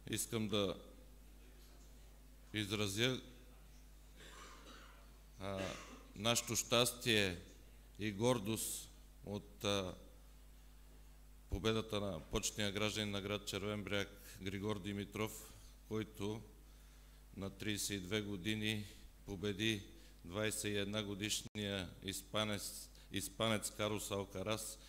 Искам да изразя нашето щастие и гордост от победата на почетния гражданин на град Червен бряг Григор Димитров, който на 32 години победи 21-годишния испанец Карлос Алкарас,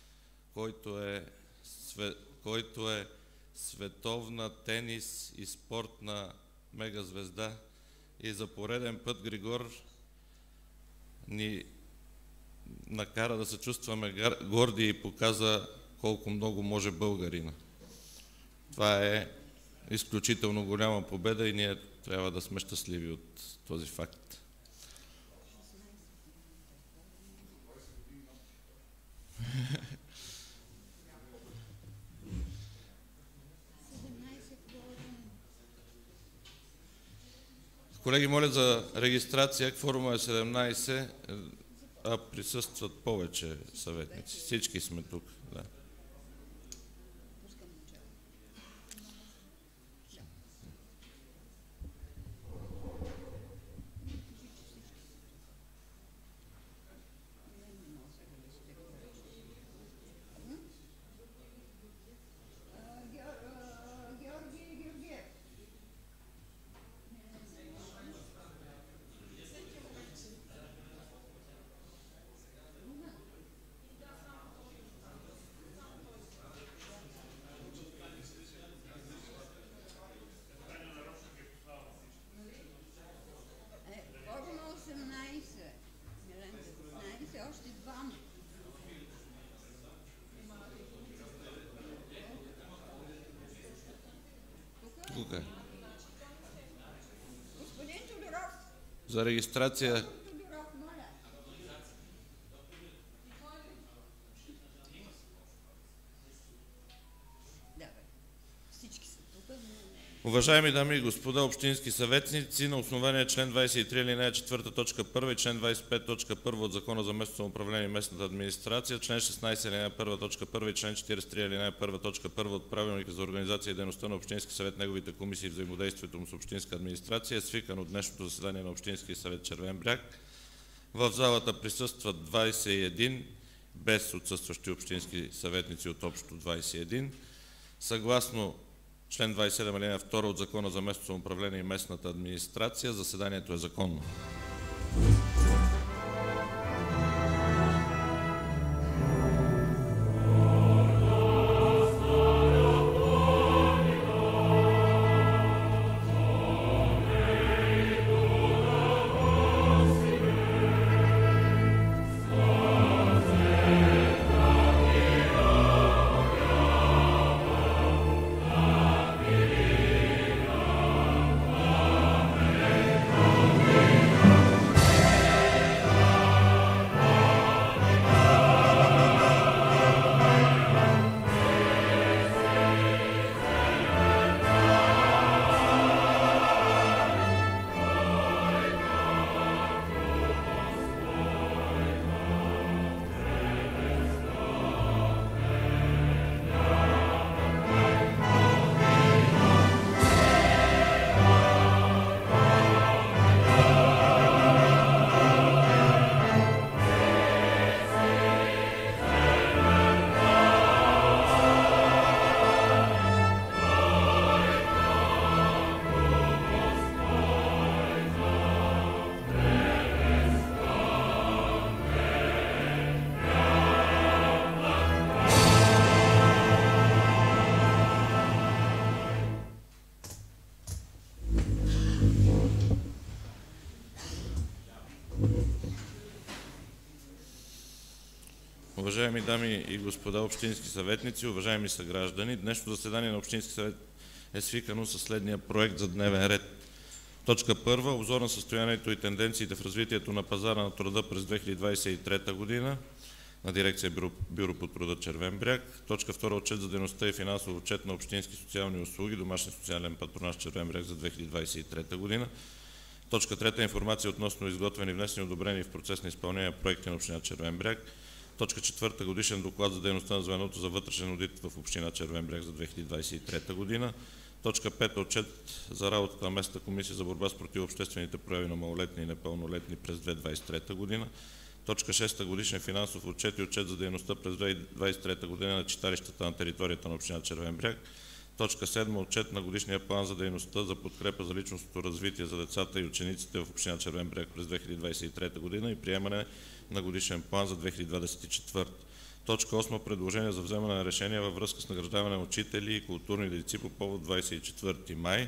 който е световна тенис и спортна мегазвезда. И за пореден път Григор ни накара да се чувстваме горди и показа колко много може българина. Това е изключително голяма победа и ние трябва да сме щастливи от този факт. Колеги, моля за регистрация. Кворума е 17, а присъстват повече съветници. Всички сме тук. Да. За регистрация. Уважаеми дами и господа общински съветници, на основание член 23 алинея 4 точка 1 и член 25 точка 1 от Закона за местното самоуправление и местната администрация, член 16 алинея 1 точка 1 и член 43 алинея 1 точка 1 от Правилника за организация и дейността на Общински съвет, неговите комисии и взаимодействието му с Общинска администрация, е свикано днешното заседание на Общинския съвет Червен бряг. В залата присъстват 21, без отсъстващи общински съветници от общо 21. Съгласно член 27 алинея 2 от Закона за местното самоуправление и местната администрация, заседанието е законно. Уважаеми дами и господа общински съветници, уважаеми съграждани, днешното заседание на Общински съвет е свикано със следния проект за дневен ред. Точка 1. Обзор на състоянието и тенденциите в развитието на пазара на труда през 2023 година на дирекция Бюро по труда Червен бряг. Точка 2. Отчет за дейността и финансов отчет на общински социални услуги, домашен социален патронаж Червен бряг за 2023 година. Точка 3. Информация относно изготвени, внесени, одобрени в процес на изпълнение проекти на община Червен бряг. Точка 4. Годишен доклад за дейността на звеното за вътрешен одит в община Червен бряг за 2023 година. Точка 5. Отчет за работата на местната комисия за борба с противообществените прояви на малолетни и непълнолетни през 2023 година. Точка 6. Годишен финансов отчет и отчет за дейността през 2023 година на читалищата на територията на община Червен бряг. Точка 7. Отчет на годишния план за дейността за подкрепа за личностното развитие за децата и учениците в община Червен бряг през 2023 година и приемане на годишен план за 2024. Точка 8. Предложение за вземане на решения във връзка с награждаване на учители и културни дейци по повод 24 май.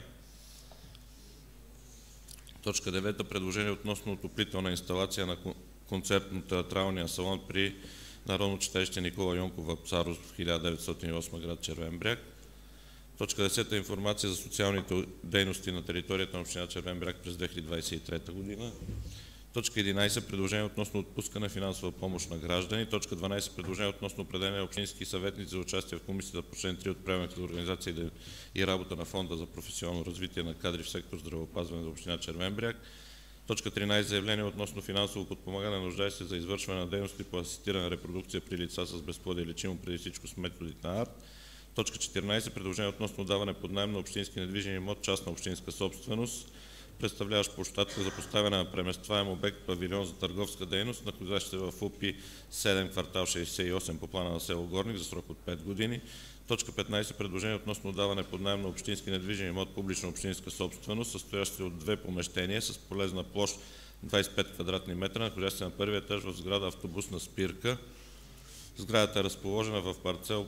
Точка 9. Предложение относно отоплителна инсталация на концертно-театралния салон при Народно читалище Никола Йонков Вапцаров в 1908 град Червен бряг. Точка 10. Информация за социалните дейности на територията на община Червен бряг през 2023 година. Точка 11. Предложение относно отпускане финансова помощ на граждани. Точка 12. Предложение относно определение на общински съветници за участие в комисията по член 3 от Правилника за организация и работа на Фонда за професионално развитие на кадри в сектор здравеопазване за община Червен бряг. Точка 13. Заявление относно финансово подпомагане на нуждаещи се за извършване на дейности по асистирана репродукция при лица с безплодие, лечимо преди всичко с методите на АРТ. Точка 14. Предложение относно даване под наем на общински недвижим имот, частна общинска собственост, представляващ площадка за поставяне на преместваем обект павилион за търговска дейност, находящ се в УПИ 7, квартал 68 по плана на село Горник за срок от 5 години. Точка 15. Предложение относно даване под наем на общински недвижим имот, публична общинска собственост, състоящ се от две помещения с полезна площ 25 квадратни метра, находящ се на първия етаж в сграда автобусна спирка. Сградата е разположена в парцел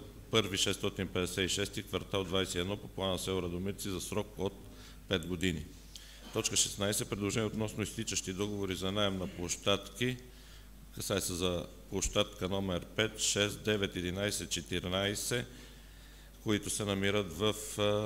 1-656, квартал 21 по плана на село Радомирци за срок от 5 години. Точка 16. Предложение относно изтичащи договори за наем на площадки. Касае се за площадка номер 5, 6, 9, 11, 14, които се намират в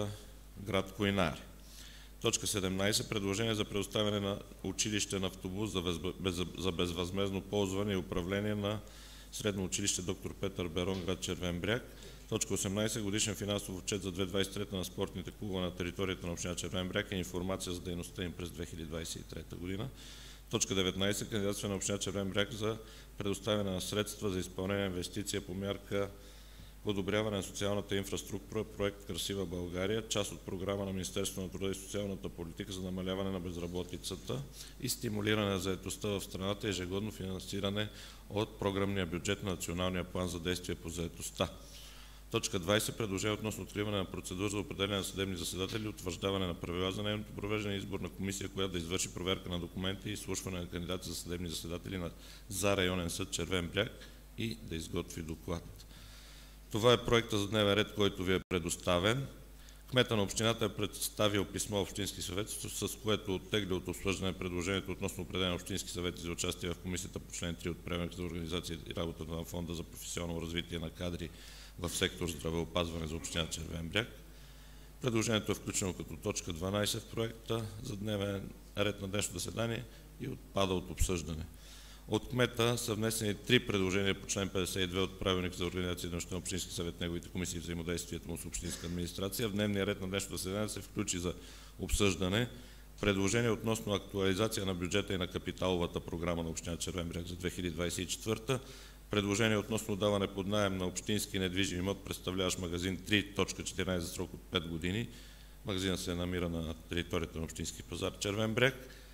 град Койнаре. Точка 17. Предложение за предоставяне на училищен автобус за безвъзмездно ползване и управление на Средно училище доктор Петър Берон, град Червен бряг. Точка 18. Годишен финансов отчет за 2023 на спортните клубове на територията на община Червен бряг и информация за дейността им през 2023 година. Точка 19. Кандидатстване на община Червен бряг за предоставяне на средства за изпълнение на инвестиция по мярка подобряване на социалната инфраструктура, проект Красива България, част от програма на Министерството на труда и социалната политика за намаляване на безработицата и стимулиране на заетостта в страната и ежегодно финансиране от програмния бюджет на Националния план за действие по заетостта. Точка 20. Предложение относно откриване на процедура за определяне на съдебни заседатели и утвърждаване на правила за нейното провеждане и избор на комисия, която да извърши проверка на документи и изслушване на кандидати за съдебни заседатели за районен съд Червен бряг и да изготви доклад. Това е проекта за дневен ред, който ви е предоставен. Кмета на общината е представил писмо в Общински съвет, с което оттегля от обсъждане предложението относно определение на общински съвети за участие в комисията по член 3 от Правилника за организация и работата на Фонда за професионално развитие на кадри в сектор здравеопазване за община Червен бряг. Предложението е включено като точка 12 в проекта за дневен ред на днешното заседание и отпада от обсъждане. От кмета са внесени 3 предложения по член 52 от Правилника за организация и дейността на Общински съвет, неговите комисии и взаимодействието му с общинска администрация. В дневния ред на днешното заседание се включи за обсъждане предложение относно актуализация на бюджета и на капиталовата програма на община Червен бряг за 2024. Предложение относно даване под наем на общински недвижим имот, представляващ магазин 3.14 за срок от 5 години. Магазинът се намира на територията на общински пазар Червен бряг.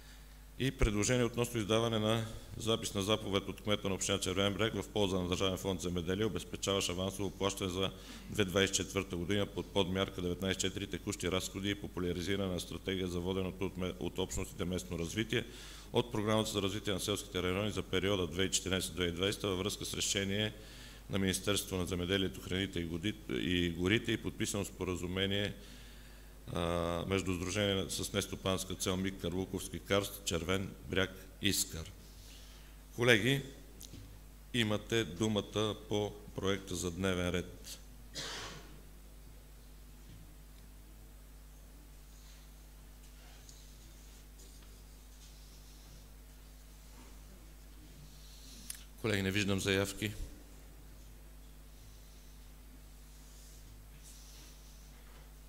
И предложение относно издаване на запис на заповед от кмета на община Червен бряг в полза на Държавен фонд земеделие, обезпечаващ авансово плащане за 2024 година под подмярка 19.4 текущи разходи и популяризиране на стратегия за воденото от общностите местно развитие от Програмата за развитие на селските райони за периода 2014-2020 във връзка с решение на Министерството на земеделието, храните и горите и подписано споразумение между Сдружение с нестопанска цел МИК Карлуковски карст, Червен бряг, Искър. Колеги, имате думата по проекта за дневен ред. Колеги, не виждам заявки.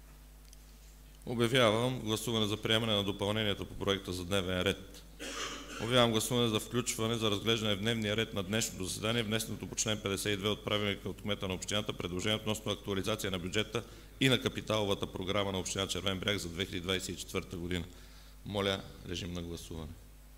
Обявявам гласуване за приемане на допълнението по проекта за дневен ред. Обявявам гласуване за включване за разглеждане в дневния ред на днешното заседание, внесеното по член 52 от правилника от кмета на общината, предложение относно актуализация на бюджета и на капиталовата програма на община Червен бряг за 2024 година. Моля, режим на гласуване.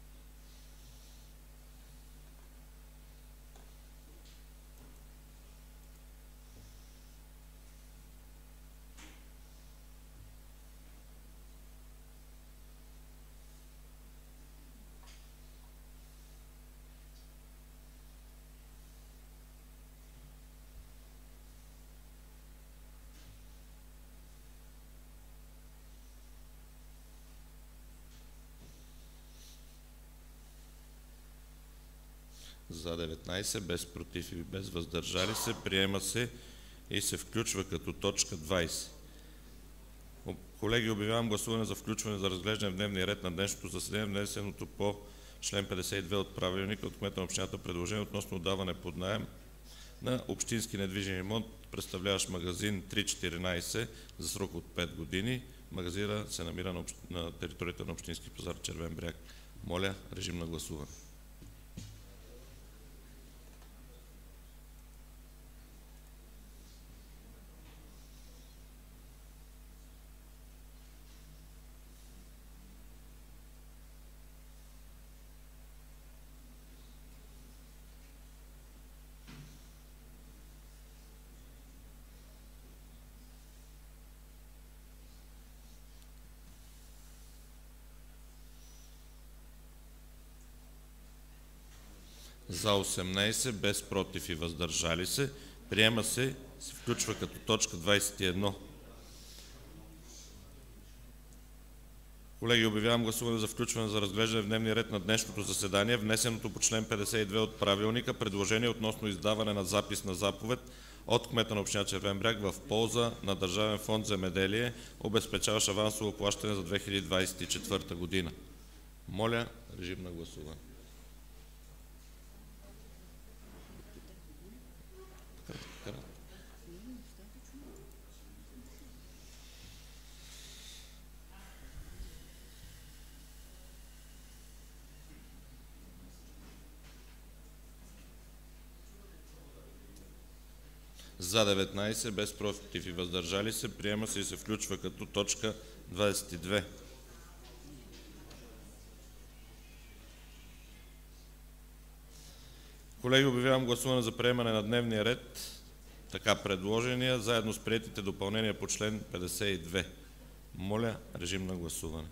За 19, без против и без въздържали се, приема се и се включва като точка 20. Колеги, обявявам гласуване за включване за разглеждане в дневния ред на днешното заседание, внесеното по член 52 от правилника от кмета на общината предложение относно отдаване под наем на общински недвижим имот, представляващ магазин 314 за срок от 5 години. Магазинът се намира на територията на общински пазар Червен бряг. Моля, режим на гласуване. За 18, без против и въздържали се, приема се включва като точка 21. Колеги, обявявам гласуване за включване за разглеждане в дневния ред на днешното заседание, внесеното по член 52 от правилника, предложение относно издаване на запис на заповед от кмета на община Червен бряг в полза на Държавен фонд земеделие, обезпечаващ авансово плащане за 2024 година. Моля, режим на гласуване. За 19, без против и въздържали се, приема се и се включва като точка 22. Колеги, обявявам гласуване за приемане на дневния ред, така предложения, заедно с приетите допълнения по член 52. Моля, режим на гласуване.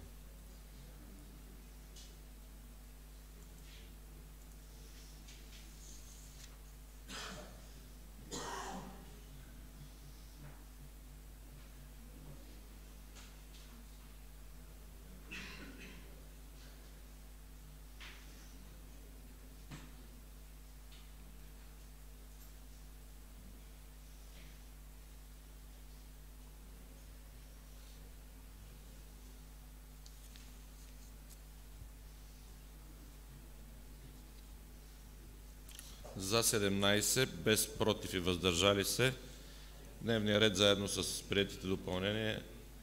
За 17, без против и въздържали се. Дневният ред заедно с приетите допълнения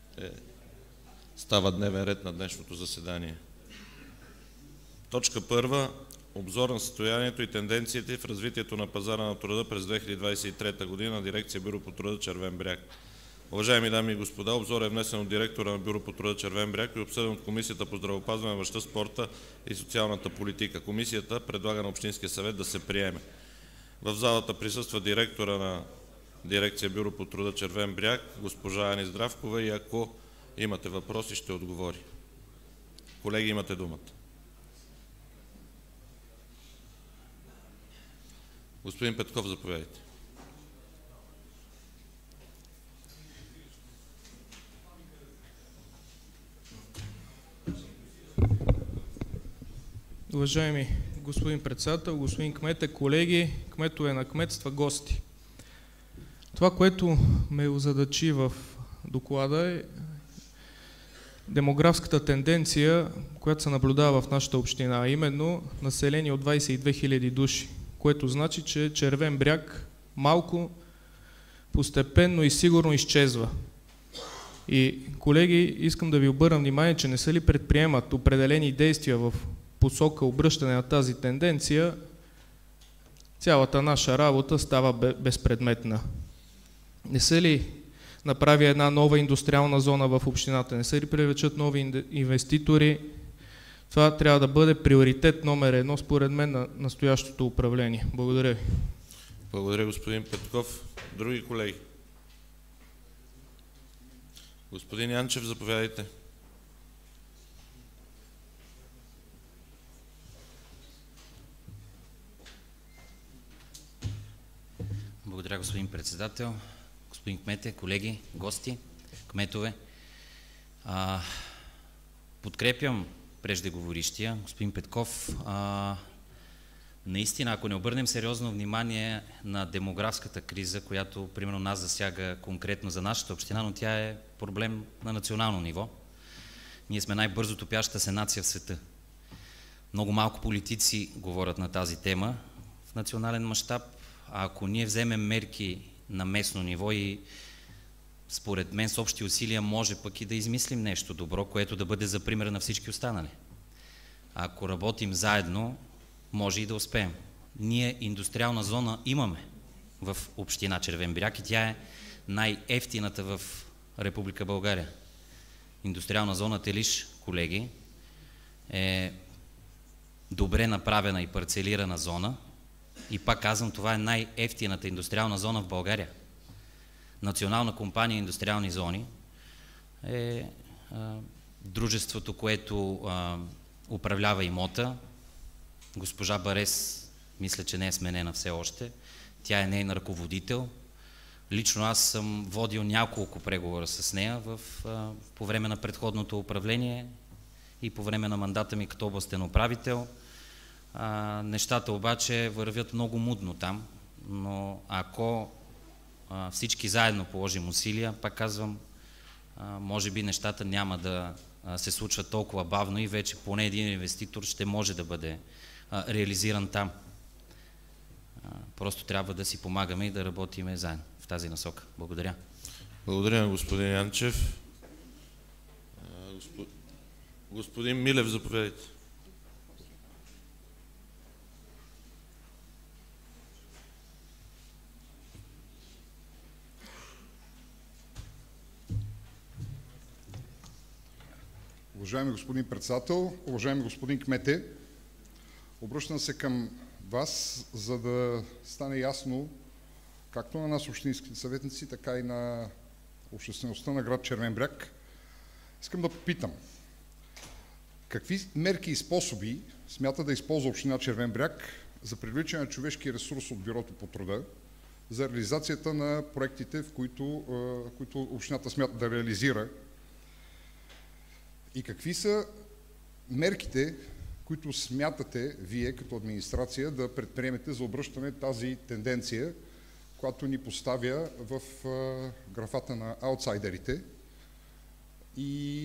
става дневен ред на днешното заседание. Точка 1. Обзор на състоянието и тенденциите в развитието на пазара на труда през 2023 година, дирекция Бюро по труда Червен бряг. Уважаеми дами и господа, обзор е внесен от директора на Бюро по труда Червен бряг и обсъден от Комисията по здравеопазване, младежта, спорта и социалната политика. Комисията предлага на Общинския съвет да се приеме. В залата присъства директора на дирекция Бюро по труда Червен бряг, госпожа Ани Здравкова, и ако имате въпроси, ще отговори. Колеги, имате думата. Господин Петков, заповядайте. Уважаеми господин председател, господин кмете, колеги, кметове на кметства, гости. Това, което ме озадачи в доклада, е демографската тенденция, която се наблюдава в нашата община, а именно население от 22 000 души, което значи, че Червен бряг малко, постепенно и сигурно изчезва. И, колеги, искам да ви обърна внимание, че не са ли предприемат определени действия в посока обръщане на тази тенденция, цялата наша работа става безпредметна. Не се ли направи една нова индустриална зона в общината, не се ли привлечат нови инвеститори, това трябва да бъде приоритет номер 1 според мен на настоящото управление. Благодаря ви. Благодаря, господин Петков. Други колеги? Господин Янчев, заповядайте. Благодаря, господин председател, господин кмете, колеги, гости, кметове. Подкрепям преждеговорищия, господин Петков. Наистина, ако не обърнем сериозно внимание на демографската криза, която примерно нас засяга конкретно за нашата община, но тя е проблем на национално ниво. Ние сме най-бързо топящата се нация в света. Много малко политици говорят на тази тема в национален мащаб, а ако ние вземем мерки на местно ниво и според мен с общи усилия може пък и да измислим нещо добро, което да бъде за пример на всички останали. Ако работим заедно, може и да успеем. Ние индустриална зона имаме в община Червен бряг и тя е най-евтината в Република България. Индустриална зона Телиш, колеги, е добре направена и парцелирана зона и пак казвам, това е най-евтината индустриална зона в България. Национална компания Индустриални зони е дружеството, което управлява имота. Госпожа Барес, мисля, че не е сменена все още. Тя е нейн ръководител. Лично аз съм водил няколко преговора с нея по време на предходното управление и по време на мандата ми като областен управител. Нещата обаче вървят много мудно там, но ако всички заедно положим усилия, пак казвам, може би нещата няма да се случват толкова бавно и вече поне един инвеститор ще може да бъде реализиран там. Просто трябва да си помагаме и да работиме заедно в тази насока. Благодаря. Благодаря, господин Янчев. Господин Милев, заповядайте. Уважаеми господин председател, уважаеми господин кмете, обръщам се към вас, за да стане ясно както на нас общинските съветници, така и на обществеността на град Червен бряг. Искам да попитам, какви мерки и способи смята да използва община Червен бряг за привличане на човешки ресурс от Бюрото по труда за реализацията на проектите, в които общината смята да реализира? И какви са мерките, които смятате вие като администрация да предприемете за обръщане тази тенденция, която ни поставя в графата на аутсайдерите? И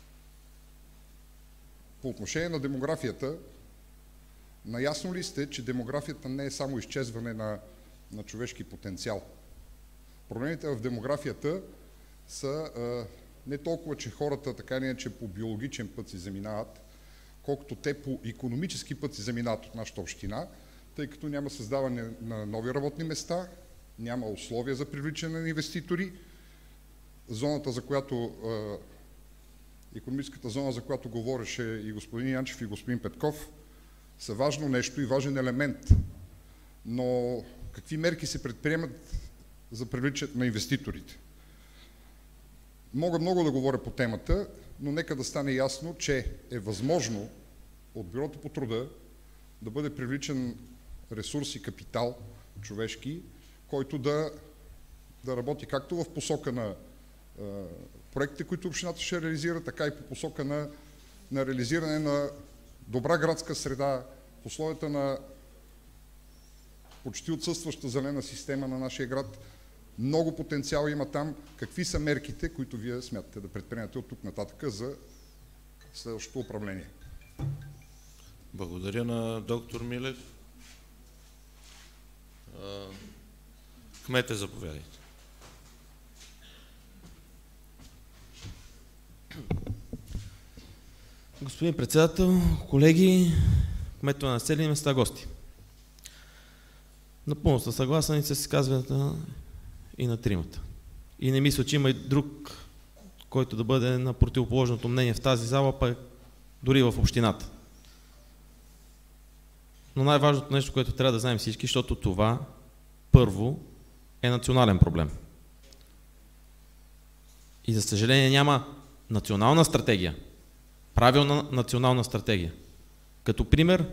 по отношение на демографията, наясно ли сте, че демографията не е само изчезване на човешки потенциал? Проблемите в демографията са не толкова, че хората така не, че по биологичен път си заминават, колкото те по икономически път си заминават от нашата община, тъй като няма създаване на нови работни места, няма условия за привличане на инвеститори. Зоната, за която, икономическата зона, за която говореше и господин Янчев и господин Петков, са важно нещо и важен елемент. Но какви мерки се предприемат за привличане на инвеститорите? Мога много да говоря по темата, но нека да стане ясно, че е възможно от Бюрото по труда да бъде привличан ресурс и капитал човешки, който да работи както в посока на проектите, които общината ще реализира, така и по посока на реализиране на добра градска среда, в условията на почти отсъстваща зелена система на нашия град. Много потенциал има там. Какви са мерките, които вие смятате да предприемете от тук нататък за следващото управление? Благодаря на доктор Милев. Кмете, заповядайте. Господин председател, колеги, кметове на населени места, гости. Напълно съм съгласен и с изказването и на тримата. И не мисля, че има и друг, който да бъде на противоположното мнение в тази зала, пък дори в общината. Но най-важното нещо, което трябва да знаем всички, защото това първо е национален проблем. И за съжаление няма национална стратегия, правилна национална стратегия. Като пример,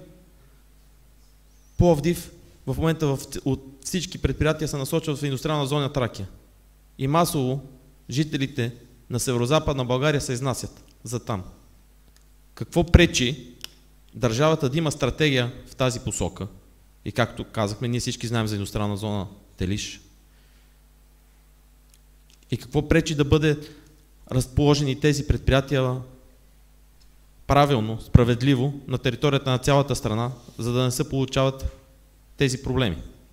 Пловдив в момента от всички предприятия се насочват в индустриална зона Тракия. И масово жителите на северо-западна България се изнасят за там. Какво пречи държавата да има стратегия в тази посока? И както казахме, ние всички знаем за индустриална зона Телиш. И какво пречи да бъде разположени тези предприятия правилно, справедливо на територията на цялата страна, за да не се получават тези проблеми?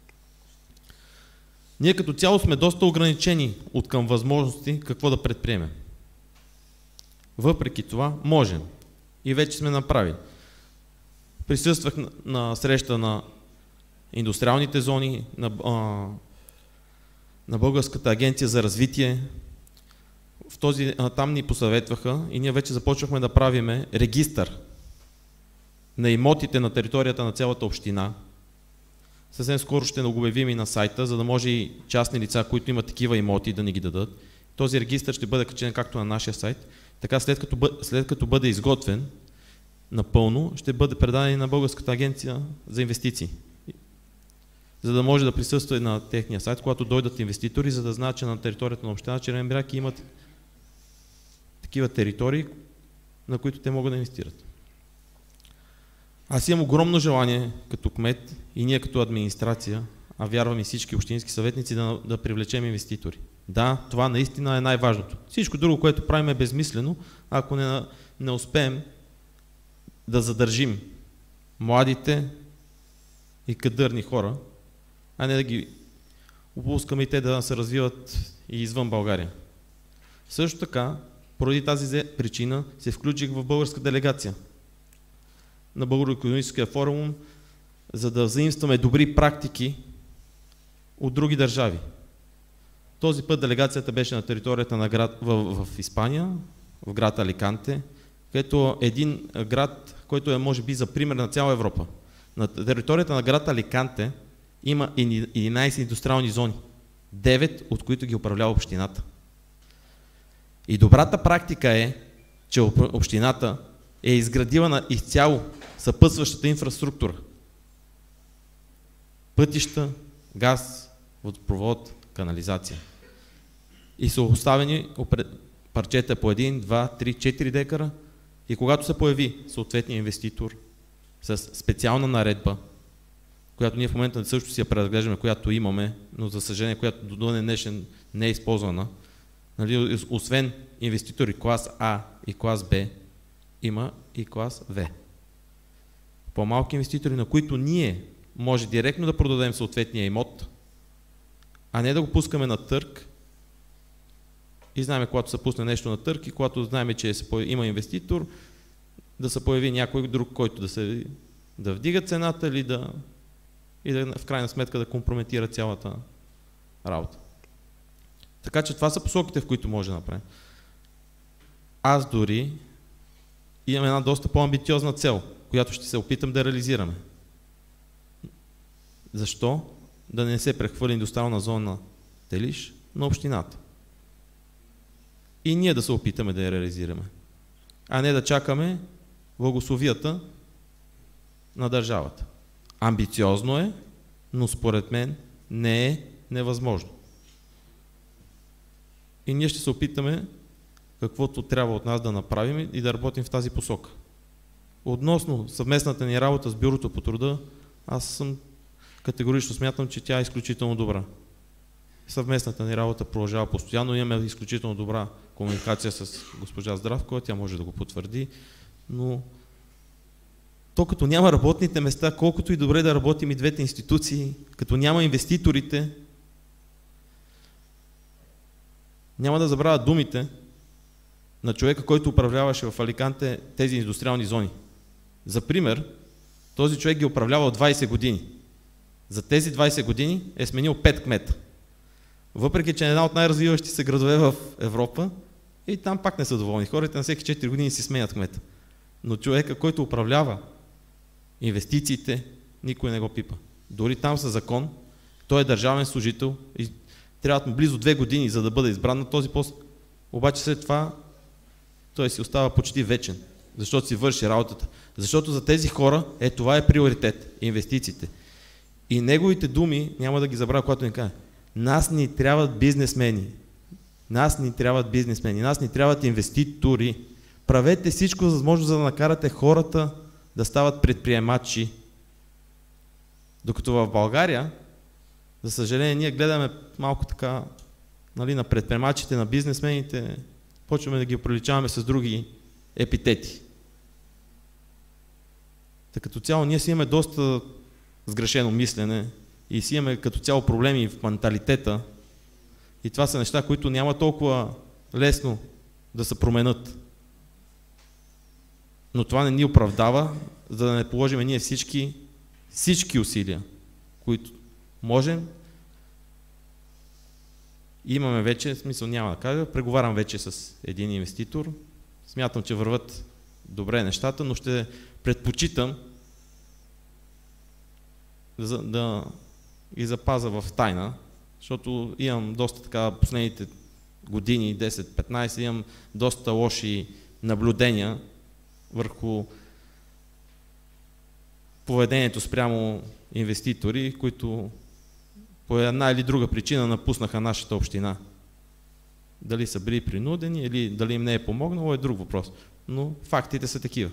Ние като цяло сме доста ограничени от към възможности какво да предприемем. Въпреки това можем и вече сме направили. Присъствах на среща на индустриалните зони, на Българската агенция за развитие. Там ни посъветваха и ние вече започвахме да правиме регистър на имотите на територията на цялата община. Съвсем скоро ще го обявим и на сайта, за да може и частни лица, които имат такива имоти, да ни ги дадат. Този регистър ще бъде качен както на нашия сайт, така след като бъде изготвен напълно, ще бъде предаден и на Българската агенция за инвестиции. За да може да присъства и на техния сайт, когато дойдат инвеститори, за да знаят, че на територията на община Червен бряг имат такива територии, на които те могат да инвестират. Аз имам огромно желание като кмет и ние като администрация, а вярвам и всички общински съветници, да привлечем инвеститори. Да, това наистина е най-важното. Всичко друго, което правим, е безмислено, ако не успеем да задържим младите и кадърни хора, а не да ги опускаме и те да се развиват и извън България. Също така, поради тази причина се включих в българска делегация на Българо-икономическия форум, за да заимстваме добри практики от други държави. Този път делегацията беше на територията на град в Испания, в град Аликанте, където е един град, който е може би за пример на цяла Европа. На територията на град Аликанте има 11 индустриални зони, 9 от които ги управлява общината. И добрата практика е, че общината е изградила на изцяло съпътстващата инфраструктура. Пътища, газ, водопровод, канализация. И са оставени парчета по 1, 2, 3, 4 декара и когато се появи съответния инвеститор с специална наредба, която ние в момента също си я преразглеждаме, която имаме, но за съжаление, която до ден днешен не е използвана, нали, освен инвеститори клас А и клас Б, има и клас В. По-малки инвеститори, на които ние може директно да продадем съответния имот, а не да го пускаме на търг и знаем, когато се пусне нещо на търг и когато знаем, че има инвеститор, да се появи някой друг, който да вдига цената или в крайна сметка да компрометира цялата работа. Така че това са посоките, в които може да направим. Аз дори имам една доста по-амбициозна цел, която ще се опитам да реализираме. Защо? Да не се прехвърли индустриална зона Телиш на общината. И ние да се опитаме да я реализираме. А не да чакаме благословията на държавата. Амбициозно е, но според мен не е невъзможно. И ние ще се опитаме каквото трябва от нас да направим и да работим в тази посока. Относно съвместната ни работа с Бюрото по труда, аз категорично смятам, че тя е изключително добра. Съвместната ни работа продължава постоянно, имаме изключително добра комуникация с госпожа Здравкова, тя може да го потвърди, но то като няма работните места, колкото и добре да работим и двете институции, като няма инвеститорите, няма да забравя думите на човека, който управляваше в Аликанте тези индустриални зони. За пример, този човек ги управлява от 20 години. За тези 20 години е сменил 5 кмета. Въпреки че е една от най-развиващи се градове в Европа, и там пак не са доволни. Хората на всеки 4 години си сменят кмета. Но човека, който управлява инвестициите, никой не го пипа. Дори там със закон, той е държавен служител и трябват му близо 2 години, за да бъде избран на този пост. Обаче след това той си остава почти вечен, защото си върши работата. Защото за тези хора това е приоритет, инвестициите. И неговите думи, няма да ги забравя, когато ни каже: нас ни трябват бизнесмени, нас ни трябват бизнесмени, нас ни трябват инвеститори. Правете всичко възможно, за да накарате хората да стават предприемачи. Докато в България, за съжаление, ние гледаме малко така, нали, на предприемачите, на бизнесмените, почваме да ги приличаваме с други епитети. Та като цяло ние си имаме доста сгрешено мислене и си имаме като цяло проблеми в менталитета, и това са неща, които няма толкова лесно да се променят. Но това не ни оправдава, за да не положим ние всички усилия, които можем. Имаме вече, смисъл няма да кажа, преговарям вече с един инвеститор. Смятам, че върват добре нещата, но ще предпочитам да ги запазя в тайна, защото имам доста така последните години, 10-15, имам доста лоши наблюдения върху поведението спрямо инвеститори, които по една или друга причина напуснаха нашата община. Дали са били принудени или дали им не е помогнало, е друг въпрос. Но фактите са такива.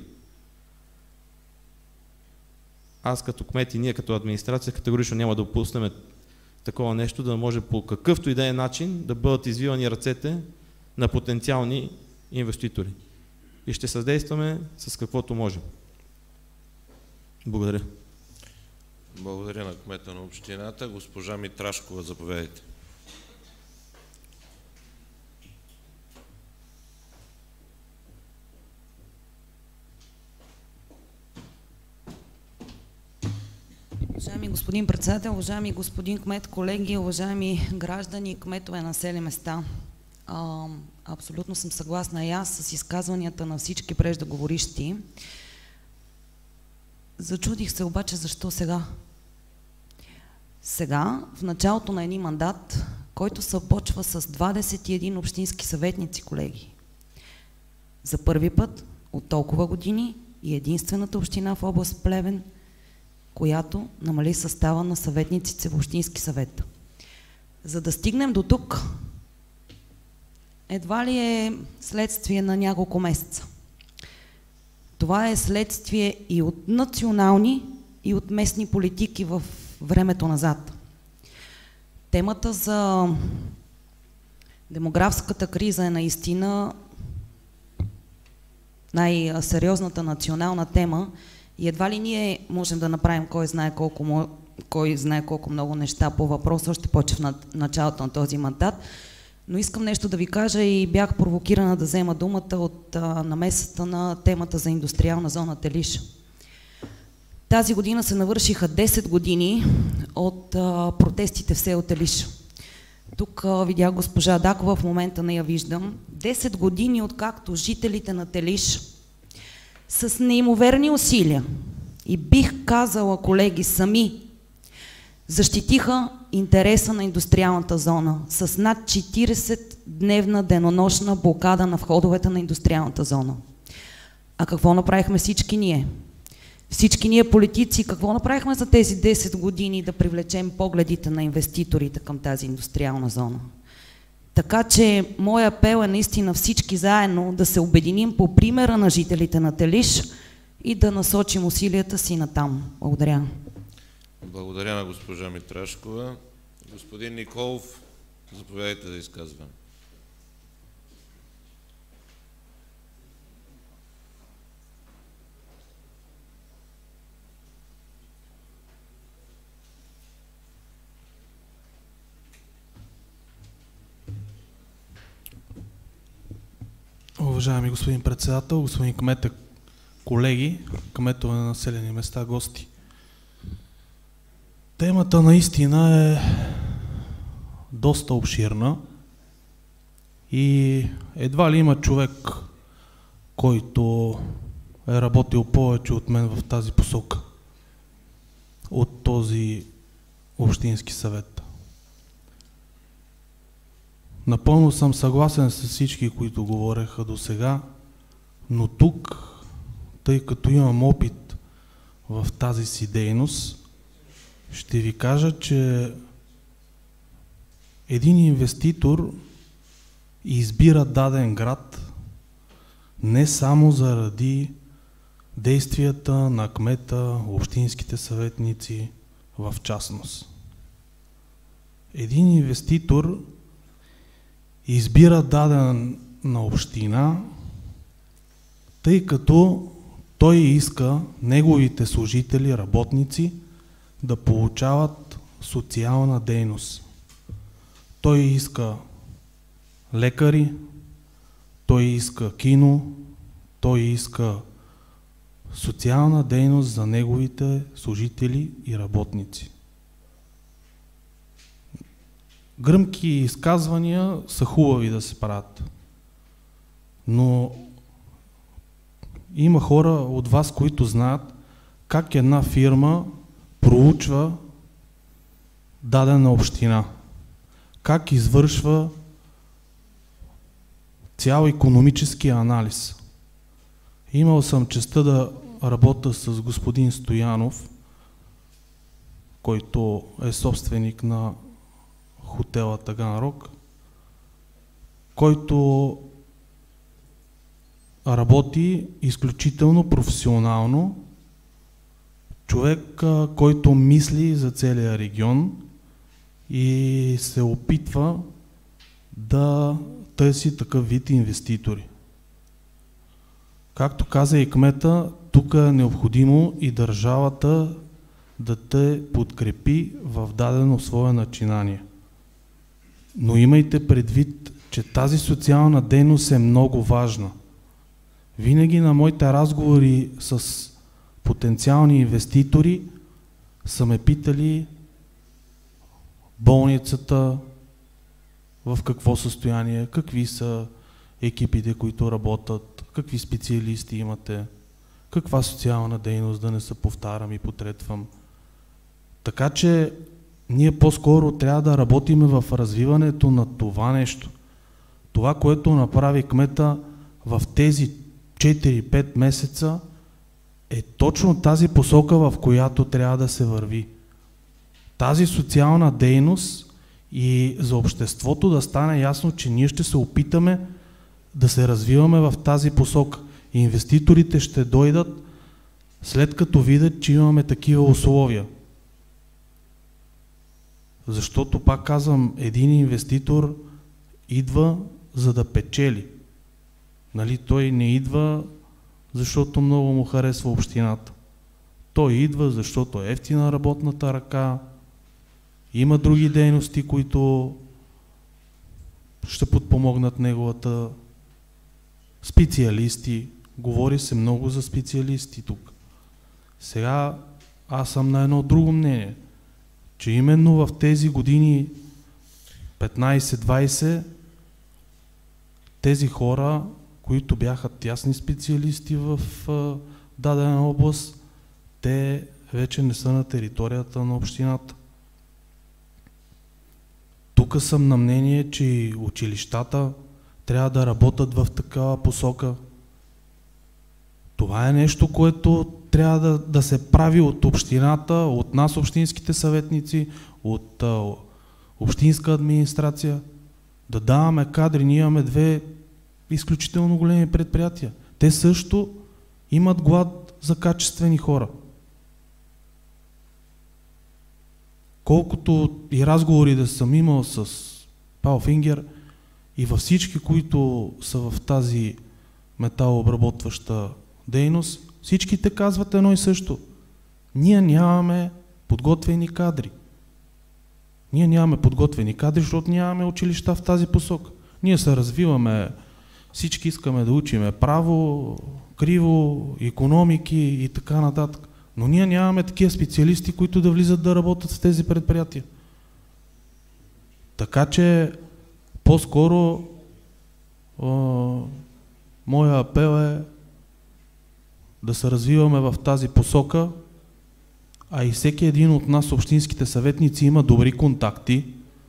Аз като кмет и ние като администрация категорично няма да допуснем такова нещо, да може по какъвто и да е начин да бъдат извивани ръцете на потенциални инвеститори. И ще съдействаме с каквото можем. Благодаря. Благодаря на кмета на общината. Госпожа Митрашкова, заповядайте. Уважаеми господин председател, уважаеми господин кмет, колеги, уважаеми граждани, кметове на населени места. Абсолютно съм съгласна и аз с изказванията на всички преждеговорищи. Зачудих се обаче защо сега. Сега, в началото на един мандат, който започва с 21 общински съветници, колеги. За първи път от толкова години и единствената община в област Плевен, която намали състава на съветниците в Общински съвет. За да стигнем до тук, едва ли е следствие на няколко месеца. Това е следствие и от национални, и от местни политики в времето назад. Темата за демографската криза е наистина най-сериозната национална тема и едва ли ние можем да направим кой знае колко много неща по въпроса, още повече в началото на този мандат. Но искам нещо да ви кажа и бях провокирана да взема думата от намесата на темата за индустриална зона Телиш. Тази година се навършиха 10 години от протестите в село Телиш. Тук видях госпожа Дакова, в момента не я виждам. 10 години откакто жителите на Телиш с неимоверни усилия и бих казала, колеги, сами защитиха интереса на индустриалната зона с над 40-дневна денонощна блокада на входовете на индустриалната зона. А какво направихме всички ние? Всички ние политици, какво направихме за тези 10 години да привлечем погледите на инвеститорите към тази индустриална зона? Така че моя апел е наистина всички заедно да се обединим по примера на жителите на Телиш и да насочим усилията си натам. Благодаря. Благодаря на госпожа Митрашкова. Господин Николов, заповядайте за изказване. Уважаеми господин председател, господин кмет, колеги, кметове на населени места, гости. Темата наистина е доста обширна и едва ли има човек, който е работил повече от мен в тази посока, от този общински съвет. Напълно съм съгласен с всички, които говореха до сега, но тук, тъй като имам опит в тази си дейност, ще ви кажа, че един инвеститор избира даден град не само заради действията на кмета, общинските съветници в частност. Един инвеститор избира дадена община, тъй като той иска неговите служители, работници да получават социална дейност. Той иска лекари, той иска кино, той иска социална дейност за неговите служители и работници. Гръмки изказвания са хубави да се правят, но има хора от вас, които знаят как една фирма проучва дадена община, как извършва цял икономически анализ. Имал съм честта да работя с господин Стоянов, който е собственик на хотела Таганрог, който работи изключително професионално, човек, който мисли за целия регион и се опитва да търси такъв вид инвеститори. Както каза и кмета, тук е необходимо и държавата да те подкрепи в дадено свое начинание. Но имайте предвид, че тази социална дейност е много важна. Винаги на моите разговори с потенциални инвеститори са ме питали болницата в какво състояние, какви са екипите, които работят, какви специалисти имате, каква социална дейност, да не се повтарям и потретвам. Така че ние по-скоро трябва да работим в развиването на това нещо. Това, което направи кмета в тези 4-5 месеца, е точно тази посока, в която трябва да се върви. Тази социална дейност и за обществото да стане ясно, че ние ще се опитаме да се развиваме в тази посока. И инвеститорите ще дойдат след като видят, че имаме такива условия. Защото, пак казвам, един инвеститор идва за да печели. Нали, той не идва, защото много му харесва общината. Той идва, защото е ефтина работната ръка, има други дейности, които ще подпомогнат неговата специалисти. Говори се много за специалисти тук. Сега аз съм на едно друго мнение, че именно в тези години 15-20 тези хора, които бяха тясни специалисти в дадена област, те вече не са на територията на общината. Тук съм на мнение, че училищата трябва да работят в такава посока. Това е нещо, което трябва да се прави от общината, от нас, общинските съветници, от общинска администрация. Да даваме кадри. Ние имаме две изключително големи предприятия. Те също имат глад за качествени хора. Колкото и разговори да съм имал с Пао Фингер и във всички, които са в тази металообработваща дейност, всички те казват едно и също. Ние нямаме подготвени кадри. Ние нямаме подготвени кадри, защото нямаме училища в тази посока. Ние се развиваме Всички искаме да учиме право, криво, икономики и така нататък. Но ние нямаме такива специалисти, които да влизат да работят в тези предприятия. Така че по-скоро моя апел е да се развиваме в тази посока, а и всеки един от нас, общинските съветници, има добри контакти,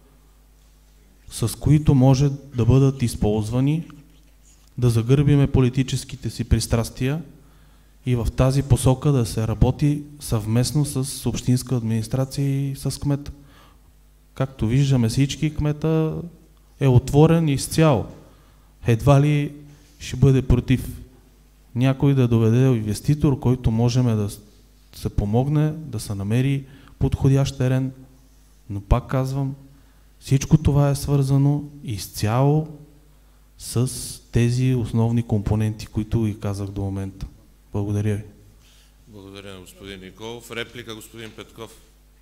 с които може да бъдат използвани, да загърбиме политическите си пристрастия и в тази посока да се работи съвместно с общинска администрация и с кмета. Както виждаме всички, кмета е отворен изцяло. Едва ли ще бъде против някой да доведе инвеститор, който можем да се помогне, да се намери подходящ терен. Но пак казвам, всичко това е свързано изцяло с тези основни компоненти, които ви казах до момента. Благодаря ви. Благодаря на господин Николов. Реплика, господин Петков.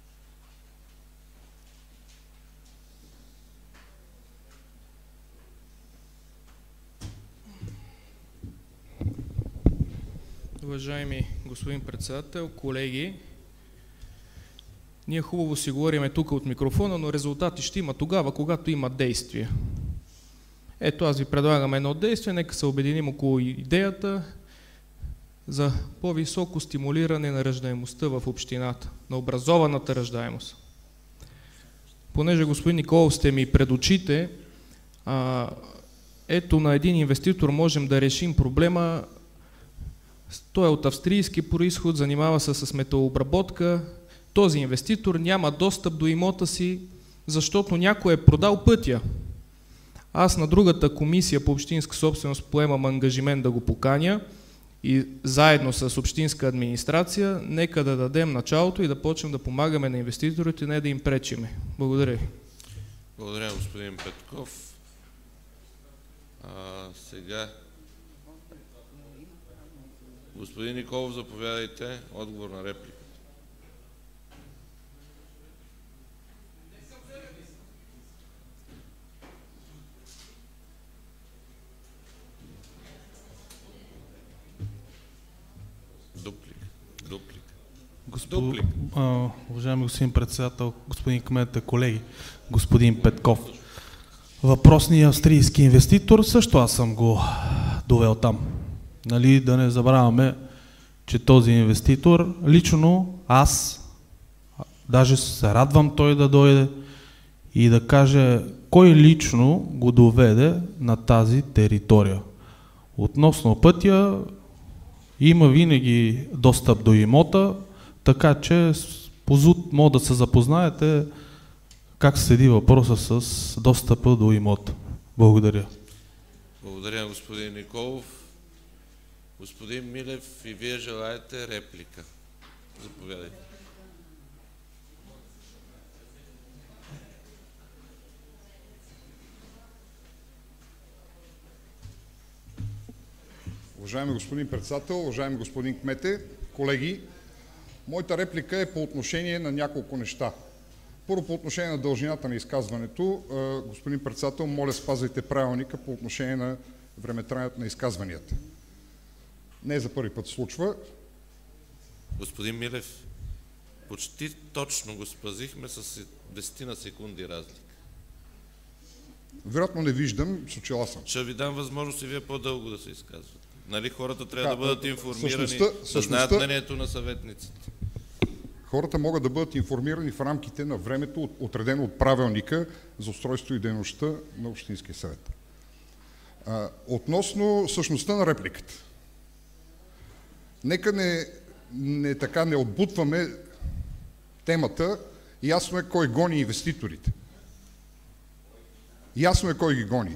Уважаеми господин председател, колеги, ние хубаво си говориме тук от микрофона, но резултати ще има тогава, когато има действия. Ето, аз ви предлагам едно действие, нека се обединим около идеята за по-високо стимулиране на раждаемостта в общината, на образованата раждаемост. Понеже, господин Николов, сте ми пред очите, ето на един инвеститор можем да решим проблема. Той е от австрийски произход, занимава се с металообработка. Този инвеститор няма достъп до имота си, защото някой е продал пътя. Аз на другата комисия по общинска собственост поемам ангажимент да го поканя и заедно с общинска администрация нека да дадем началото и да почнем да помагаме на инвеститорите, не да им пречиме. Благодаря ви. Благодаря, господин Петков. Сега господин Николов, заповядайте. Отговор на реплика. Дуплик. Уважаеми господин председател, господин кмет, колеги, господин Петков. Въпросният австрийски инвеститор също аз съм го довел там. Нали, да не забравяме, че този инвеститор, лично аз, даже се радвам той да дойде и да каже кой лично го доведе на тази територия. Относно пътя, има винаги достъп до имота, така че по ЗУТ може да се запознаете как седи въпроса с достъпа до имота. Благодаря. Благодаря, господин Николов. Господин Милев, и вие желаете реплика. Заповядайте. Уважаеми господин председател, уважаеми господин кмете, колеги, моята реплика е по отношение на няколко неща. Първо, по отношение на дължината на изказването, господин председател, моля спазвайте правилника по отношение на времетраенето на изказванията. Не за първи път случва. Господин Милев, почти точно го спазихме с 10 на секунди разлика. Вероятно не виждам, с очила съм. Ще ви дам възможност и вие по-дълго да се изказвате. Нали хората трябва да бъдат информирани, да знаят мнението на съветниците. Хората могат да бъдат информирани в рамките на времето, отредено от правилника за устройство и дейността на Общинския съвет. Относно същността на репликата. Нека не отбутваме темата. Ясно е кой гони инвеститорите. Ясно е кой ги гони.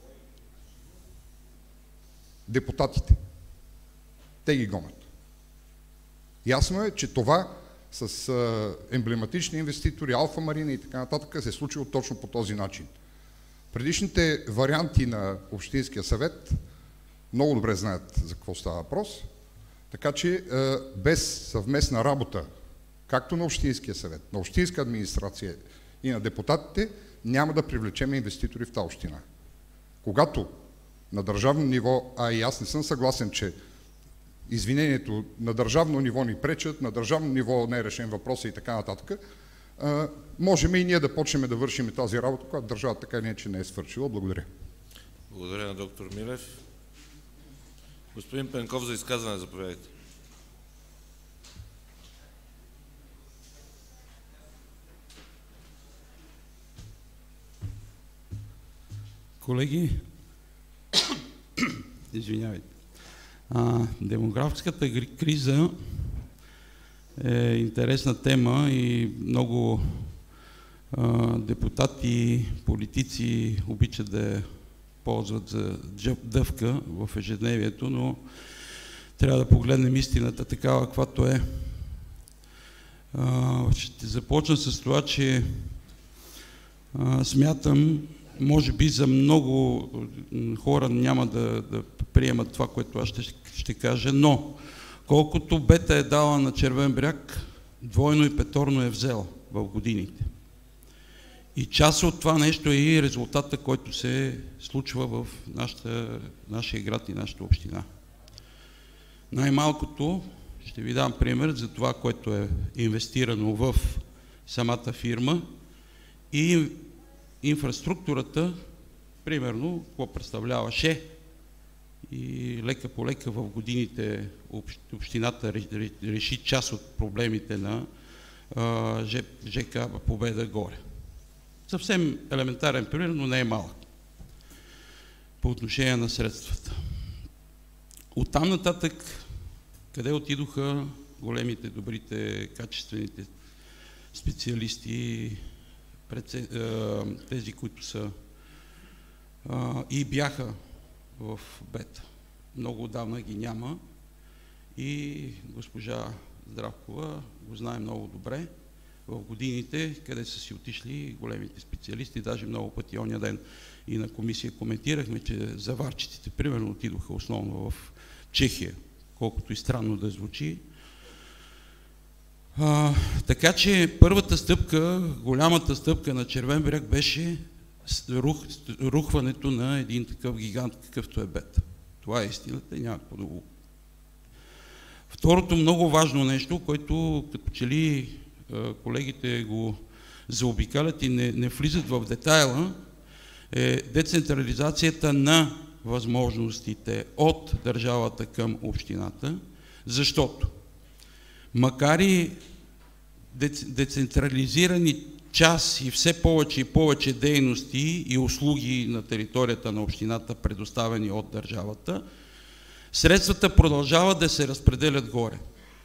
Депутатите. Те ги гонят. Ясно е, че това с емблематични инвеститори, Алфа Марина и така нататък се е случило точно по този начин. Предишните варианти на Общинския съвет много добре знаят за какво става въпрос, така че без съвместна работа, както на Общинския съвет, на Общинска администрация и на депутатите, няма да привлечем инвеститори в тази община. Когато на държавно ниво, а и аз не съм съгласен, че извинението на държавно ниво ни пречат, на държавно ниво не е решен въпроса и така нататък, можем и ние да почнем да вършим тази работа, когато държавата така или иначе не е свършила. Благодаря. Благодаря на доктор Милев. Господин Пенков, за изказване, заповядайте. Колеги, извинявайте. Демографската криза е интересна тема и много депутати, политици обичат да я ползват за дъвка в ежедневието, но трябва да погледнем истината такава, каквато е. Ще започна с това, че смятам, може би за много хора няма да приемат това, което аз ще кажа, но колкото Бета е дала на Червен бряг, двойно и петорно е взела в годините. И част от това нещо е и резултата, който се случва в нашия град и нашата община. Най-малкото ще ви дам пример за това, което е инвестирано в самата фирма и инфраструктурата, примерно, какво представляваше, и лека по лека в годините общината реши част от проблемите на ЖК Победа горе. Съвсем елементарен пример, но не е малък по отношение на средствата. Оттам нататък, къде отидоха големите, добрите, качествените специалисти, тези, които са и бяха в Бета. Много отдавна ги няма и госпожа Здравкова го знае много добре. В годините, къде са си отишли големите специалисти, даже много пъти оня ден и на комисия коментирахме, че заварчиците примерно отидоха основно в Чехия, колкото и странно да звучи. Така че първата стъпка, голямата стъпка на Червен бряг беше рухването на един такъв гигант, какъвто е Бета. Това е истината и няма какво друго. Второто много важно нещо, което като че ли колегите го заобикалят и не влизат в детайла, е децентрализацията на възможностите от държавата към общината, защото макар и децентрализирани част и все повече и повече дейности и услуги на територията на общината, предоставени от държавата, средствата продължават да се разпределят горе.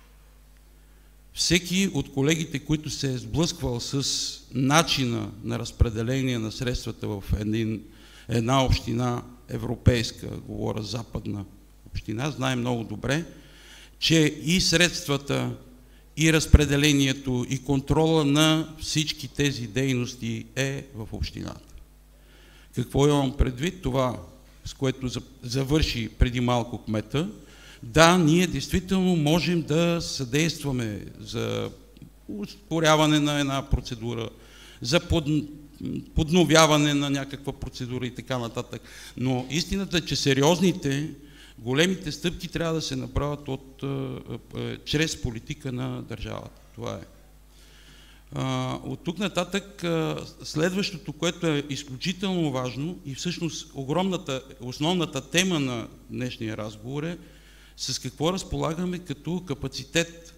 Всеки от колегите, които се е сблъсквал с начина на разпределение на средствата в една община европейска, говоря западна община, знае много добре, че и средствата, и разпределението, и контрола на всички тези дейности е в общината. Какво имам предвид? Това, с което завърши преди малко кмета. Да, ние действително можем да съдействаме за ускоряване на една процедура, за подновяване на някаква процедура и така нататък. Но истината е, че сериозните, големите стъпки трябва да се направят чрез политика на държавата. Това е. От тук нататък следващото, което е изключително важно и всъщност основната тема на днешния разговор е с какво разполагаме като капацитет.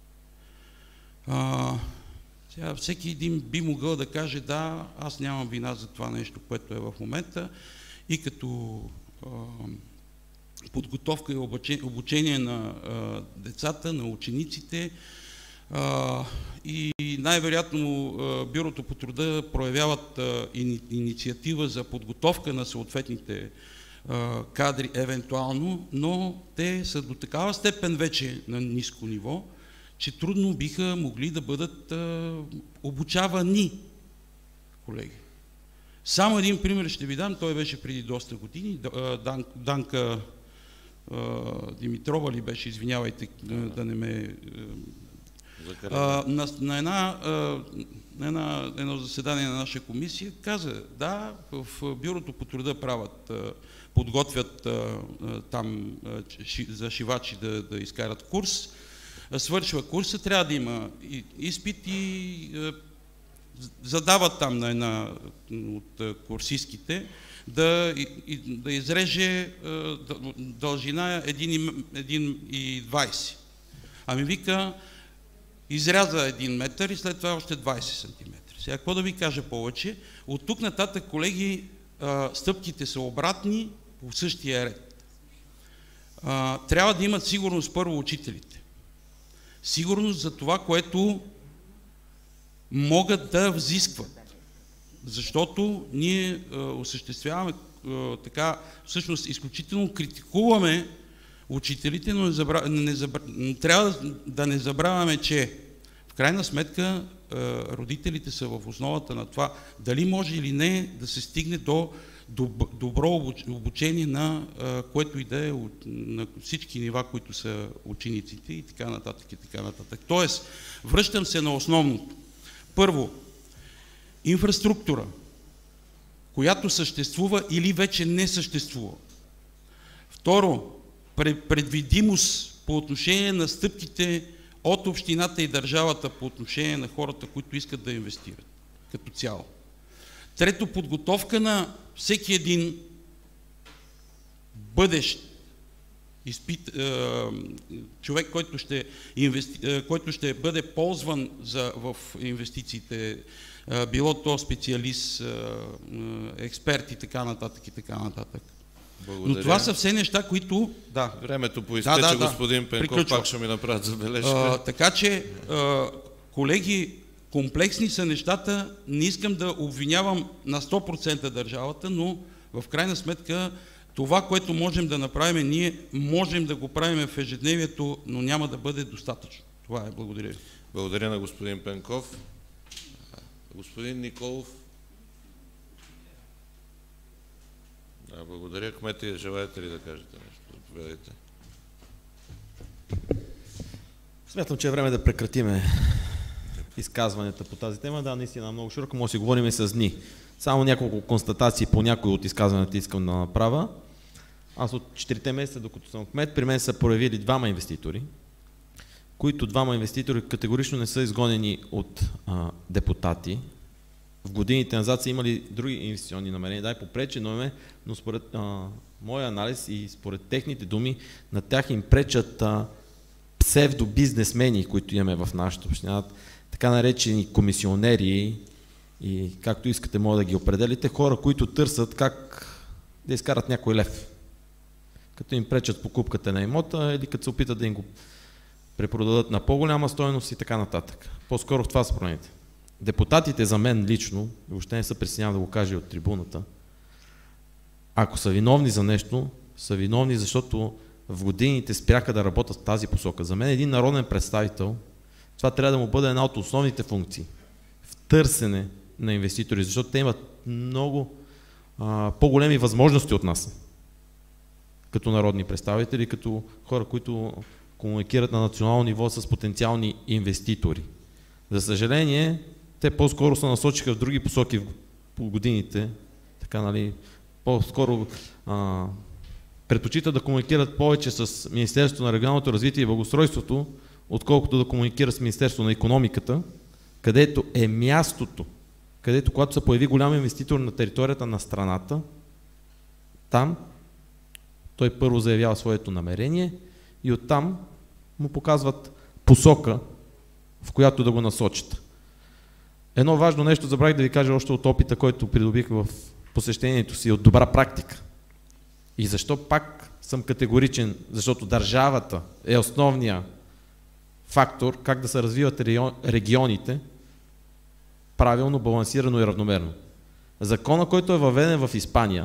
Сега всеки един би могъл да каже: да, аз нямам вина за това нещо, което е в момента, и като подготовка и обучение на децата, на учениците, и най-вероятно Бюрото по труда проявяват инициатива за подготовка на съответните кадри евентуално, но те са до такава степен вече на ниско ниво, че трудно биха могли да бъдат обучавани, колеги. Само един пример ще ви дам, той беше преди доста години. Данка Димитрова ли беше, извинявайте да не ме на едно заседание на наша комисия каза, да, в бюрото по труда подготвят там за шивачи да изкарат курс, свършва курса, трябва да има изпит и задават там на една от курсистките да изреже дължина 1,20. Ами вика, изряза 1 метър и след това още 20 см. Сега, какво да ви кажа повече? От тук нататък, колеги, стъпките са обратни по същия ред. Трябва да имат сигурност първо учителите. Сигурност за това, което могат да взискват. Трябва ние осъществяваме така, всъщност изключително критикуваме учителите, но трябва да не забравяме, че в крайна сметка родителите са в основата на това дали може или не да се стигне до добро обучение на което и да е на всички нива, които са учениците и така нататък и така нататък. Тоест, връщам се на основното. Първо, инфраструктура, която съществува или вече не съществува. Второ, предвидимост по отношение на стъпките от общината и държавата по отношение на хората, които искат да инвестират като цяло. Трето, подготовка на всеки един бъдещ човек, който ще бъде ползван в инвестициите, било то специалист, експерт и така нататък и така нататък. Благодаря. Но това са все неща, които... Да, времето поизтече, господин Пенков, приключва. Пак ще ми направят забележка. Така че, колеги, комплексни са нещата, не искам да обвинявам на 100% държавата, но в крайна сметка това, което можем да направим, ние можем да го правим в ежедневието, но няма да бъде достатъчно. Това е. Благодаря ви. Благодаря на господин Пенков. Господин Николов. Да, благодаря. Кмете, желаете ли да кажете нещо? Заповядайте. Смятам, че е време да прекратиме изказванията по тази тема. Да, наистина много широко, може да си говорим и с дни. Само няколко констатации по някои от изказванията искам да направя. Аз от 4 месеца, докато съм кмет, при мен са проявили 2 инвеститори, които 2 инвеститори категорично не са изгонени от депутати. В годините назад са имали други инвестиционни намерения, дай попрече, но според моя анализ и според техните думи, на тях им пречат псевдобизнесмени, които имаме в нашата община, така наречени комисионери и както искате може да ги определите, хора, които търсят как да изкарат някой лев. Като им пречат покупката на имота или като се опитат да им го препродадат на по-голяма стойност и така нататък. По-скоро в това са промените. Депутатите за мен лично, въобще не се притеснявам да го кажа от трибуната, ако са виновни за нещо, са виновни, защото в годините спряха да работят в тази посока. За мен един народен представител, това трябва да му бъде една от основните функции. В търсене на инвеститори, защото те имат много по-големи възможности от нас. Като народни представители, като хора, които комуникират на национално ниво с потенциални инвеститори. За съжаление, те по-скоро се насочиха в други посоки по годините, така, нали, по-скоро предпочитат да комуникират повече с Министерството на регионалното развитие и благоустройството, отколкото да комуникират с Министерството на икономиката, където е мястото, където когато се появи голям инвеститор на територията на страната, там той първо заявява своето намерение и оттам му показват посока, в която да го насочат. Едно важно нещо забравих да ви кажа още от опита, който придобих в посещението си от добра практика. И защо пак съм категоричен? Защото държавата е основният фактор как да се развиват регионите правилно, балансирано и равномерно. Закона, който е въведен в Испания,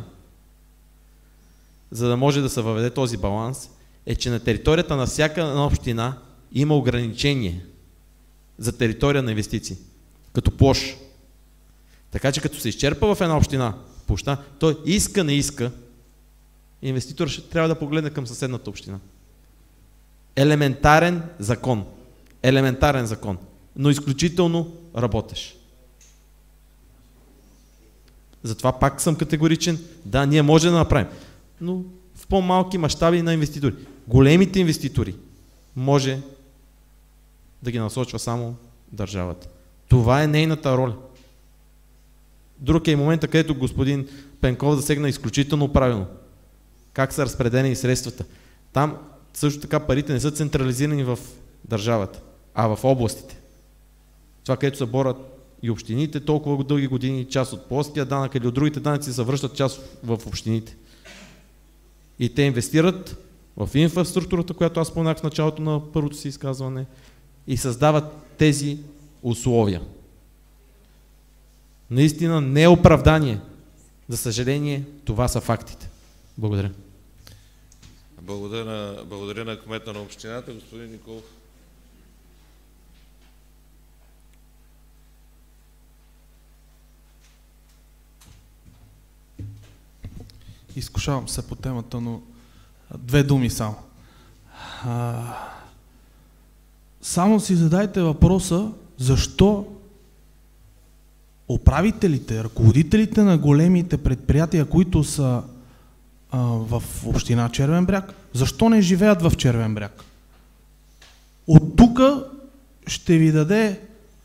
за да може да се въведе този баланс, е, че на територията на всяка една община има ограничение за територия на инвестиции, като площ. Така че като се изчерпа в една община площа, той иска, не иска, инвеститор ще трябва да погледне към съседната община. Елементарен закон. Елементарен закон, но изключително работещ. Затова пак съм категоричен. Да, ние можем да направим, но в по-малки мащаби на инвеститори. Големите инвеститори може да ги насочва само държавата. Това е нейната роля. Друг е и момента, където господин Пенков засегна изключително правилно. Как са разпределени средствата. Там също така парите не са централизирани в държавата, а в областите. Това, където се борят и общините, толкова дълги години, част от плоския данък или от другите данъци се връщат част в общините. И те инвестират в инфраструктурата, която аз споменах в началото на първото си изказване, и създават тези условия. Наистина не е оправдание. За съжаление, това са фактите. Благодаря. Благодаря на кмета на общината, господин Николов. Изкушавам се по темата, но две думи само. Само си задайте въпроса, защо управителите, ръководителите на големите предприятия, които са в община Червен бряг, защо не живеят в Червен бряг? От тук ще ви даде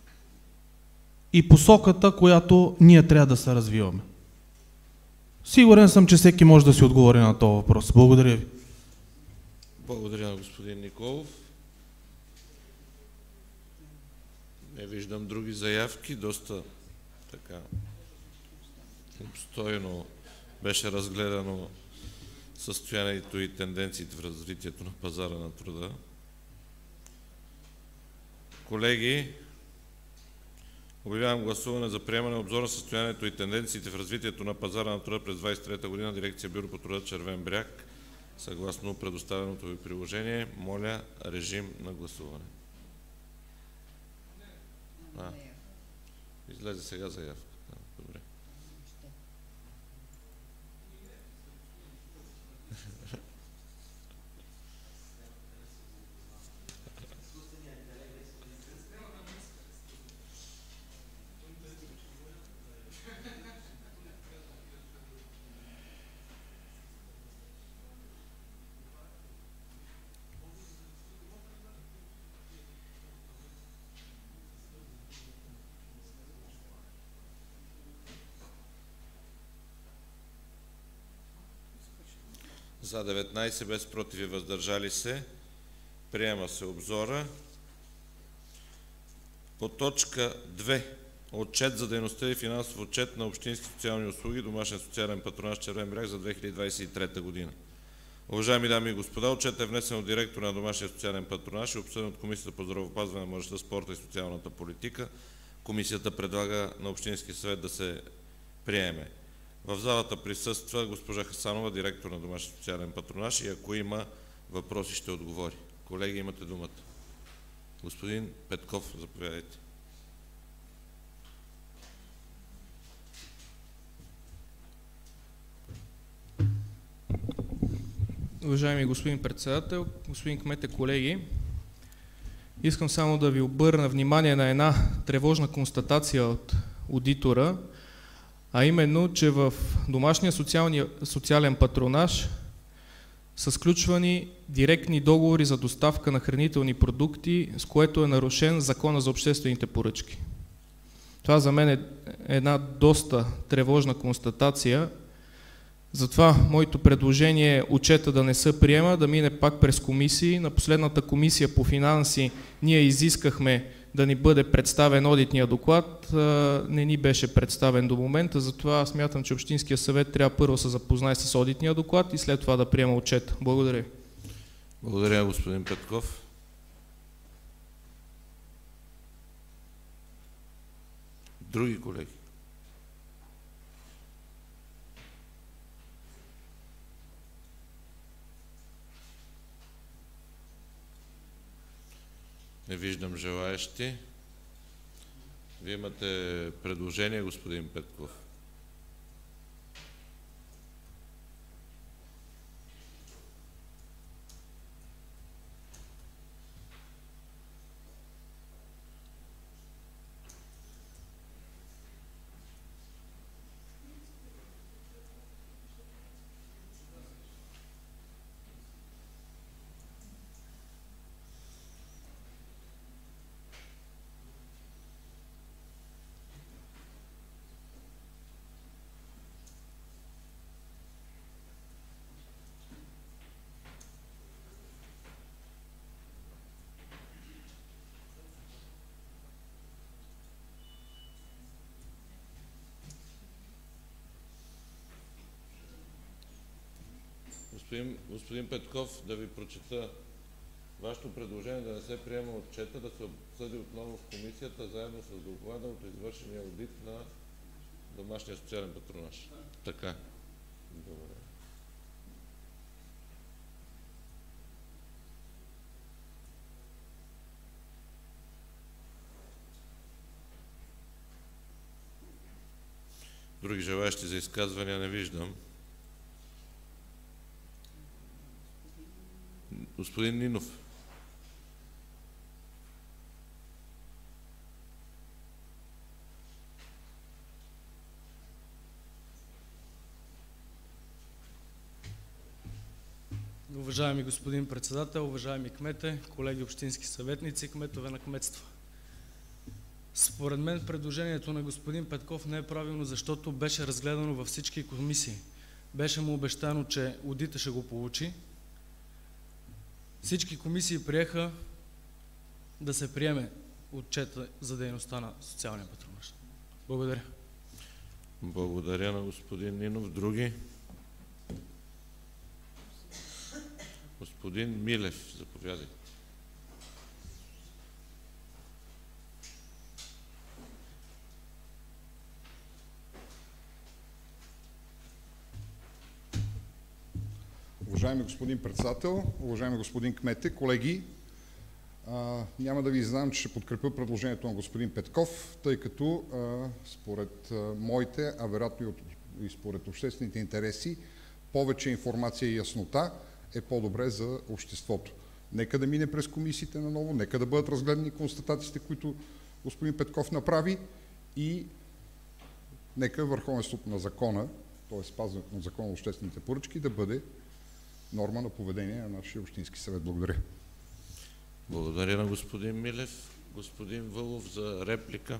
и посоката, която ние трябва да се развиваме. Сигурен съм, че всеки може да си отговори на този въпрос. Благодаря ви. Благодаря на господин Николов. Не виждам други заявки. Доста така обстойно беше разгледано състоянието и тенденциите в развитието на пазара на труда. Колеги, обявявам гласуване за приемане обзор на състоянието и тенденциите в развитието на пазара на труда през 2023 година, дирекция Бюро по труда Червен бряг, съгласно предоставеното ви приложение. Моля, режим на гласуване. Излезе сега заявка. Добре. За 19, без против и въздържали се. Приема се обзора. По точка 2. Отчет за дейността и финансов отчет на общински социални услуги, домашен социален патронаж Червен бряг за 2023 година. Уважаеми дами и господа, отчет е внесен от директора на домашния социален патронаж и обсъден от Комисията по здравеопазване, младежта, спорта и социалната политика. Комисията предлага на Общинския съвет да се приеме. В залата присъства госпожа Хасанова, директор на домашния социален патронаж, и ако има въпроси, ще отговори. Колеги, имате думата. Господин Петков, заповядайте. Уважаеми господин председател, господин кмете, колеги, искам само да ви обърна внимание на една тревожна констатация от аудитора, а именно, че в домашния социален патронаж са сключвани директни договори за доставка на хранителни продукти, с което е нарушен Закона за обществените поръчки. Това за мен е една доста тревожна констатация. Затова моето предложение е отчета да не се приема, да мине пак през комисии. На последната комисия по финанси ние изискахме да ни бъде представен одитния доклад, не ни беше представен до момента, затова смятам, че Общинския съвет трябва първо се запознае с одитния доклад и след това да приема отчет. Благодаря. Благодаря, господин Петков. Други колеги? Не виждам желаещи. Вие имате предложение, господин Петков. Господин Петков, да ви прочета вашето предложение да не се приема отчета, да се обсъди отново в комисията, заедно с доклада от извършения аудит на домашния социален патронаж. Така. Добре. Други желаящи за изказвания не виждам. Господин Нинов. Уважаеми господин председател, уважаеми кмете, колеги общински съветници, кметове на кметства. Според мен предложението на господин Петков не е правилно, защото беше разгледано във всички комисии. Беше му обещано, че одита ще го получи. Всички комисии приеха да се приеме отчета за дейността на социалния патронаж. Благодаря. Благодаря на господин Нинов. Други? Господин Милев, заповядайте. Уважаеми господин председател, уважаеми господин кмете, колеги, няма да ви знам, че ще подкрепя предложението на господин Петков, тъй като според моите, а вероятно и според обществените интереси, повече информация и яснота е по-добре за обществото. Нека да мине през комисиите наново, нека да бъдат разгледани констатациите, които господин Петков направи и нека върховенството на закона, т.е. спазването на закона на обществените поръчки, да бъде норма на поведение на нашия общински съвет. Благодаря. Благодаря на господин Милев. Господин Вълов за реплика.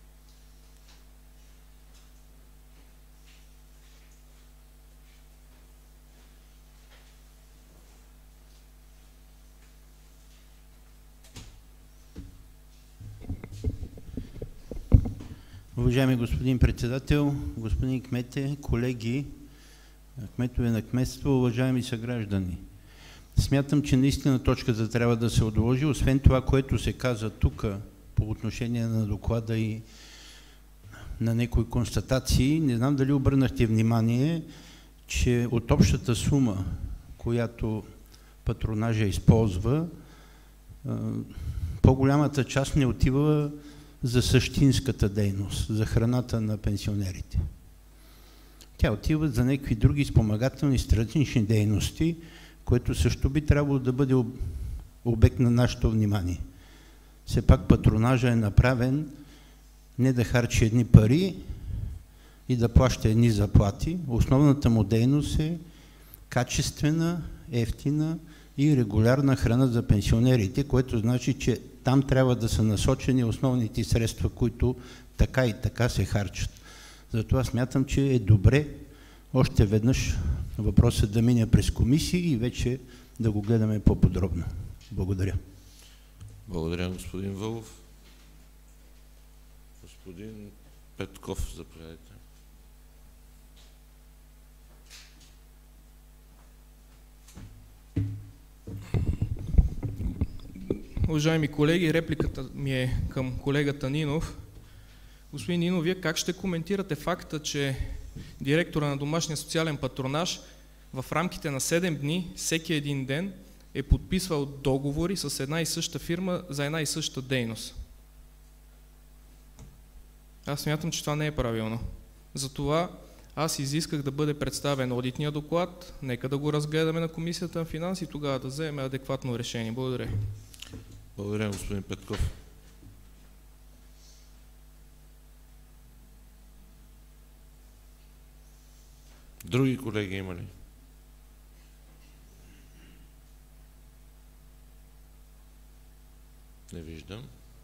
Уважаеми господин председател, господин кмете, колеги, кметове на кметство, уважаеми съграждани. Смятам, че наистина точката трябва да се отложи. Освен това, което се каза тук по отношение на доклада и на някои констатации, не знам дали обърнахте внимание, че от общата сума, която патронажа използва, по-голямата част не отива за същинската дейност, за храната на пенсионерите. Тя отива за някакви други спомагателни странични дейности, което също би трябвало да бъде обект на нашето внимание. Все пак патронажа е направен не да харчи едни пари и да плаща едни заплати. Основната му дейност е качествена, ефтина и регулярна храна за пенсионерите, което значи, че там трябва да са насочени основните средства, които така и така се харчат. Затова смятам, че е добре още веднъж въпросът да мине през комисии и вече да го гледаме по-подробно. Благодаря. Благодаря, господин Вълов. Господин Петков, заповядайте. Уважаеми колеги, репликата ми е към колегата Нинов. Господин Нинов, вие как ще коментирате факта, че директора на домашния социален патронаж в рамките на 7 дни, всеки един ден, е подписвал договори с една и съща фирма за една и съща дейност? Аз смятам, че това не е правилно. Затова аз изисках да бъде представен одитния доклад, нека да го разгледаме на Комисията на финанси и тогава да вземем адекватно решение. Благодаря. Благодаря, господин Петков. Други колеги има ли? Не виждам.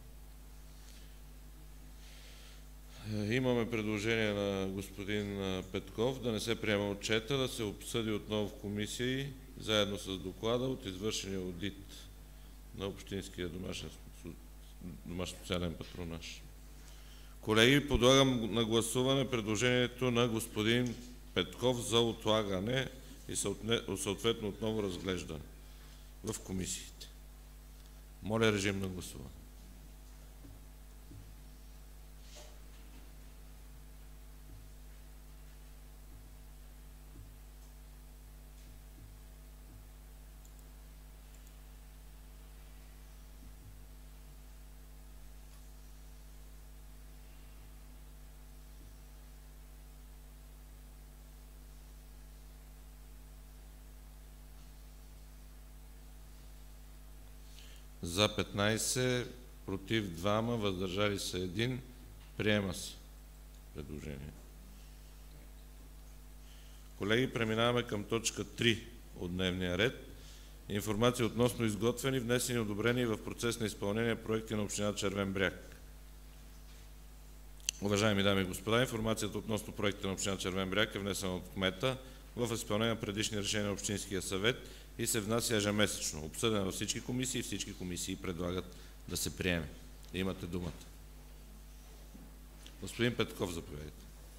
Имаме предложение на господин Петков да не се приема отчета, да се обсъди отново в комисии, заедно с доклада от извършения аудит на общинския домашен социален патронаж. Колеги, подлагам на гласуване предложението на господин Петков за отлагане и съответно отново разглеждане в комисиите. Моля, режим на гласуване. За 15, против 2, въздържали се 1. Приема се предложение. Колеги, преминаваме към точка 3 от дневния ред. Информация относно изготвени, внесени, одобрени в процес на изпълнение проекти на община Червен бряг. Уважаеми дами и господа, информацията относно проекти на община Червен бряг е внесена от кмета в изпълнение на предишни решения на Общинския съвет и се внася ежемесечно. Обсъдена във всички комисии и всички комисии предлагат да се приеме. Имате думата. Господин Петков, заповядайте.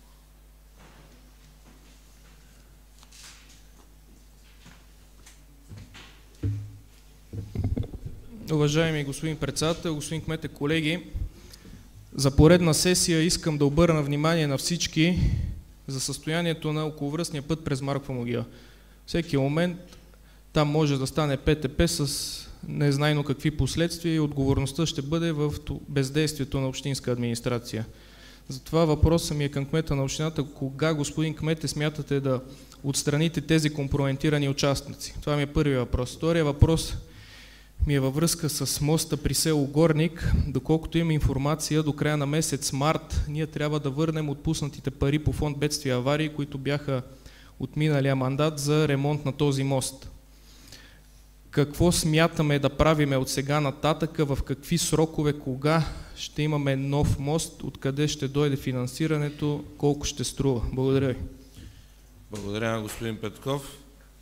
Уважаеми господин председател, господин кмете, колеги, за поредна сесия искам да обърна внимание на всички за състоянието на околовръстния път през Маркова могила. Всеки момент там може да стане ПТП с незнайно какви последствия и отговорността ще бъде в бездействието на общинска администрация. Затова въпросът ми е към кмета на общината: кога, господин кмете, смятате да отстраните тези компрометирани участници? Това ми е първият въпрос. Втория въпрос ми е във връзка с моста при село Горник. Доколкото има информация, до края на месец март ние трябва да върнем отпуснатите пари по фонд бедствия и аварии, които бяха от миналия мандат за ремонт на този мост. Какво смятаме да правиме от сега нататъка, в какви срокове, кога ще имаме нов мост, откъде ще дойде финансирането, колко ще струва? Благодаря ви. Благодаря на господин Петков.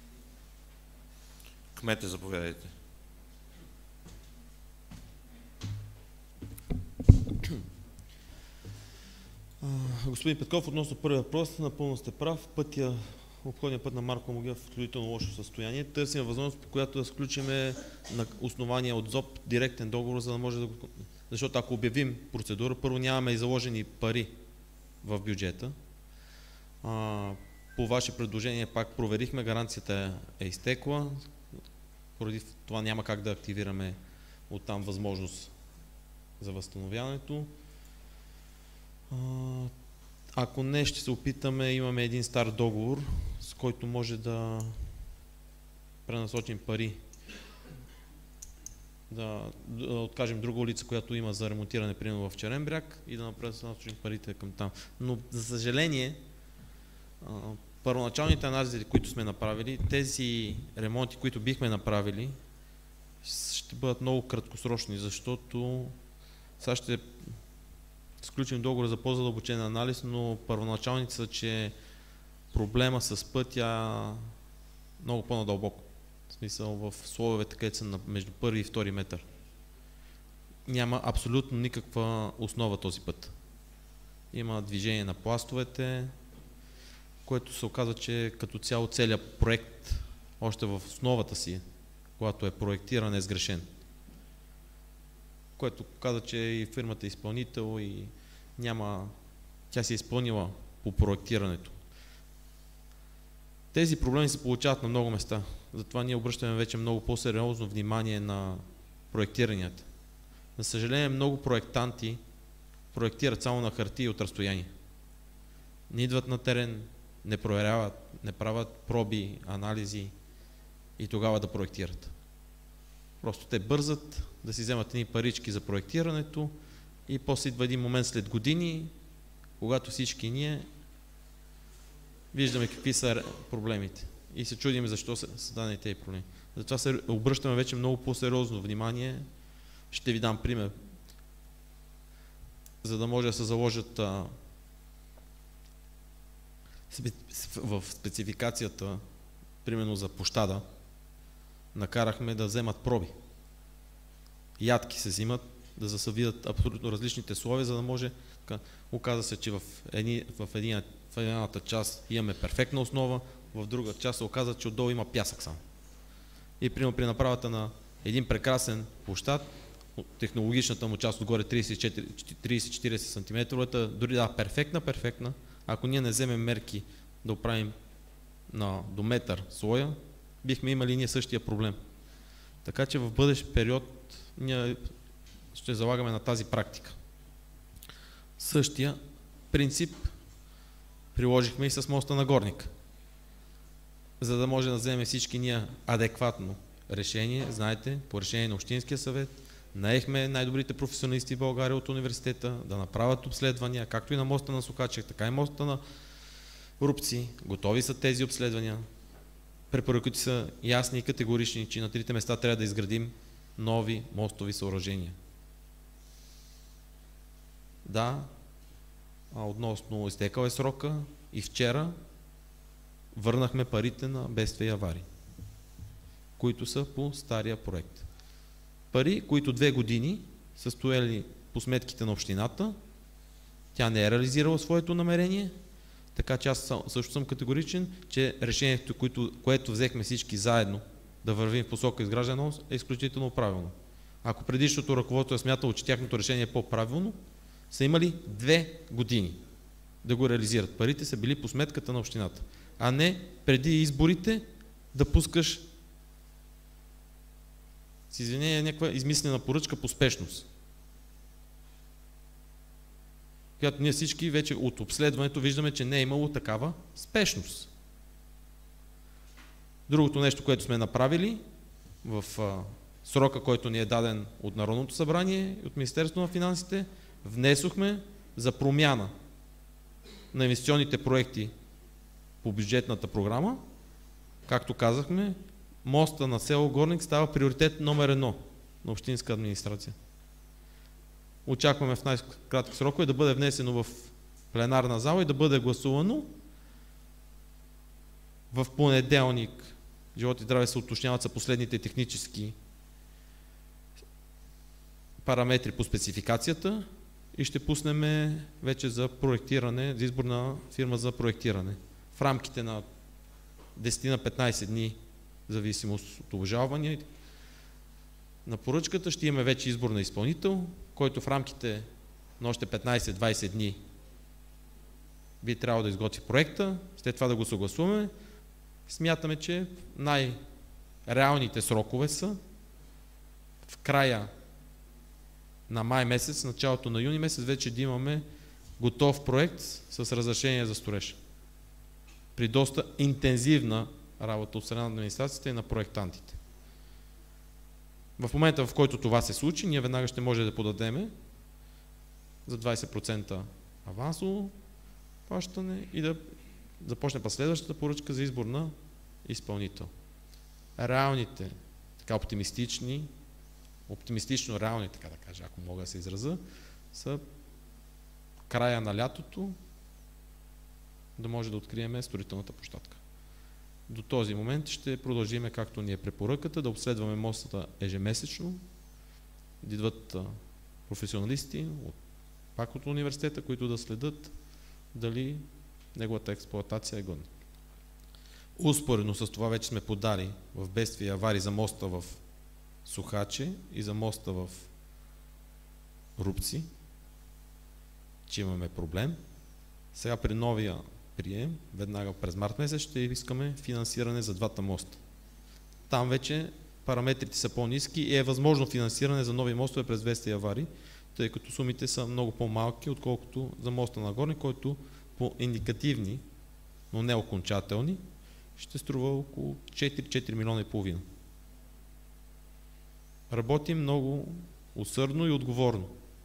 Кмете, заповядайте. Господин Петков, относно първия въпрос, напълно сте прав. Обходният път на Маркова могила в изключително лошо състояние. Търсим възможност, по която да сключим на основание от ЗОП директен договор, за да може да го... Защото ако обявим процедура, първо нямаме и заложени пари в бюджета. По ваше предложение пак проверихме, гаранцията е изтекла. Поради това няма как да активираме оттам възможност за възстановяването. Ако не, ще се опитаме, имаме един стар договор, с който може да пренасочим пари, да откажем друга улица, която има за ремонтиране, примерно в Червен бряг, и да пренасочим парите към там. Но, за съжаление, първоначалните анализи, които сме направили, тези ремонти, които бихме направили, ще бъдат много краткосрочни, защото сега ще сключим договор за по-задълбочен анализ, но първоначалните са, че проблема с пътя много по-надълбоко. В смисъл, в слоевете, където са между първи и втори метър. Няма абсолютно никаква основа този път. Има движение на пластовете, което се оказва, че като цяло целият проект, още в основата си, когато е проектиран, е сгрешен. Което каза, че и фирмата е изпълнител и тя се е изпълнила по проектирането. Тези проблеми се получават на много места. Затова ние обръщаме вече много по-сериозно внимание на проектиранията. За съжаление, много проектанти проектират само на хартия и от разстояние. Не идват на терен, не проверяват, не правят проби, анализи и тогава да проектират. Просто те бързат да си вземат едни парички за проектирането и после идва един момент след години, когато всички ние виждаме какви са проблемите и се чудим защо са дадени тези проблеми. Затова се обръщаме вече много по-сериозно внимание. Ще ви дам пример, за да може да се заложат в спецификацията, примерно за площада, накарахме да вземат проби. Ядки се взимат, да засъвидат абсолютно различните слоеве, за да може... Оказа се, че в едната част имаме перфектна основа, в друга част се оказа, че отдолу има пясък само. И при направата на един прекрасен площад, технологичната му част отгоре 30-40 см, дори да перфектна, ако ние не вземем мерки да оправим до метър слоя, бихме имали ние същия проблем. Така че в бъдещ период ние ще залагаме на тази практика. Същия принцип приложихме и с моста на Горник. За да може да вземем всички ние адекватно решение, знаете, по решение на Общинския съвет, наехме най-добрите професионалисти в България от университета да направят обследвания, както и на моста на Сухачев, така и моста на Рупци. Готови са тези обследвания. Препоръките са ясни и категорични, че на трите места трябва да изградим нови мостови съоръжения. Да, относно изтекал е срока и вчера върнахме парите на бедствия и аварии, които са по стария проект. Пари, които 2 години са стояли по сметките на общината, тя не е реализирала своето намерение, така че аз също съм категоричен, че решението, което взехме всички заедно да вървим в посока изграждане на мост, е изключително правилно. Ако предишното ръководство е смятало, че тяхното решение е по-правилно, са имали 2 години да го реализират. Парите са били по сметката на общината, а не преди изборите да пускаш с извинение някаква измислена поръчка по спешност. Която ние всички вече от обследването виждаме, че не е имало такава спешност. Другото нещо, което сме направили в срока, който ни е даден от Народното събрание и от Министерството на финансите, внесохме за промяна на инвестиционните проекти по бюджетната програма. Както казахме, моста на село Горник става приоритет номер 1 на общинска администрация. Очакваме в най-кратки срокове да бъде внесено в пленарна зала и да бъде гласувано. В понеделник, живот и здраве, се уточняват са последните технически параметри по спецификацията и ще пуснем вече за проектиране, за избор на фирма за проектиране. В рамките на 10 на 15 дни, в зависимост от обжалвания на поръчката, ще имаме вече избор на изпълнител, който в рамките на още 15-20 дни би трябвало да изготви проекта, след това да го съгласуваме. Смятаме, че най-реалните срокове са в края на май месец, началото на юни месец, вече да имаме готов проект с разрешение за строеж. При доста интензивна работа от страна на администрацията и на проектантите. В момента, в който това се случи, ние веднага ще може да подадем за 20% авансово плащане и да започне последващата поръчка за избор на изпълнител. Реалните, така оптимистично реални, така да кажа, ако мога да се изразя, са края на лятото да може да открием строителната площадка. До този момент ще продължим, както ни е препоръката, да обследваме моста ежемесечно, да идват професионалисти пак от университета, които да следят дали неговата експлоатация е годна. Успоредно с това вече сме подали в бедствия и аварии за моста в Сухаче и за моста в Рупци, че имаме проблем. Сега при новия прием, веднага през март месец, ще искаме финансиране за двата моста. Там вече параметрите са по-ниски и е възможно финансиране за нови мостове през бедствия и аварии, тъй като сумите са много по-малки, отколкото за моста на Горник, който по индикативни, но не окончателни, ще струва около 4 милиона и половина. Работим много усърдно и отговорно.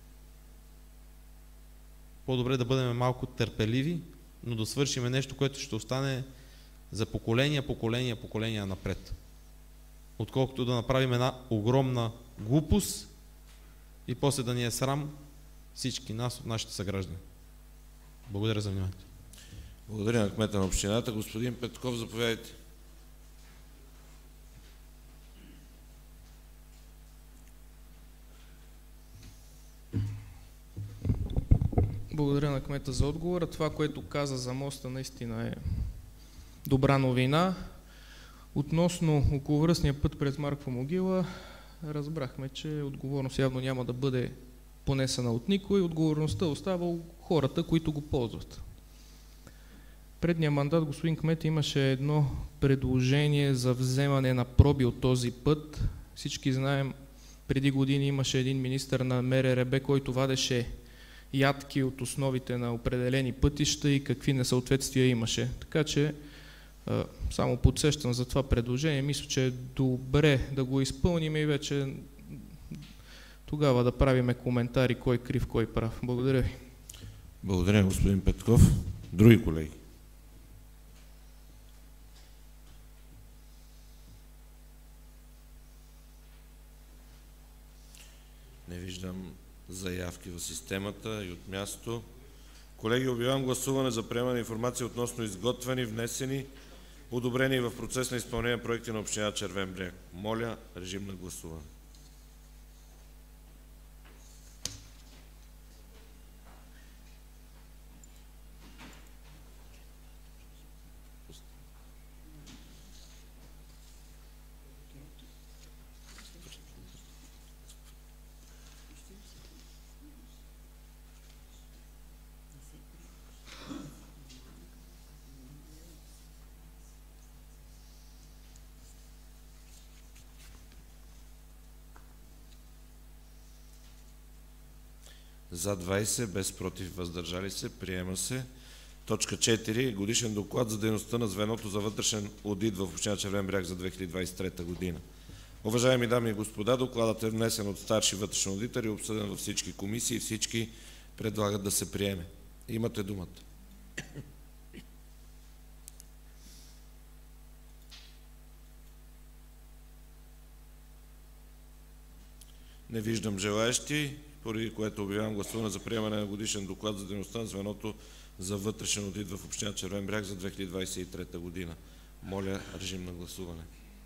По-добре да бъдем малко търпеливи, но да свършим нещо, което ще остане за поколения напред. Отколкото да направим една огромна глупост и после да ни е срам всички нас от нашите съграждани. Благодаря за вниманието. Благодаря на кмета на общината. Господин Петков, заповядайте. Благодаря на кмета за отговора. Това, което каза за моста, наистина е добра новина. Относно околовръстния път през Маркова могила, разбрахме, че отговорност явно няма да бъде понесена от никой. Отговорността остава у хората, които го ползват. Предния мандат, господин кмет, имаше едно предложение за вземане на проби от този път. Всички знаем, преди години имаше един министър на МРРБ, който вадеше ядки от основите на определени пътища и какви несъответствия имаше. Така че само подсещам за това предложение. Мисля, че е добре да го изпълним и вече тогава да правиме коментари кой крив, кой прав. Благодаря ви. Благодаря, господин Петков. Други колеги? Не виждам заявки в системата и от място. Колеги, обявявам гласуване за приемане на информация относно изготвени, внесени, одобрени в процес на изпълнение проекти на община Червен бряг. Моля, режим на гласуване. За 20, без против, въздържали се, приема се. Точка 4. Годишен доклад за дейността на звеното за вътрешен одит в община Червен бряг за 2023 година. Уважаеми дами и господа, докладът е внесен от старши вътрешен одитор и обсъден във всички комисии. Всички предлагат да се приеме. Имате думата. Не виждам желаещи, поради което обявявам гласуване за приемане на годишен доклад за дейността на звеното за вътрешен одит в община Червен бряг за 2023 година. Моля, режим на гласуване.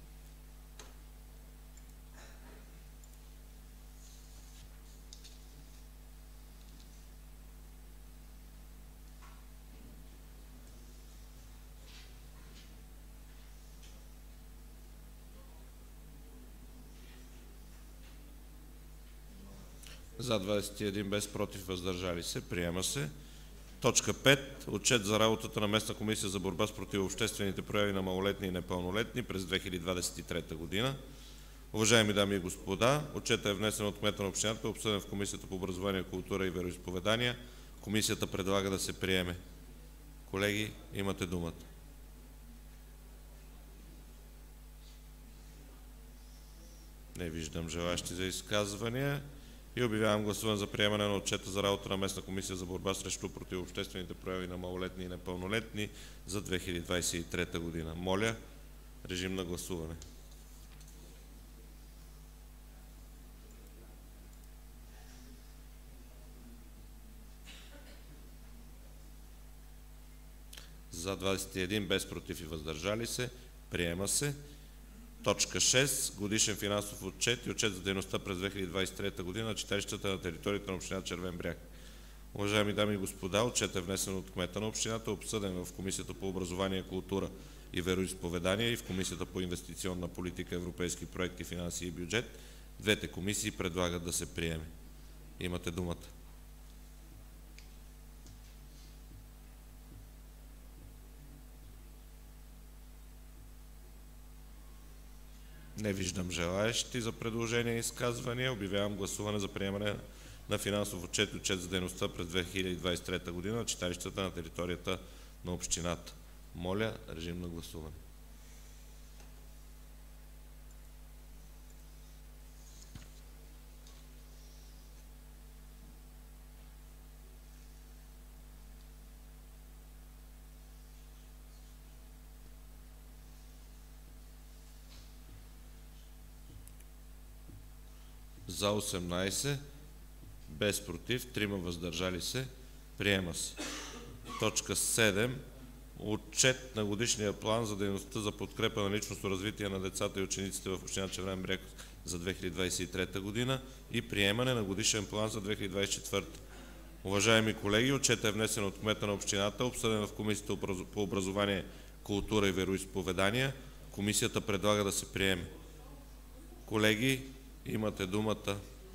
За 21, без против, въздържали се. Приема се. Точка 5. Отчет за работата на местна комисия за борба с противообществените прояви на малолетни и непълнолетни през 2023 година. Уважаеми дами и господа, отчетът е внесен от кмета на общината, обсъден в Комисията по образование, култура и вероизповедания. Комисията предлага да се приеме. Колеги, имате думата. Не виждам желащи за изказвания. И обявявам гласуване за приемане на отчета за работа на местна комисия за борба срещу противообществените прояви на малолетни и непълнолетни за 2023 година. Моля, режим на гласуване. За 21, без против и въздържали се. Приема се. Точка 6. Годишен финансов отчет и отчет за дейността през 2023 година на читалищата на територията на община Червен бряг. Уважаеми дами и господа, отчет е внесен от кмета на общината, обсъден в Комисията по образование, култура и вероизповедание и в Комисията по инвестиционна политика, европейски проекти, финанси и бюджет. Двете комисии предлагат да се приеме. Имате думата. Не виждам желаещи за предложения и изказвания. Обявявам гласуване за приемане на финансов отчет и отчет за дейността през 2023 година на читалищата на територията на общината. Моля, режим на гласуване. За 18, без против, 3 въздържали се. Приема се. Точка 7. Отчет на годишния план за дейността за подкрепа на личностно развитие на децата и учениците в община Червен бряг за 2023 година и приемане на годишен план за 2024. Уважаеми колеги, отчет е внесен от кмета на общината, обсъден в Комисията по образование, култура и вероизповедания. Комисията предлага да се приеме. Колеги, имате думата.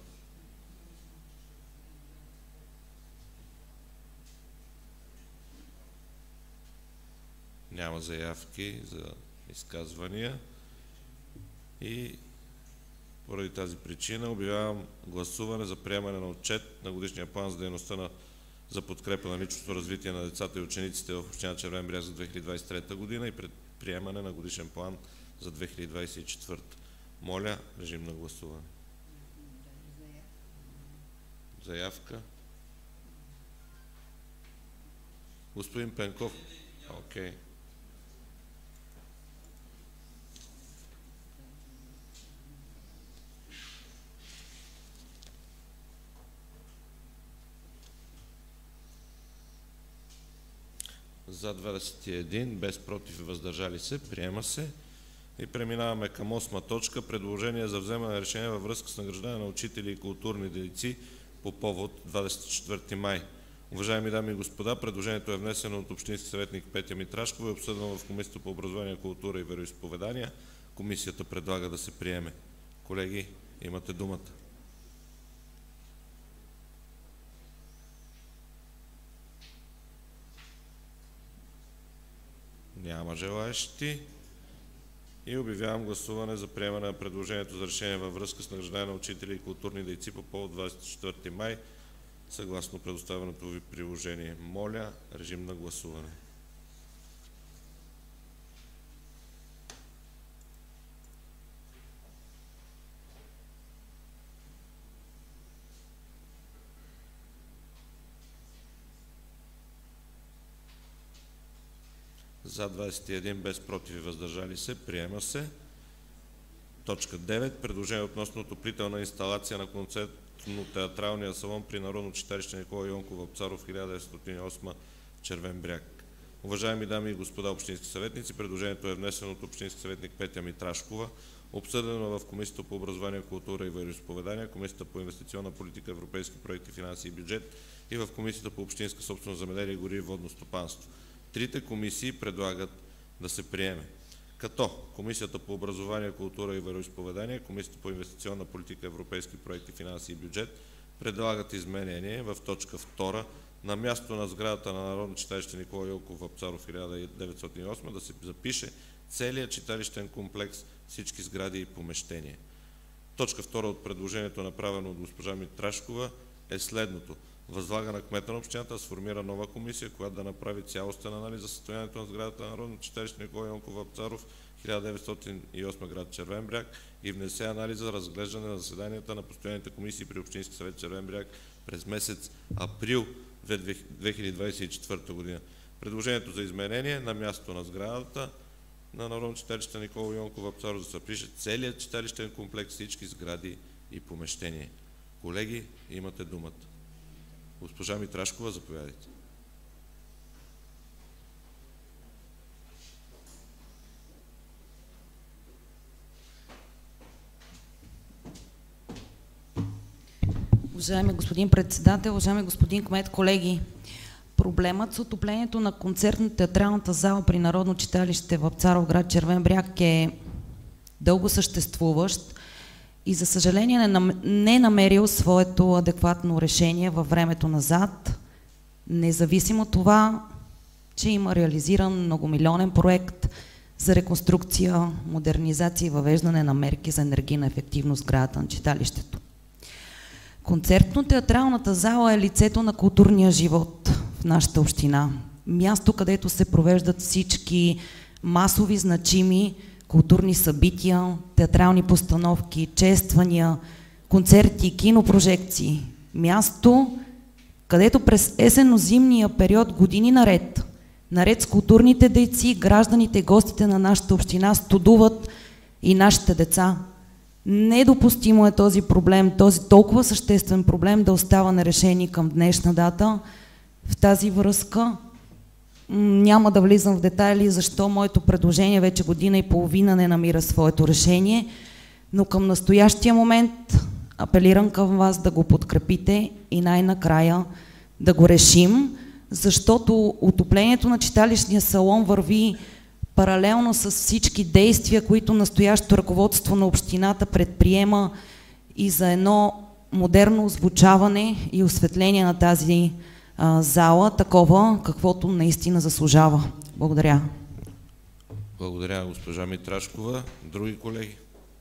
Няма заявки за изказвания и поради тази причина обявявам гласуване за приемане на отчет на годишния план за дейността за подкрепа на личностно развитие на децата и учениците в община Червен бряг за 2023 година и приемане на годишен план за 2024. Моля, режим на гласуване. Заявка. Господин Пенков. Окей. За 21, без против и въздържали се, приема се. И преминаваме към 8 точка. Предложение за вземане на решение във връзка с награждане на учители и културни дейци по повод 24 май. Уважаеми дами и господа, предложението е внесено от общински съветник Петя Митрашкова и обсъдено в Комисията по образование, култура и вероизповедания. Комисията предлага да се приеме. Колеги, имате думата. Няма желаещи. И обявявам гласуване за приемане на предложението за решение във връзка с награждане на учители и културни дейци по повод 24 май, съгласно предоставеното ви приложение. Моля, режим на гласуване. За 21, без против и въздържали се, приема се. Точка 9. Предложение относно отоплителна инсталация на концертно-театралния салон при Народно читалище Никола Йонков Вапцаров 1908 Червен бряг. Уважаеми дами и господа общински съветници, предложението е внесено от общински съветник Петя Митрашкова, обсъдено в Комисията по образование, култура и вероизповедания, Комисията по инвестиционна политика, европейски проекти, финанси и бюджет и в Комисията по общинска собственост, земеделие, гори и водно стопанство. Трите комисии предлагат да се приеме. Като Комисията по образование, култура и вероизповедание, Комисията по инвестиционна политика, европейски проекти, финанси и бюджет предлагат изменение в точка 2 на място на сградата на Народно читалище Никола Йонков Вапцаров 1908 да се запише целият читалищен комплекс, всички сгради и помещения. Точка 2 от предложението, направено от госпожа Митрашкова, е следното. Възлага на кмета на общината да сформира нова комисия, която да направи цялостен анализ за състоянието на сградата на Народно читалище Никола Йонков Вапцаров 1908 град Червен бряг и внесе анализ за разглеждане на заседанията на постоянните комисии при Общински съвет Червен бряг през месец април 2024 година. Предложението за изменение на място на сградата на Народно читалище Никола Йонков Вапцаров да се пише целият читалищен комплекс, всички сгради и помещения. Колеги, имате думата. Госпожа Митрашкова, заповядайте. Уважаеми господин председател, уважаеми господин кмет, колеги, проблемът с отоплението на концертно-театралната зала при Народно читалище Вапцаров град Червен бряг е дълго съществуващ и за съжаление не намерил своето адекватно решение във времето назад, независимо от това, че има реализиран многомилионен проект за реконструкция, модернизация и въвеждане на мерки за енергийна ефективност в сградата на читалището. Концертно-театралната зала е лицето на културния живот в нашата община. Място, където се провеждат всички масови, значими културни събития, театрални постановки, чествания, концерти, кинопрожекции. Място, където през есенно-зимния период години наред с културните дейци, гражданите и гостите на нашата община студуват и нашите деца. Недопустимо е този проблем, този толкова съществен проблем да остава нерешен към днешна дата. В тази връзка няма да влизам в детайли, защо моето предложение вече година и половина не намира своето решение, но към настоящия момент апелирам към вас да го подкрепите и най-накрая да го решим, защото отоплението на читалищния салон върви паралелно с всички действия, които настоящото ръководство на общината предприема и за едно модерно озвучаване и осветление на тази зала, такова, каквото наистина заслужава. Благодаря. Благодаря, госпожа Митрашкова. Други колеги?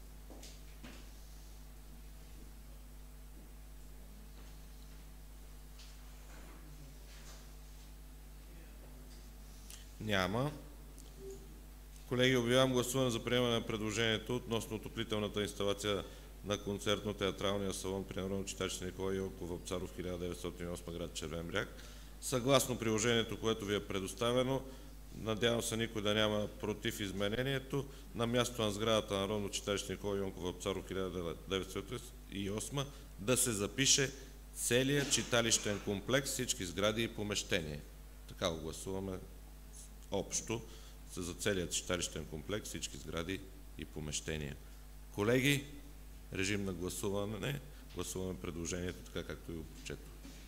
Няма. Колеги, обявявам гласуване за приемане на предложението относно отоплителната инсталация на концертно-театралния салон при Народно читалище Никола Йонков Вапцаров, 1908 град Червен бряг. Съгласно приложението, което ви е предоставено, надявам се никой да няма против изменението, на място на сградата на Народно читалище Никола Йонков Вапцаров, 1908 да се запише целият читалищен комплекс, всички сгради и помещения. Така го гласуваме общо за целият читалищен комплекс, всички сгради и помещения. Колеги, режим на гласуване. Гласуваме предложението така, както и го прочетох.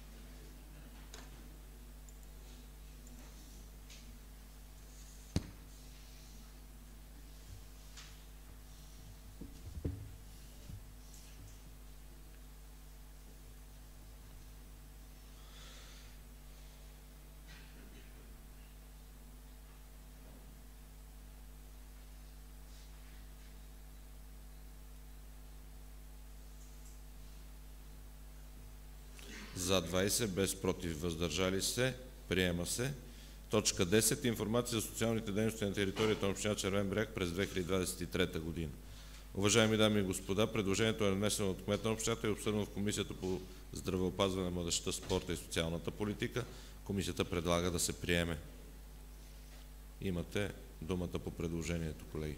За 20, без против, въздържали се, приема се. Точка 10. Информация за социалните дейности на територията на община Червен бряг през 2023 година. Уважаеми дами и господа, предложението е внесено от кмета на общината и обсъдено в Комисията по здравеопазване, младежта, спорта и социалната политика. Комисията предлага да се приеме. Имате думата по предложението, колеги.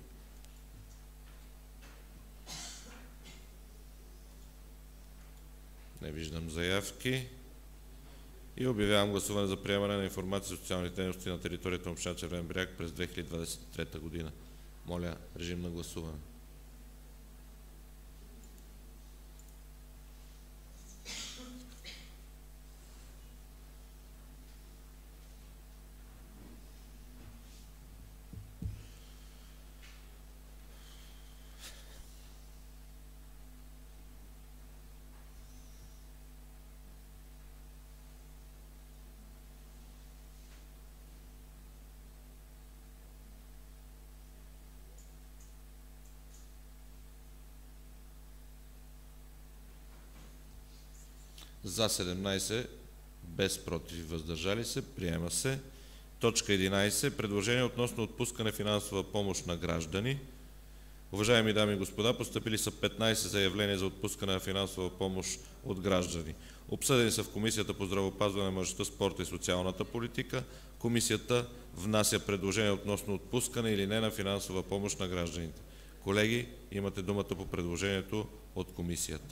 Не виждам заявки. И обявявам гласуване за приемане на информация за социалните дейности на територията на община Червен бряг през 2023 година. Моля, режим на гласуване. За 17, без против, въздържали се, приема се. Точка 11. Предложение относно отпускане финансова помощ на граждани. Уважаеми дами и господа, постъпили са 15 заявления за отпускане на финансова помощ от граждани. Обсъдени са в Комисията по здравеопазване, младежта, спорта и социалната политика. Комисията внася предложение относно отпускане или не на финансова помощ на гражданите. Колеги, имате думата по предложението от комисията.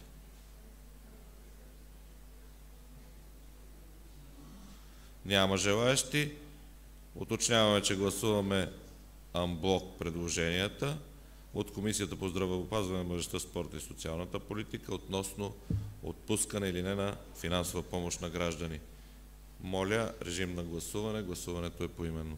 Няма желаещи. Уточняваме, че гласуваме анблок предложенията от Комисията по здравеопазване, младежта, спорта и социалната политика относно отпускане или не на финансова помощ на граждани. Моля, режим на гласуване. Гласуването е поименно.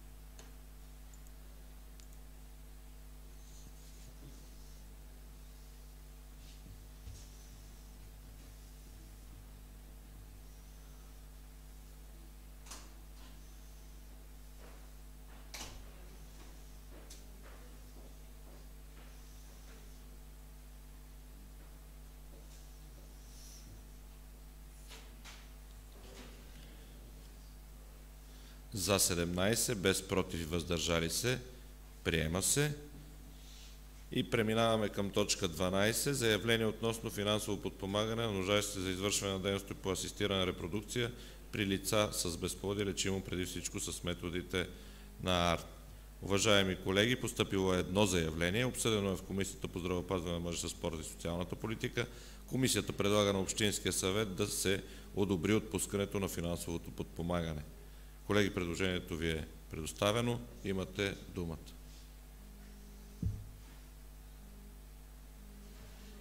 За 17, без против и въздържали се, приема се. И преминаваме към точка 12. Заявление относно финансово подпомагане на нуждаещите за извършване на дейности по асистирана репродукция при лица с безплодие, лечимо преди всичко с методите на АРТ. Уважаеми колеги, постъпило е едно заявление, обсъдено е в Комисията по здравеопазване, младежта, спорта и социалната политика. Комисията предлага на Общинския съвет да се одобри отпускането на финансовото подпомагане. Колеги, предложението ви е предоставено. Имате думата.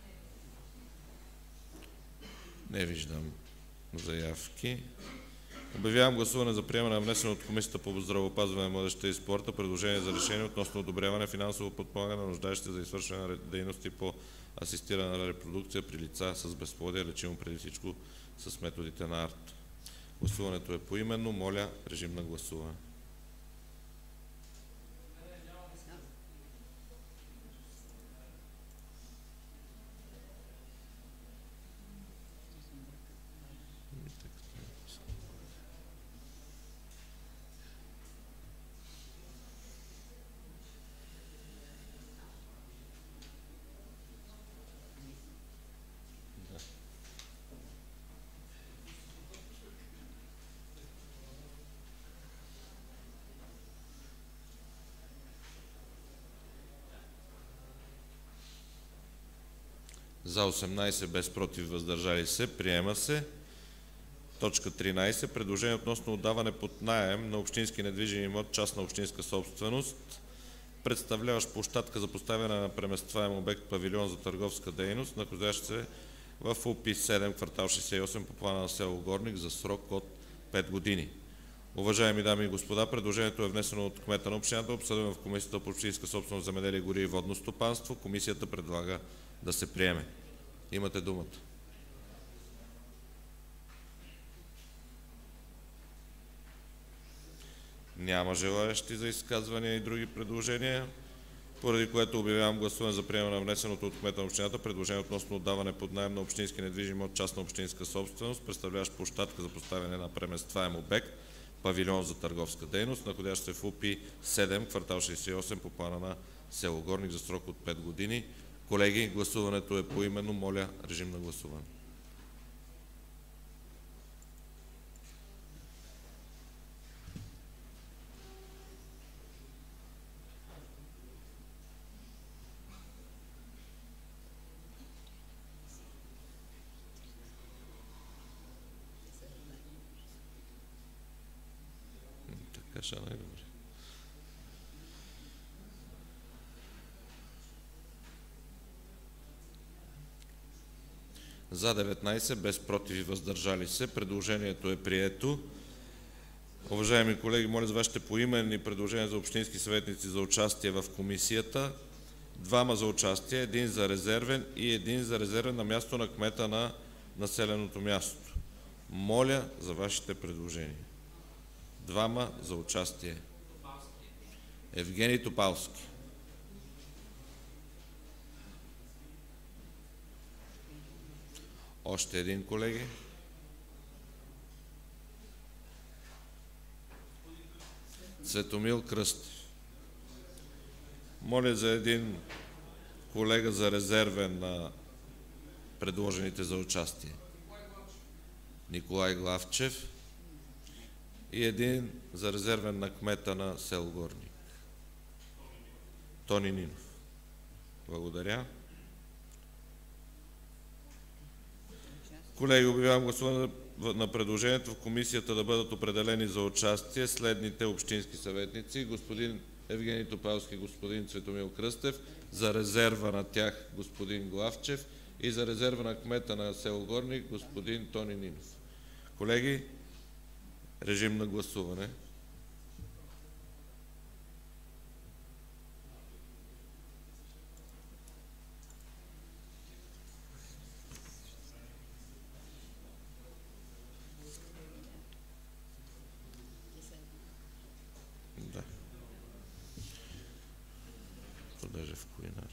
Не виждам заявки. Обявявам гласуване за приемане на внесено от Комисията по здравеопазване, младежта и спорта предложение за решение относно одобряване финансово подпомагане на нуждаещите за извършване на дейности по асистирана репродукция при лица с безплодие, лечимо преди всичко с методите на АРТ. Гласуването е поименно. Моля, режим на гласуване. За 18, без против, въздържали се. Приема се. Точка 13. Предложение относно отдаване под наем на общински недвижим имот, частна общинска собственост, представляващ площадка за поставяне на преместваем обект павилион за търговска дейност, находящ се в УПИ 7, квартал 68 по плана на село Горник за срок от 5 години. Уважаеми дами и господа, предложението е внесено от кмета на общината, обсъдено в Комисията по общинска собственост, земеделие, гори и водно стопанство. Комисията предлага да се приеме. Имате думата. Няма желаещи за изказвания и други предложения, поради което обявявам гласуване за приемане на внесеното от кмета на общината предложение относно отдаване под наем на общински недвижим имот, частна общинска собственост, представляващ площадка за поставяне на преместваем обект, павилион за търговска дейност, находящ се в УПИ 7, квартал 68 по плана на село Горник за срок от 5 години. Колеги, гласуването е поименно. Моля, режим на гласуване. Така ще най-добре. За 19, без против и въздържали се. Предложението е прието. Уважаеми колеги, моля за вашите поименни предложения за общински съветници за участие в комисията. 2 за участие, 1 за резервен и 1 за резервен на място на кмета на населеното място. Моля за вашите предложения. 2 за участие. Евгений Топалски. Още един, колеги. Цветомил Кръстев. Моля за един колега за резервен на предложените за участие. Николай Главчев. И един за резервен на кмета на село Горник. Тони Нинов. Благодаря. Колеги, обявявам гласуване на предложението в комисията да бъдат определени за участие следните общински съветници: господин Евгений Топалски, господин Цветомил Кръстев, за резерва на тях господин Главчев и за резерва на кмета на село Горник господин Тони Нинов. Колеги, режим на гласуване. Да. Даже в кулинария.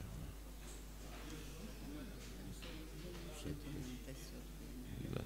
Да.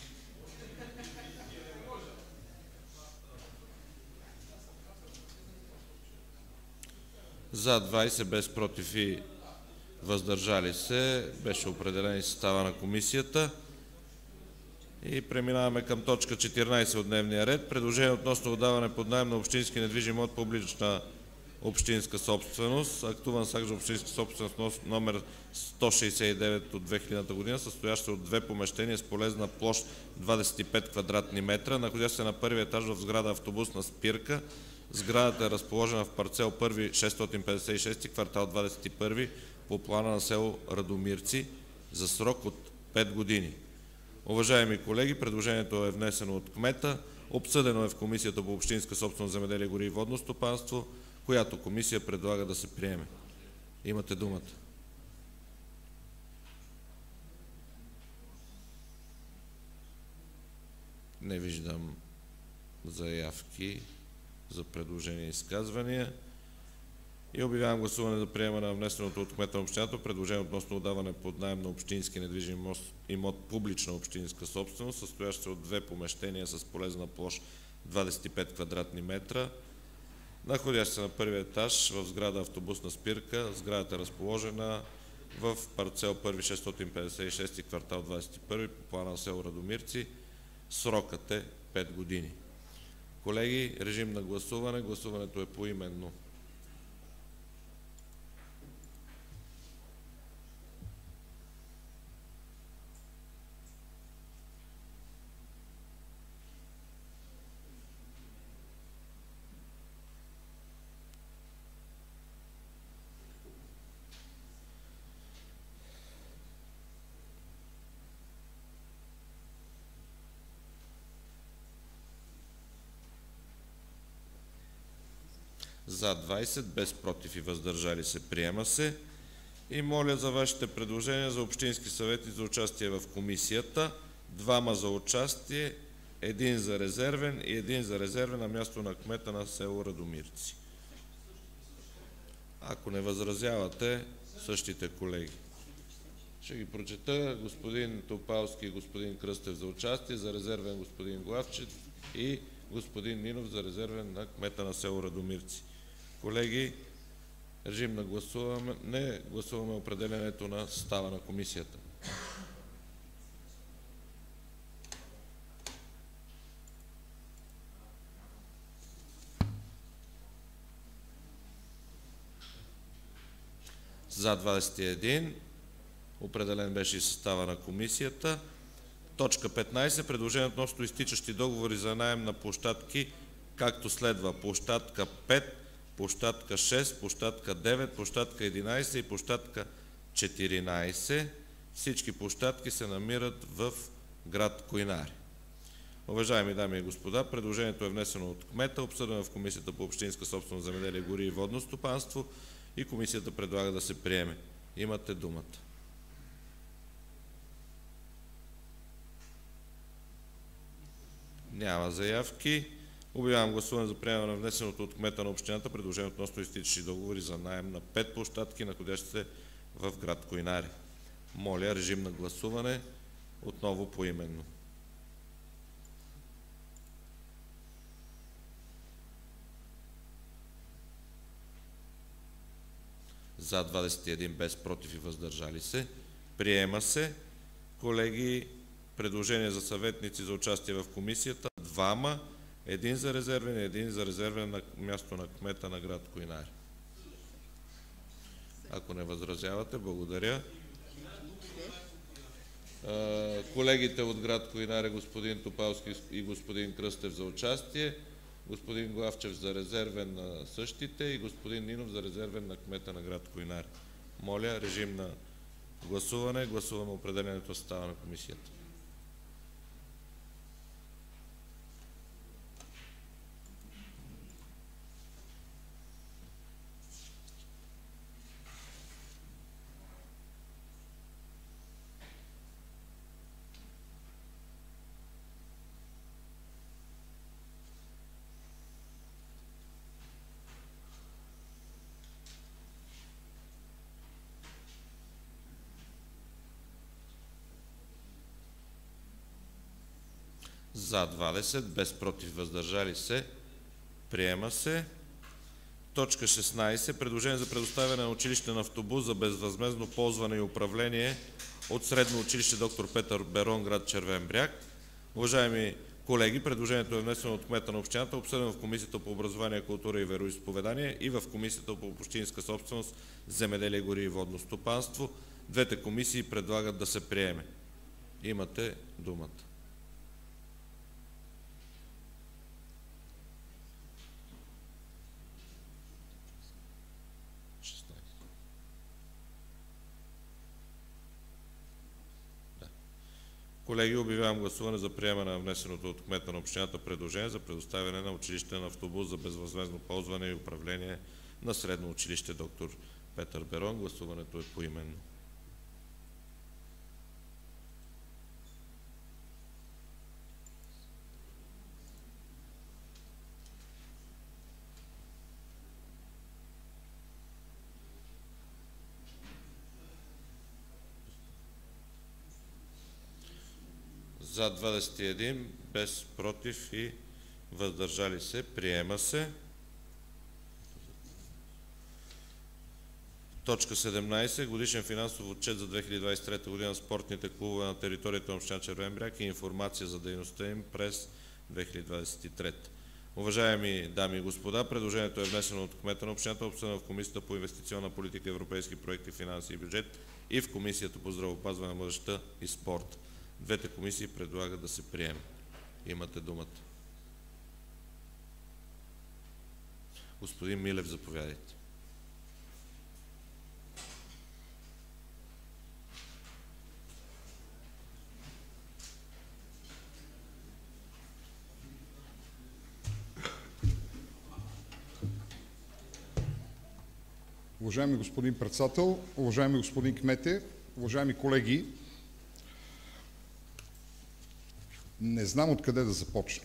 За 20, без против и въздържали се, беше определен и състава на комисията. И преминаваме към точка 14 от дневния ред. Предложение относно отдаване под наем на общински недвижим имот, публична общинска собственост, актуван с акт за общинска собственост номер 169 от 2000 година, състоящ се от 2 помещения с полезна площ 25 квадратни метра, находящ се на първия етаж в сграда автобусна спирка. Сградата е разположена в парцел 1 656, квартал 21 по плана на село Радомирци за срок от 5 години. Уважаеми колеги, предложението е внесено от кмета. Обсъдено е в Комисията по общинска собственост, земеделие, гори и водно стопанство, която комисия предлага да се приеме. Имате думата. Не виждам заявки за предложения и изказвания. И обявявам гласуване за приемане на внесеното от кмета на общината предложение относно отдаване под наем на общински недвижим имот публична общинска собственост, състоящ се от две помещения с полезна площ 25 квадратни метра, находящ се на първия етаж в сграда автобусна спирка. Сградата е разположена в парцел 1 квартал 21 по плана на село Радомирци. Срокът е 5 години. Колеги, режим на гласуване. Гласуването е поименно. За 20, без против и въздържали се, приема се. И моля за вашите предложения за общински съвети за участие в комисията. 2 за участие, 1 за резервен и 1 за резервен на място на кмета на село Радомирци. Ако не възразявате, същите колеги. Ще ги прочета. Господин Топалски и господин Кръстев за участие, за резервен господин Главчев и господин Нинов за резервен на кмета на село Радомирци. Колеги, режим на гласуване. Не гласуваме определенето на състава на комисията. За 21. Определен беше и състава на комисията. Точка 15. Предложение относно изтичащи договори за наем на площадки, както следва: площадка 5, площадка 6, площадка 9, площадка 11 и площадка 14. Всички площадки се намират в град Койнаре. Уважаеми дами и господа, предложението е внесено от кмета, обсъдено в Комисията по общинска собственост, земеделие, гори и водно стопанство и комисията предлага да се приеме. Имате думата. Няма заявки. Обявявам гласуване за приемане на внесеното от кмета на общината предложение относно изтичащи договори за наем на 5 площадки, находящи се в град Койнаре. Моля, режим на гласуване, отново поименно. За 21, без против и въздържали се. Приема се. Колеги, предложение за съветници за участие в комисията. 2, 1 за резервен и 1 за резервен на място на кмета на град Койнаре. Ако не възразявате, благодаря. Колегите от град Койнаре, господин Топалски и господин Кръстев за участие, господин Главчев за резервен на същите и господин Нинов за резервен на кмета на град Койнаре. Моля, режим на гласуване. Гласуваме определенето състава на комисията. За 20, без против, въздържали се. Приема се. Точка 16. Предложение за предоставяне на училищен автобус за безвъзмездно ползване и управление от Средно училище доктор Петър Берон, град Червен бряг. Уважаеми колеги, предложението е внесено от кмета на общината, обсъдено в Комисията по образование, култура и вероизповедание и в Комисията по общинска собственост, земеделие, гори и водно стопанство. Двете комисии предлагат да се приеме. Имате думата. Колеги, обявявам гласуване за приемане на внесеното от кмета на общината предложение за предоставяне на училищен автобус за безвъзмездно ползване и управление на средно училище доктор Петър Берон. Гласуването е поименно. За 21, без против и въздържали се. Приема се. Точка 17. Годишен финансов отчет за 2023 година на спортните клубове на територията на община Червен бряг и информация за дейността им през 2023. Уважаеми дами и господа, предложението е внесено от кмета на общината, обсъдено в Комисията по инвестиционна политика, европейски проекти, финанси и бюджет и в Комисията по здравеопазване, младежта и спорт. Двете комисии предлагат да се приеме. Имате думата. Господин Милев, заповядайте. Уважаеми господин председател, уважаеми господин кмете, уважаеми колеги, не знам откъде да започна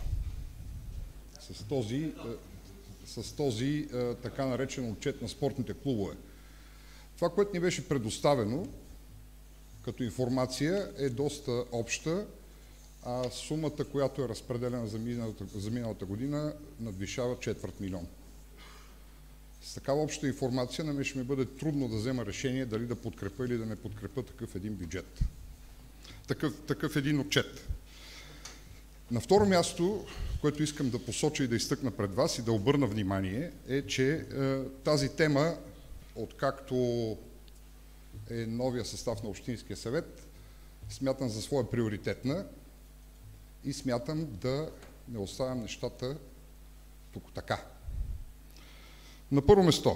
с този така наречен отчет на спортните клубове. Това, което ни беше предоставено като информация, е доста обща, а сумата, която е разпределена за миналата година, надвишава 250 000. С такава обща информация на мен ще ми бъде трудно да взема решение дали да подкрепя или да не подкрепя такъв един бюджет, такъв един отчет. На второ място, което искам да посоча и да изтъкна пред вас и да обърна внимание, е, че тази тема, откакто е новия състав на Общинския съвет, смятам за своя приоритетна и смятам да не оставям нещата тук така. На първо место,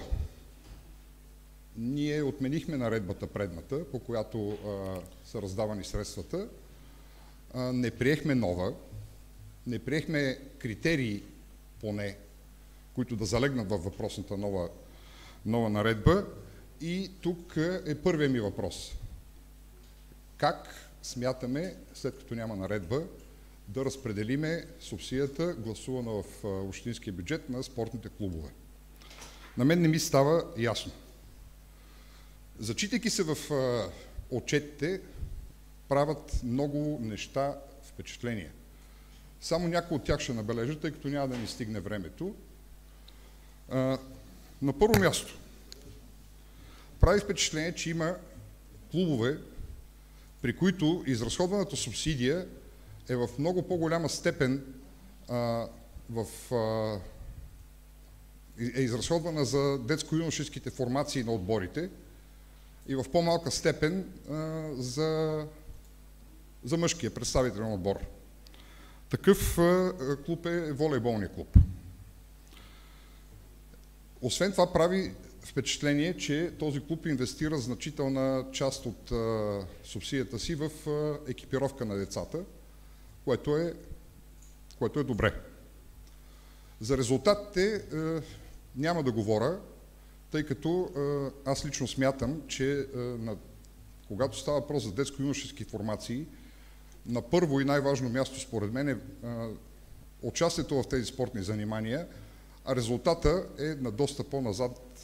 ние отменихме наредбата предната, по която са раздавани средствата, не приехме нова, не приехме критерии поне, които да залегнат във въпросната нова наредба. И тук е първият ми въпрос. Как смятаме, след като няма наредба, да разпределиме субсидията, гласувана в общинския бюджет на спортните клубове? На мен не ми става ясно. Зачитайки се в отчетите, правят много неща впечатление. Само някои от тях ще набележа, тъй като няма да ни стигне времето. На първо място, прави впечатление, че има клубове, при които изразходваната субсидия е в много по-голяма степен е изразходвана за детско-юношеските формации на отборите и в по-малка степен за мъжкия представителен отбор. Такъв клуб е волейболния клуб. Освен това прави впечатление, че този клуб инвестира значителна част от субсидията си в екипировка на децата, което е добре. За резултатите няма да говоря, тъй като аз лично смятам, че когато става въпрос за детско-юношески формации, на първо и най-важно място според мен е участието в тези спортни занимания, а резултата е на доста по-назад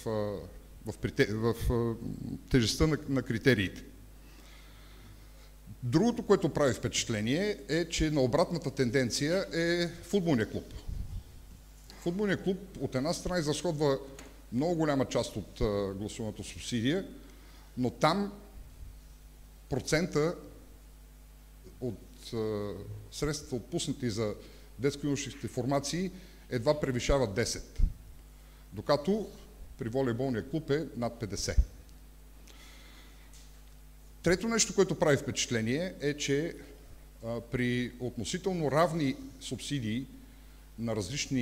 в тежестта на критериите. Другото, което прави впечатление, е, че на обратната тенденция е футболния клуб. Футболният клуб от една страна изразходва много голяма част от гласуваната субсидия, но там процента от средствата отпуснати за детско-юношеските формации едва превишава 10, докато при волейболния клуб е над 50. Трето нещо, което прави впечатление, е, че при относително равни субсидии на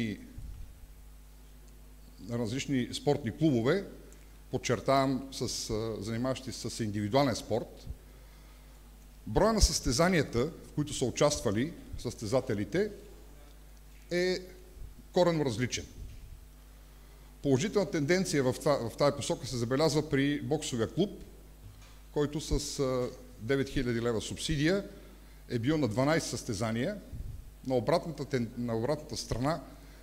различни спортни клубове, подчертавам, занимаващи се с индивидуален спорт, броя на състезанията, в които са участвали състезателите, е коренно различен. Положителна тенденция в тази посока се забелязва при боксовия клуб, който с 9000 лева субсидия е бил на 12 състезания. На обратната страна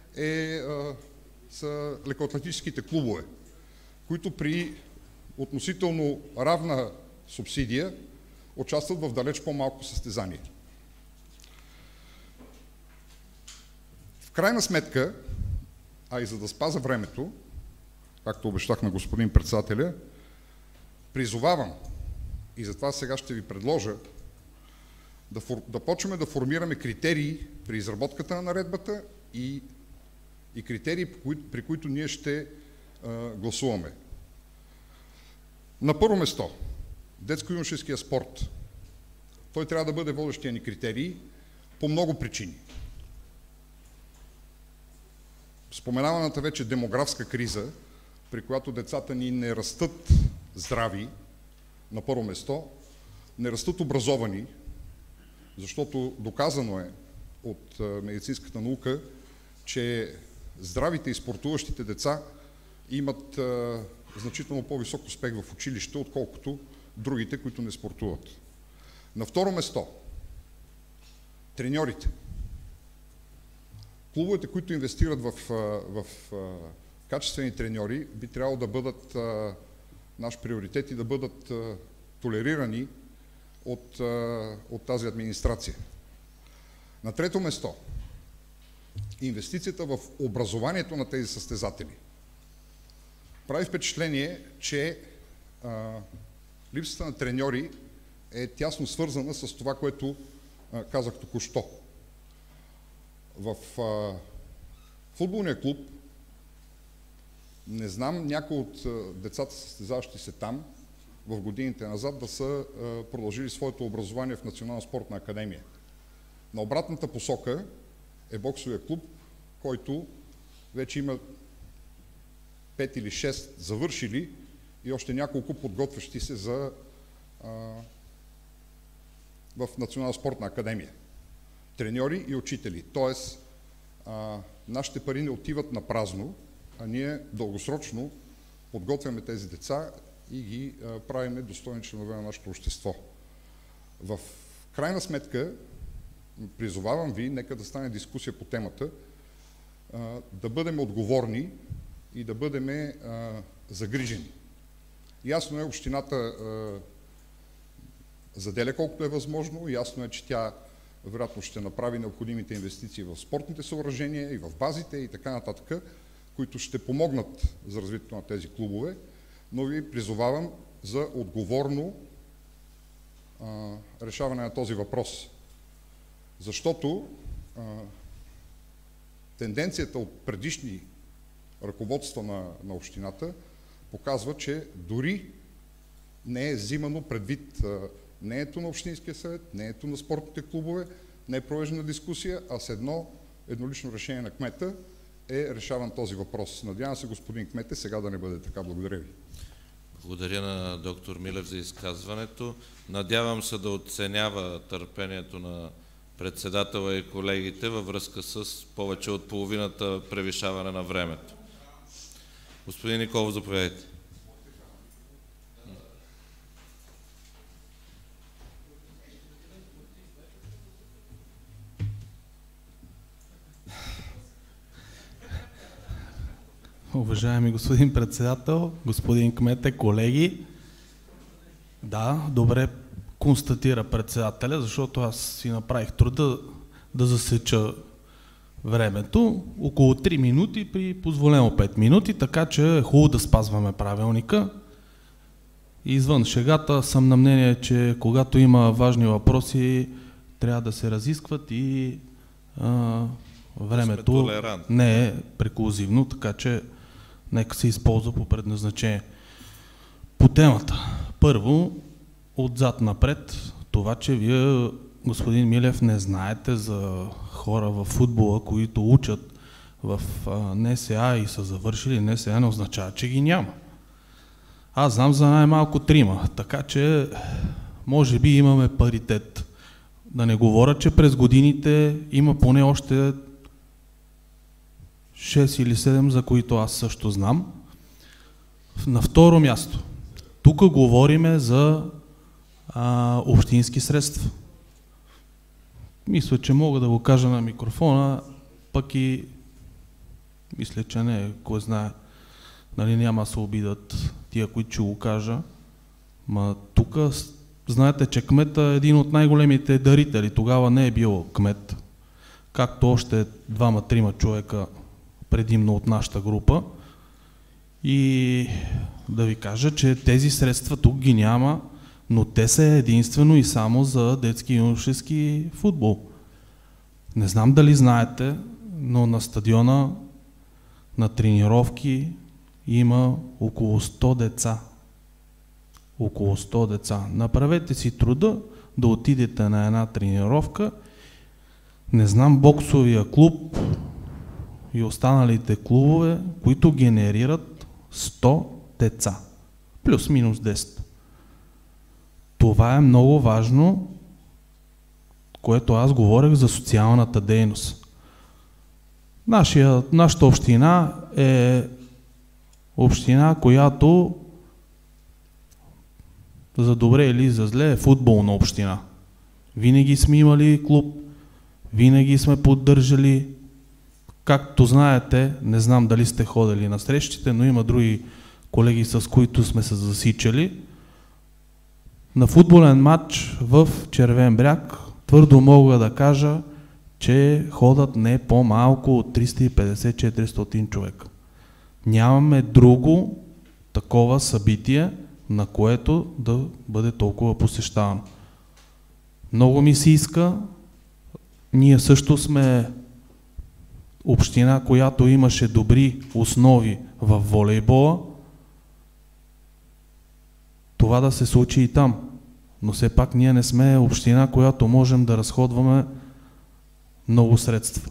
са лекоатлетическите клубове, които при относително равна субсидия участват в далеч по-малко състезания. В крайна сметка, а и за да спаза времето, както обещах на господин председателя, призовавам, и затова сега ще ви предложа, да почваме да формираме критерии при изработката на наредбата и критерии, при които ние ще гласуваме. На първо место, детско-юношеския спорт. Той трябва да бъде водещия ни критерий по много причини. Споменаваната вече демографска криза, при която децата ни не растат здрави, на първо место, не растат образовани, защото доказано е от медицинската наука, че здравите и спортуващите деца имат значително по-висок успех в училище, отколкото другите, които не спортуват. На второ место, треньорите. Клубовете, които инвестират в качествени треньори, би трябвало да бъдат наш приоритет и да бъдат толерирани от тази администрация. На трето место, инвестицията в образованието на тези състезатели. Прави впечатление, че липсата на треньори е тясно свързана с това, което казах току-що. В футболния клуб не знам някои от децата, състезаващи се там, в годините назад, да са продължили своето образование в Национална спортна академия. На обратната посока е боксовия клуб, който вече има 5 или 6 завършили и още няколко подготвящи се в Национална спортна академия. Треньори и учители. Тоест, нашите пари не отиват на празно, а ние дългосрочно подготвяме тези деца и ги правиме достойни членове на нашето общество. В крайна сметка, призовавам ви, нека да стане дискусия по темата, да бъдем отговорни и да бъдем загрижени. Ясно е, общината заделя колкото е възможно, ясно е, че тя вероятно ще направи необходимите инвестиции в спортните съоръжения и в базите и така нататък, които ще помогнат за развитието на тези клубове, но ви призовавам за отговорно решаване на този въпрос. Защото тенденцията от предишни ръководства на общината показва, че дори не е взимано предвид мнението на Общинския съвет, мнението на спортните клубове, не е провеждана дискусия, а с еднолично решение на кмета е решаван този въпрос. Надявам се, господин кмете, сега да не бъде така. Благодаря ви. Благодаря на доктор Милев за изказването. Надявам се да оценява търпението на председателя и колегите във връзка с повече от половината превишаване на времето. Господин Николов, заповядайте. Уважаеми господин председател, господин кмете, колеги, да, добре констатира председателя, защото аз си направих труда да засеча времето. Около 3 минути при позволено 5 минути, така че е хубаво да спазваме правилника. Извън шегата съм на мнение, че когато има важни въпроси, трябва да се разискват и времето не е преклузивно, така че нека се използва по предназначение. По темата. Първо, отзад напред, това, че вие, господин Милев, не знаете за хора в футбола, които учат в НСА и са завършили НСА, не означава, че ги няма. Аз знам за най-малко 3, така че може би имаме паритет. Да не говоря, че през годините има поне още 6 или 7, за които аз също знам. На второ място, тук говориме за общински средства. Мисля, че мога да го кажа на микрофона, пък и мисля, че не, кой знае, нали, няма да се обидат тия, които ще го кажа. Ма тук знаете, че кмета е един от най-големите дарители. Тогава не е бил кмет, както още 2-3 човека предимно от нашата група. И да ви кажа, че тези средства тук ги няма, но те са единствено и само за детски и юношески футбол. Не знам дали знаете, но на стадиона на тренировки има около 100 деца. Около 100 деца. Направете си труда да отидете на една тренировка. Не знам боксовия клуб и останалите клубове, които генерират 100 деца. Плюс-минус 10. Това е много важно, което аз говорех за социалната дейност. Нашата община е община, която за добре или за зле е футболна община. Винаги сме имали клуб, винаги сме поддържали. Както знаете, не знам дали сте ходили на срещите, но има други колеги, с които сме се засичали. На футболен матч в Червен бряг твърдо мога да кажа, че ходят не по-малко от 350-400 човека. Нямаме друго такова събитие, на което да бъде толкова посещавано. Много ми се иска. Ние също сме община, която имаше добри основи в волейбола. Това да се случи и там. Но все пак ние не сме община, която можем да разходваме много средства.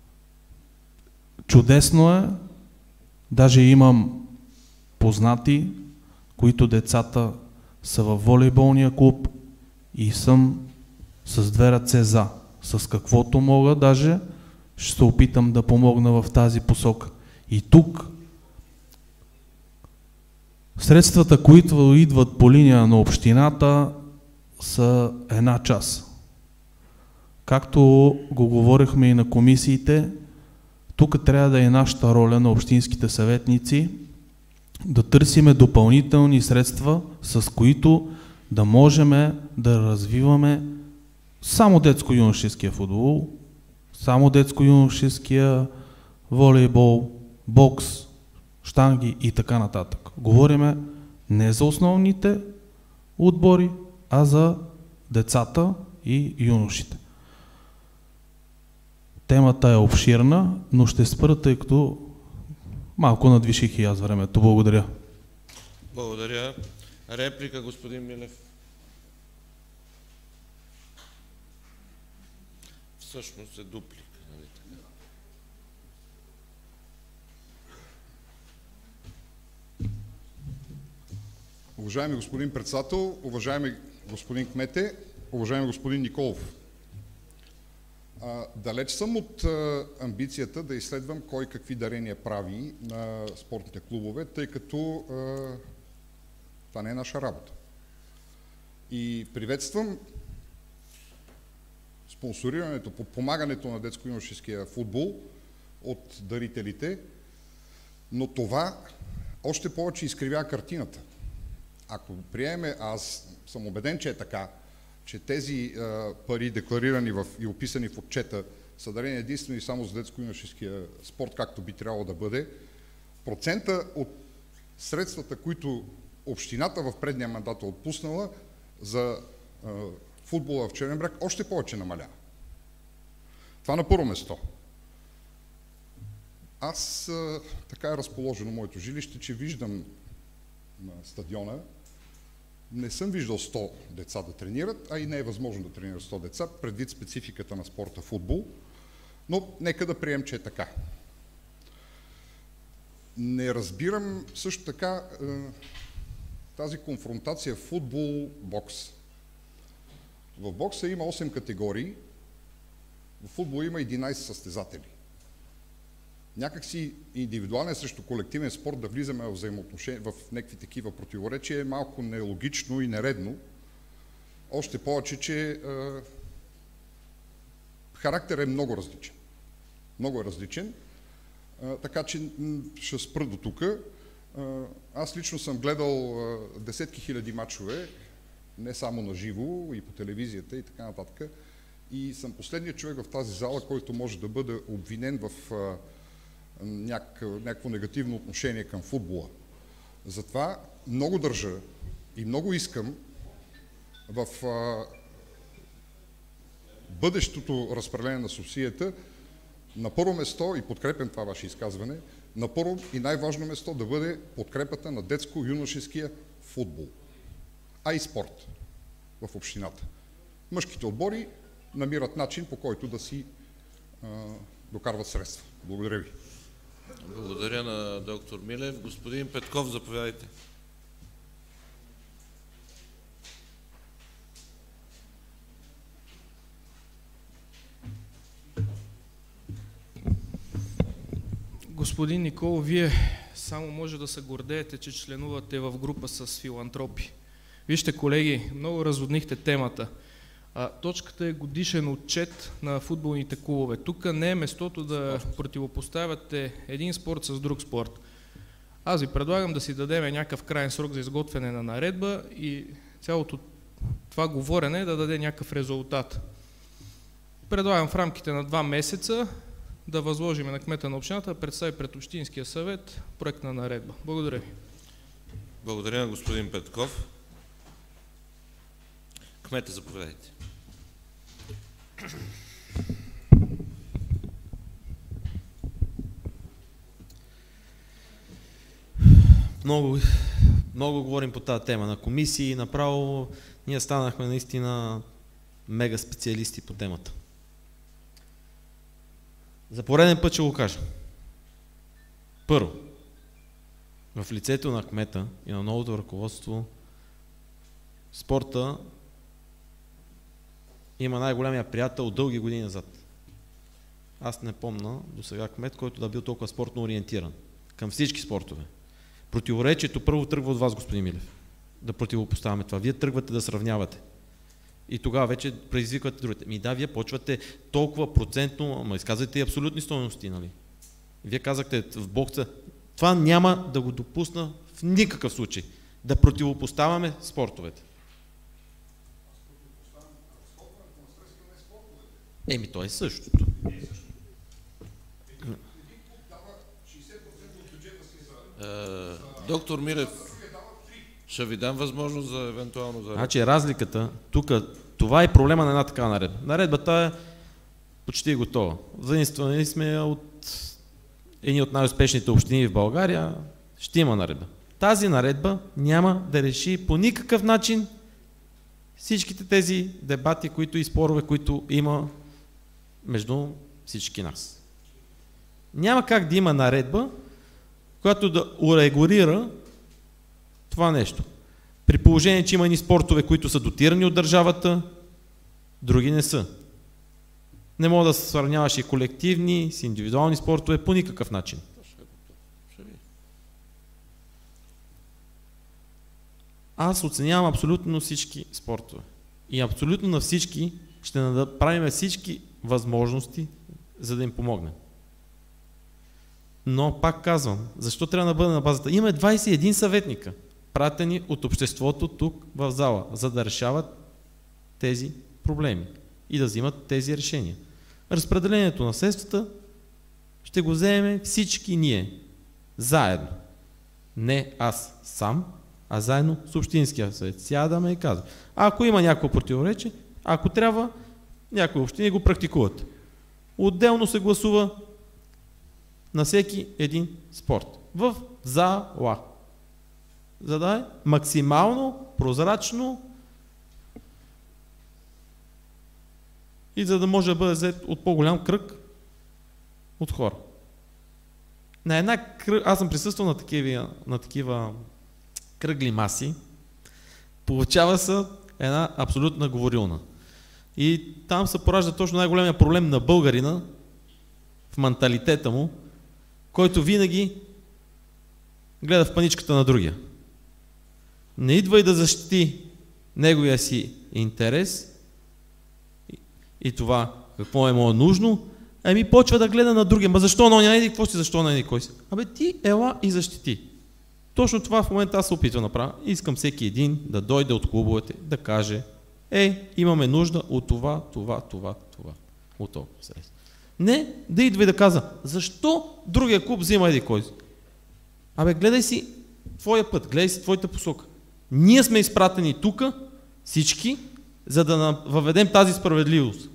Чудесно е. Даже имам познати, които децата са във волейболния клуб и съм с 2 ръце за. С каквото мога, даже ще се опитам да помогна в тази посока. И тук средствата, които идват по линия на общината, са една част. Както го говорихме и на комисиите, тук трябва да е нашата роля на общинските съветници да търсиме допълнителни средства, с които да можем да развиваме само детско-юношеския футбол, само детско-юношеския волейбол, бокс, щанги и така нататък. Говориме не за основните отбори, а за децата и юношите. Темата е обширна, но ще спра, тъй като малко надвиших и аз времето. Благодаря. Благодаря. Реплика, господин Милев. Всъщност е дуплика, нали така? Уважаеми господин председател, уважаеми господин кмете, уважаеми господин Николов. Далеч съм от амбицията да изследвам кой какви дарения прави на спортните клубове, тъй като това не е наша работа. И приветствам спонсорирането, подпомагането на детско-юношеския футбол от дарителите, но това още повече изкривя картината. Ако приеме, аз съм убеден, че е така, че тези пари, декларирани и описани в отчета, са дарени единствено и само за детско-юношеския спорт, както би трябвало да бъде, процента от средствата, които общината в предния мандат е отпуснала за футбола в Червен бряг, още повече намалява. Това на първо место. Аз така е разположено моето жилище, че виждам на стадиона, не съм виждал 100 деца да тренират, а и не е възможно да тренират 100 деца, предвид спецификата на спорта футбол, но нека да прием, че е така. Не разбирам също така тази конфронтация футбол-бокс. В бокса има 8 категории, в футбола има 11 състезатели. Някакси индивидуален срещу колективен спорт да влизаме в взаимоотношения, в някакви такива противоречия е малко нелогично и нередно. Още повече, че характер е много различен. Много е различен, така че ще спра до тук. Аз лично съм гледал десетки хиляди матчове, не само на живо, и по телевизията и така нататък. И съм последният човек в тази зала, който може да бъде обвинен в някакво негативно отношение към футбола. Затова много държа и много искам в бъдещото разпределение на субсидията на първо место, и подкрепям това ваше изказване, на първо и най-важно место да бъде подкрепата на детско-юношеския футбол, а и спорт в общината. Мъжките отбори намират начин, по който да си докарват средства. Благодаря ви. Благодаря на доктор Милев. Господин Петков, заповядайте. Господин Николов, вие само може да се гордеете, че членувате в група с филантропи. Вижте, колеги, много разводнихте темата. Точката е годишен отчет на футболните клубове. Тук не е местото да противопоставяте един спорт с друг спорт. Аз ви предлагам да си дадем някакъв крайен срок за изготвяне на наредба и цялото това говорене да даде някакъв резултат. Предлагам в рамките на 2 месеца да възложим на кмета на общината да представи пред Общинския съвет проект на наредба. Благодаря ви. Благодаря на господин Петков. Кмете, заповядайте. Много говорим по тази тема на комисии, направо ние станахме наистина мега специалисти по темата. За пореден път ще го кажа. Първо, в лицето на кмета и на новото ръководство, спорта има най-големия приятел от дълги години назад. Аз не помня до сега кмет, който да бил толкова спортно ориентиран към всички спортове. Противоречието първо тръгва от вас, господин Милев, да противопоставяме това. Вие тръгвате да сравнявате. И тогава вече предизвиквате другите. Да, вие почвате толкова процентно, изказвате и абсолютни стойности, нали? Вие казахте в бокса, това няма да го допусна в никакъв случай. Да противопоставяме спортовете. То е същото. Доктор Милев, ще ви дам възможност за евентуално за... Значи разликата, тук, това е проблема на една такава наредба. Наредбата е почти готова. Задействани сме от едни от най-успешните общини в България, ще има наредба. Тази наредба няма да реши по никакъв начин всичките тези дебати, които и спорове, които има между всички нас. Няма как да има наредба, която да урегулира това нещо. При положение, че има едни спортове, които са дотирани от държавата, други не са. Не мога да се сравняваш и колективни, с индивидуални спортове по никакъв начин. Аз оценявам абсолютно всички спортове. И абсолютно на всички ще направим всички възможности, за да им помогнем. Но пак казвам, защо трябва да бъде на базата? Има 21 съветника, пратени от обществото тук в зала, за да решават тези проблеми и да взимат тези решения. Разпределението на средствата ще го вземем всички ние, заедно. Не аз сам, а заедно с Общинския съвет. Сядаме и казваме. Ако има някакво противоречие, ако трябва, някои общини го практикуват. Отделно се гласува на всеки един спорт. В зала. За да е максимално прозрачно и за да може да бъде взет от по-голям кръг от хора. Аз съм присъствал на такива кръгли маси. Получава се една абсолютна говорилна. И там се поражда точно най-големия проблем на българина в менталитета му, който винаги гледа в паничката на другия. Не идва и да защити неговия си интерес и това какво е му нужно, ами почва да гледа на другия. Ма защо на оня, какво си, защо на кой си? Абе ти ела и защити. Точно това в момента аз се опитвам да направя. Искам всеки един да дойде от клубовете, да каже, имаме нужда от това. От това. Не да идва и да казва, защо другия клуб взима еди кой си? Абе гледай си твоя път, гледай си твоята посока. Ние сме изпратени тук, всички, за да въведем тази справедливост.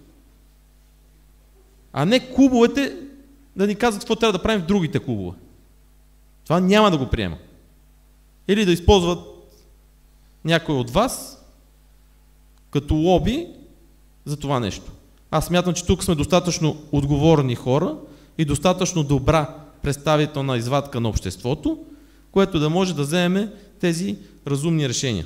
А не клубовете да ни казват какво трябва да правим в другите клубове. Това няма да го приема. Или да използват някой от вас като лоби за това нещо. Аз смятам, че тук сме достатъчно отговорни хора и достатъчно добра представителна извадка на обществото, което да може да вземе тези разумни решения.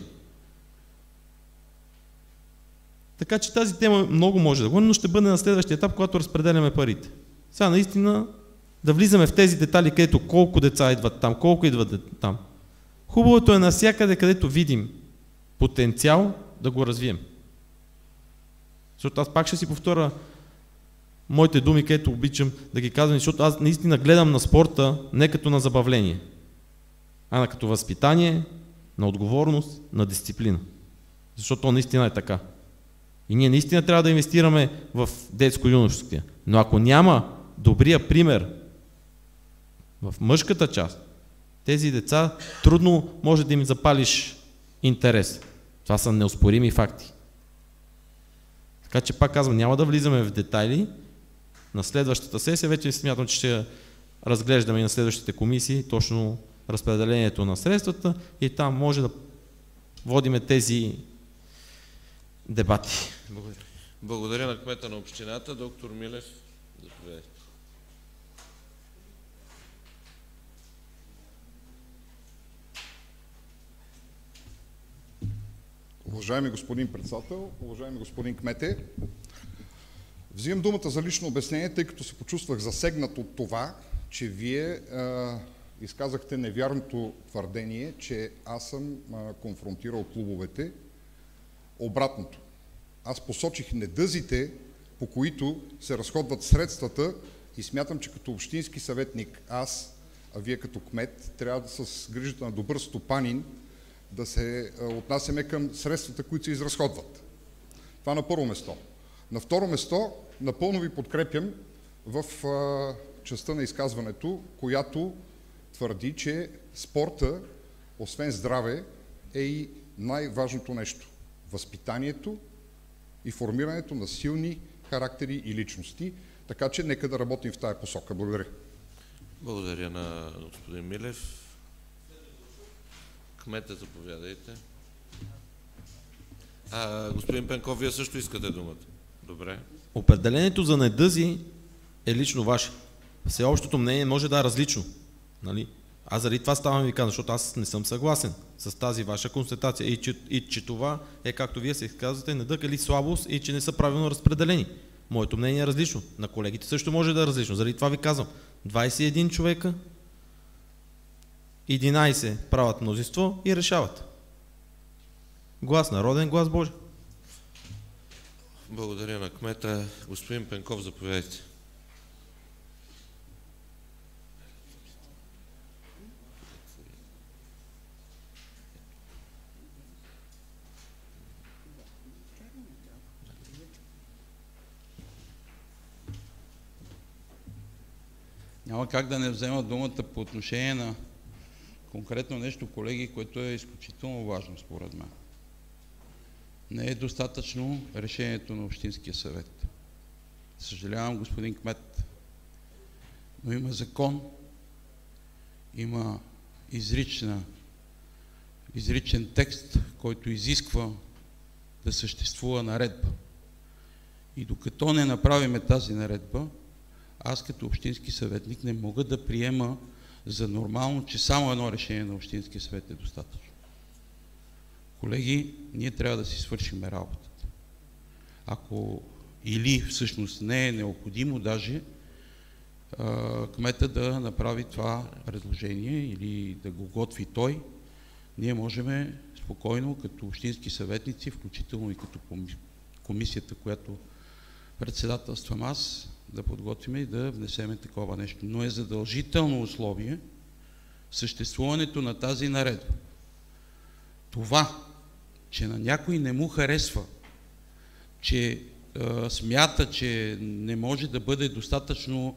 Така че тази тема много може да говорим, но ще бъде на следващия етап, когато разпределяме парите. Сега наистина да влизаме в тези детали, където колко деца идват там, колко идват там. Хубавото е навсякъде, където видим потенциал, да го развием. Защото аз пак ще си повторя моите думи, където обичам да ги казвам, защото аз наистина гледам на спорта не като на забавление, а като възпитание, на отговорност, на дисциплина. Защото то наистина е така. И ние наистина трябва да инвестираме в детско-юношеския. Но ако няма добрия пример в мъжката част, тези деца трудно може да им запалиш интерес. Това са неоспорими факти. Така че пак казвам, няма да влизаме в детайли. На следващата сесия вече смятам, че ще разглеждаме и на следващите комисии точно разпределението на средствата и там може да водиме тези дебати. Благодаря. Благодаря на кмета на общината. Доктор Милев, заповядайте. Уважаеми господин председател, уважаеми господин кмете, взимам думата за лично обяснение, тъй като се почувствах засегнат от това, че вие изказахте невярното твърдение, че аз съм конфронтирал клубовете. Обратното. Аз посочих недъзите, по които се разходват средствата и смятам, че като общински съветник аз, а вие като кмет, трябва да с грижата на добър стопанин да се отнасяме към средствата, които се изразходват. Това на първо место. На второ место, напълно ви подкрепям в частта на изказването, която твърди, че спорта, освен здраве, е и най-важното нещо. Възпитанието и формирането на силни характери и личности. Така че нека да работим в тая посока. Благодаря. Благодаря на господин Милев. Кмете, заповядайте. Господин Пенков, вие също искате думата. Добре. Определението за недъзи е лично ваше. Всеобщото мнение може да е различно. Нали? Аз заради това ставам ви казвам, защото аз не съм съгласен с тази ваша констатация и че това е, както вие се изказвате, недъг или слабост и че не са правилно разпределени. Моето мнение е различно. На колегите също може да е различно. Заради това ви казвам. 21 човека, 11 правят мнозинство и решават. Глас народен, глас Божи. Благодаря на кмета. Господин Пенков, заповядайте. Няма как да не взема думата по отношение на конкретно нещо, колеги, което е изключително важно според мен. Не е достатъчно решението на Общинския съвет. Съжалявам, господин кмет, но има закон, има изричен текст, който изисква да съществува наредба. И докато не направиме тази наредба, аз като общински съветник не мога да приема за нормално, че само едно решение на Общинския съвет е достатъчно. Колеги, ние трябва да си свършим работата. ако или всъщност не е необходимо даже кмета да направи това предложение или да го готви той, ние можем спокойно като общински съветници, включително и като комисията, която председателствам аз, да подготвим и да внесеме такова нещо. Но е задължително условие съществуването на тази наредба. Това, че на някой не му харесва, че смята, че не може да бъде достатъчно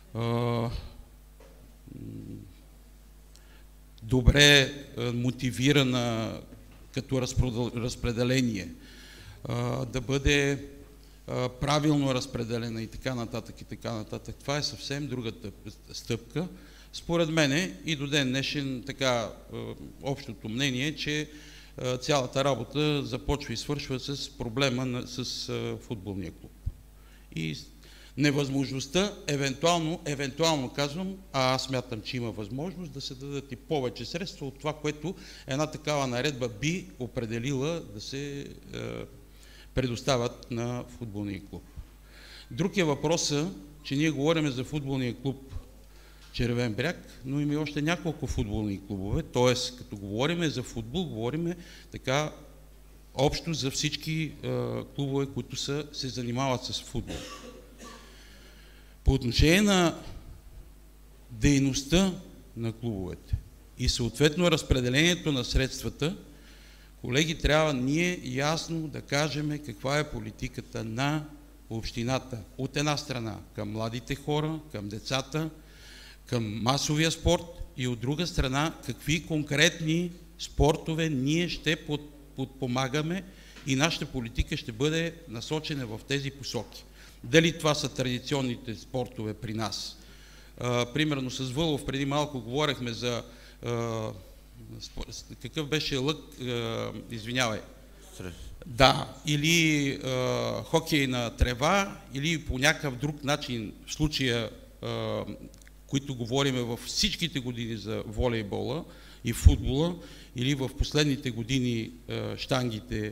добре мотивирана като разпределение, да бъде правилно разпределена и така нататък, и така нататък. Това е съвсем другата стъпка. Според мене и до ден днешен така общото мнение е, че цялата работа започва и свършва с проблема с футболния клуб. И невъзможността, евентуално казвам, а аз смятам, че има възможност да се дадат и повече средства от това, което една такава наредба би определила да се предоставят на футболния клуб. Друг е въпросът, че ние говорим за футболния клуб Червен бряг, но има и още няколко футболни клубове, т.е. като говорим за футбол, говорим така общо за всички клубове, които се занимават с футбол. По отношение на дейността на клубовете и съответно разпределението на средствата, колеги, трябва ние ясно да кажем каква е политиката на общината. От една страна към младите хора, към децата, към масовия спорт и от друга страна какви конкретни спортове ние ще подпомагаме и нашата политика ще бъде насочена в тези посоки. Дали това са традиционните спортове при нас. Примерно с Вълов преди малко говорихме за какъв беше лък, извинявай. Да, или хокей на трева, или по някакъв друг начин, в случая, които говорим във всичките години за волейбола и футбола, или в последните години щангите,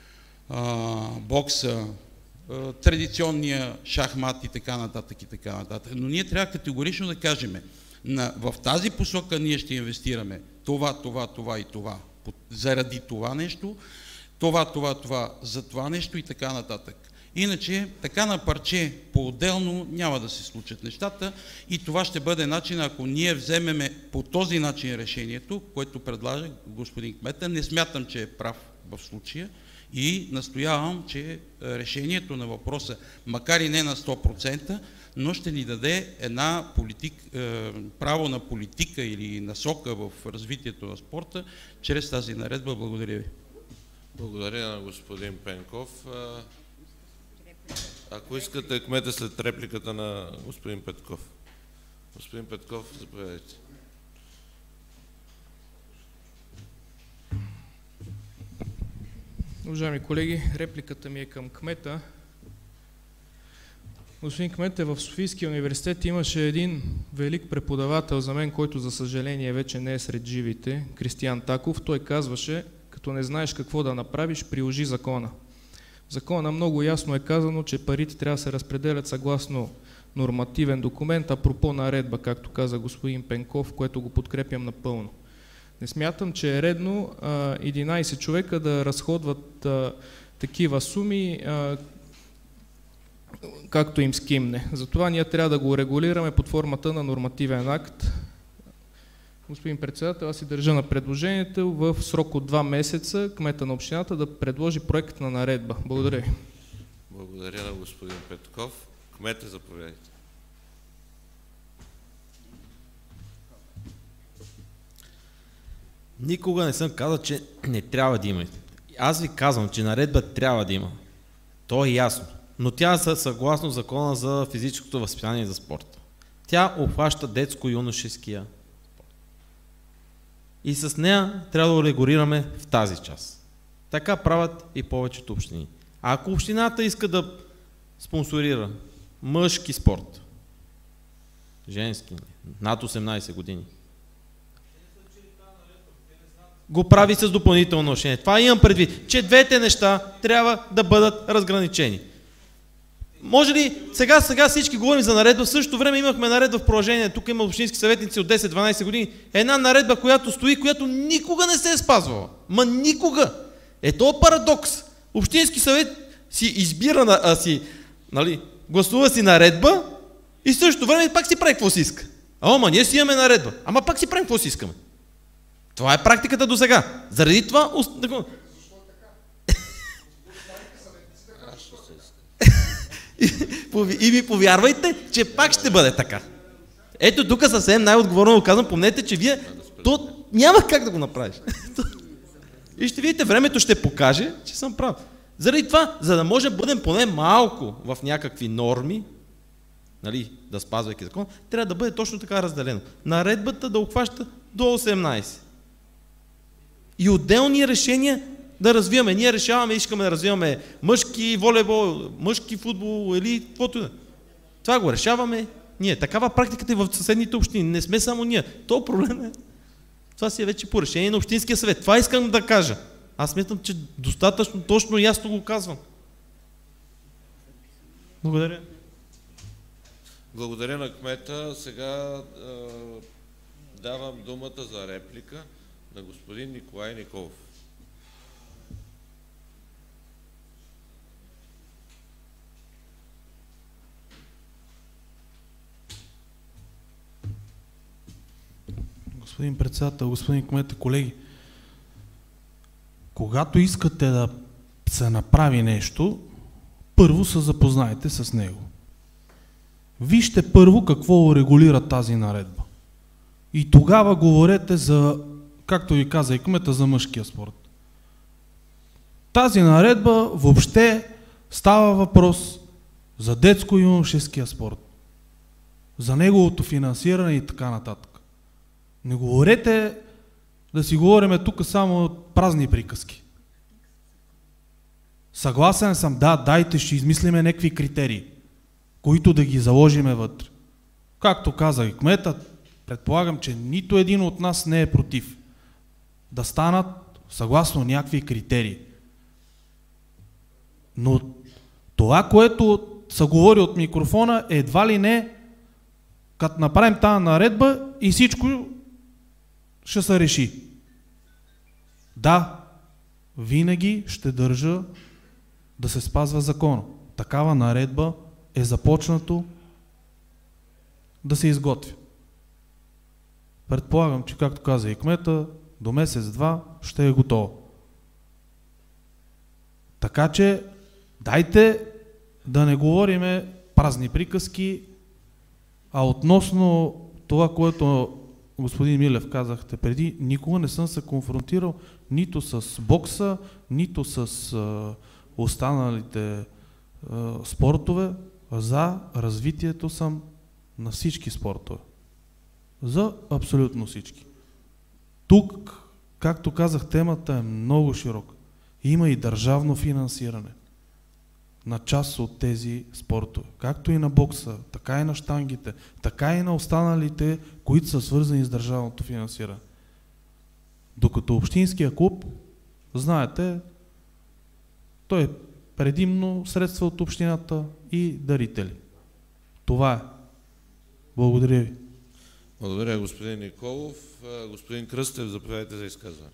бокса, традиционния шахмат и така нататък и така нататък. Но ние трябва категорично да кажем, в тази посока ние ще инвестираме това и това, заради това нещо, това, за това нещо и така нататък. Иначе, така на парче, по-отделно няма да се случат нещата и това ще бъде начин, ако ние вземеме по този начин решението, което предлага господин кмета. Не смятам, че е прав в случая и настоявам, че решението на въпроса, макар и не на 100%, но ще ни даде една право на политика или насока в развитието на спорта чрез тази наредба. Благодаря ви. Благодаря на господин Пенков. Ако искате, кмета след репликата на господин Петков. Господин Петков, заповядайте. Уважаеми колеги, репликата ми е към кмета. Господин кмете, в Софийския университет имаше един велик преподавател за мен, който за съжаление вече не е сред живите, Кристиян Таков. Той казваше, като не знаеш какво да направиш, приложи закона. В закона много ясно е казано, че парите трябва да се разпределят съгласно нормативен документ, апропо наредба, както каза господин Пенков, което го подкрепям напълно. Не смятам, че е редно 11 човека да разходват такива суми, както им скимне. Затова ние трябва да го регулираме под формата на нормативен акт. Господин председател, аз си държа на предложението в срок от 2 месеца кмета на общината да предложи проект на наредба. Благодаря ви. Благодаря на господин Петков. Кмете, заповядайте. Никога не съм казал, че не трябва да има. Аз ви казвам, че наредба трябва да има. То е ясно. Но тя е съгласно закона за физическото възпитание и за спорта. Тя обхваща детско-юношеския спорт. И с нея трябва да го регулираме в тази част. Така правят и повечето общини. А ако общината иска да спонсорира мъжки спорт, женски, над 18 години, го прави с допълнително нарушение. Това имам предвид, че двете неща трябва да бъдат разграничени. Може ли, сега всички говорим за наредба, в същото време имахме наредба в продължение, тук има общински съветници от 10-12 години, една наредба, която стои, която никога не се е спазвала. Ма никога! Ето парадокс. Общински съвет си избира, гласува си наредба и в същото време пак си прави какво си иска. Ама ние си имаме наредба, ама пак си правим какво си искаме. Това е практиката до сега. Заради това... И ми повярвайте, че пак ще бъде така. Ето тук съвсем най-отговорно казвам, помнете, че вие... То няма как да го направиш. И ще видите, времето ще покаже, че съм прав. Заради това, за да може да бъдем поне малко в някакви норми, да спазвайки закон, трябва да бъде точно така разделено. Наредбата да обхваща до 18. И отделни решения да развиваме. Ние решаваме, искаме да развиваме мъжки волейбол, мъжки футбол или каквото да. Това го решаваме ние. Такава практиката и в съседните общини. Не сме само ние. То проблем е. Това си е вече по решение на Общинския съвет. Това искам да кажа. Аз смятам, че достатъчно точно и ясно го казвам. Благодаря. Благодаря на кмета. Сега давам думата за реплика на господин Николай Николов. Господин председател, господин кмет, колеги, когато искате да се направи нещо, първо се запознайте с него. Вижте първо какво регулира тази наредба. И тогава говорете за, както ви каза и кмета, за мъжкия спорт. Тази наредба въобще става въпрос за детско-юношеския спорт, за неговото финансиране и така нататък. Не говорете да си говориме тук само празни приказки. Съгласен съм, да, дайте, ще измислиме някакви критерии, които да ги заложиме вътре. Както каза и кметът, предполагам, че нито един от нас не е против да станат съгласно някакви критерии. Но това, което се говори от микрофона, едва ли не, като направим тази наредба и всичко ще се реши. Да, винаги ще държа да се спазва закона. Такава наредба е започнато да се изготвя. Предполагам, че както каза и кмета, до месец-два ще е готово. Така че, дайте да не говориме празни приказки, а относно това, което господин Милев казахте преди, никога не съм се конфронтирал нито с бокса, нито с останалите спортове. За развитието съм на всички спортове. За абсолютно всички. Тук, както казах, темата е много широка. Има и държавно финансиране на част от тези спортове. Както и на бокса, така и на щангите, така и на останалите, които са свързани с държавното финансиране. Докато общинския клуб, знаете, той е предимно средства от общината и дарители. Това е. Благодаря ви. Благодаря, господин Николов. Господин Кръстев, заповядайте за изказване.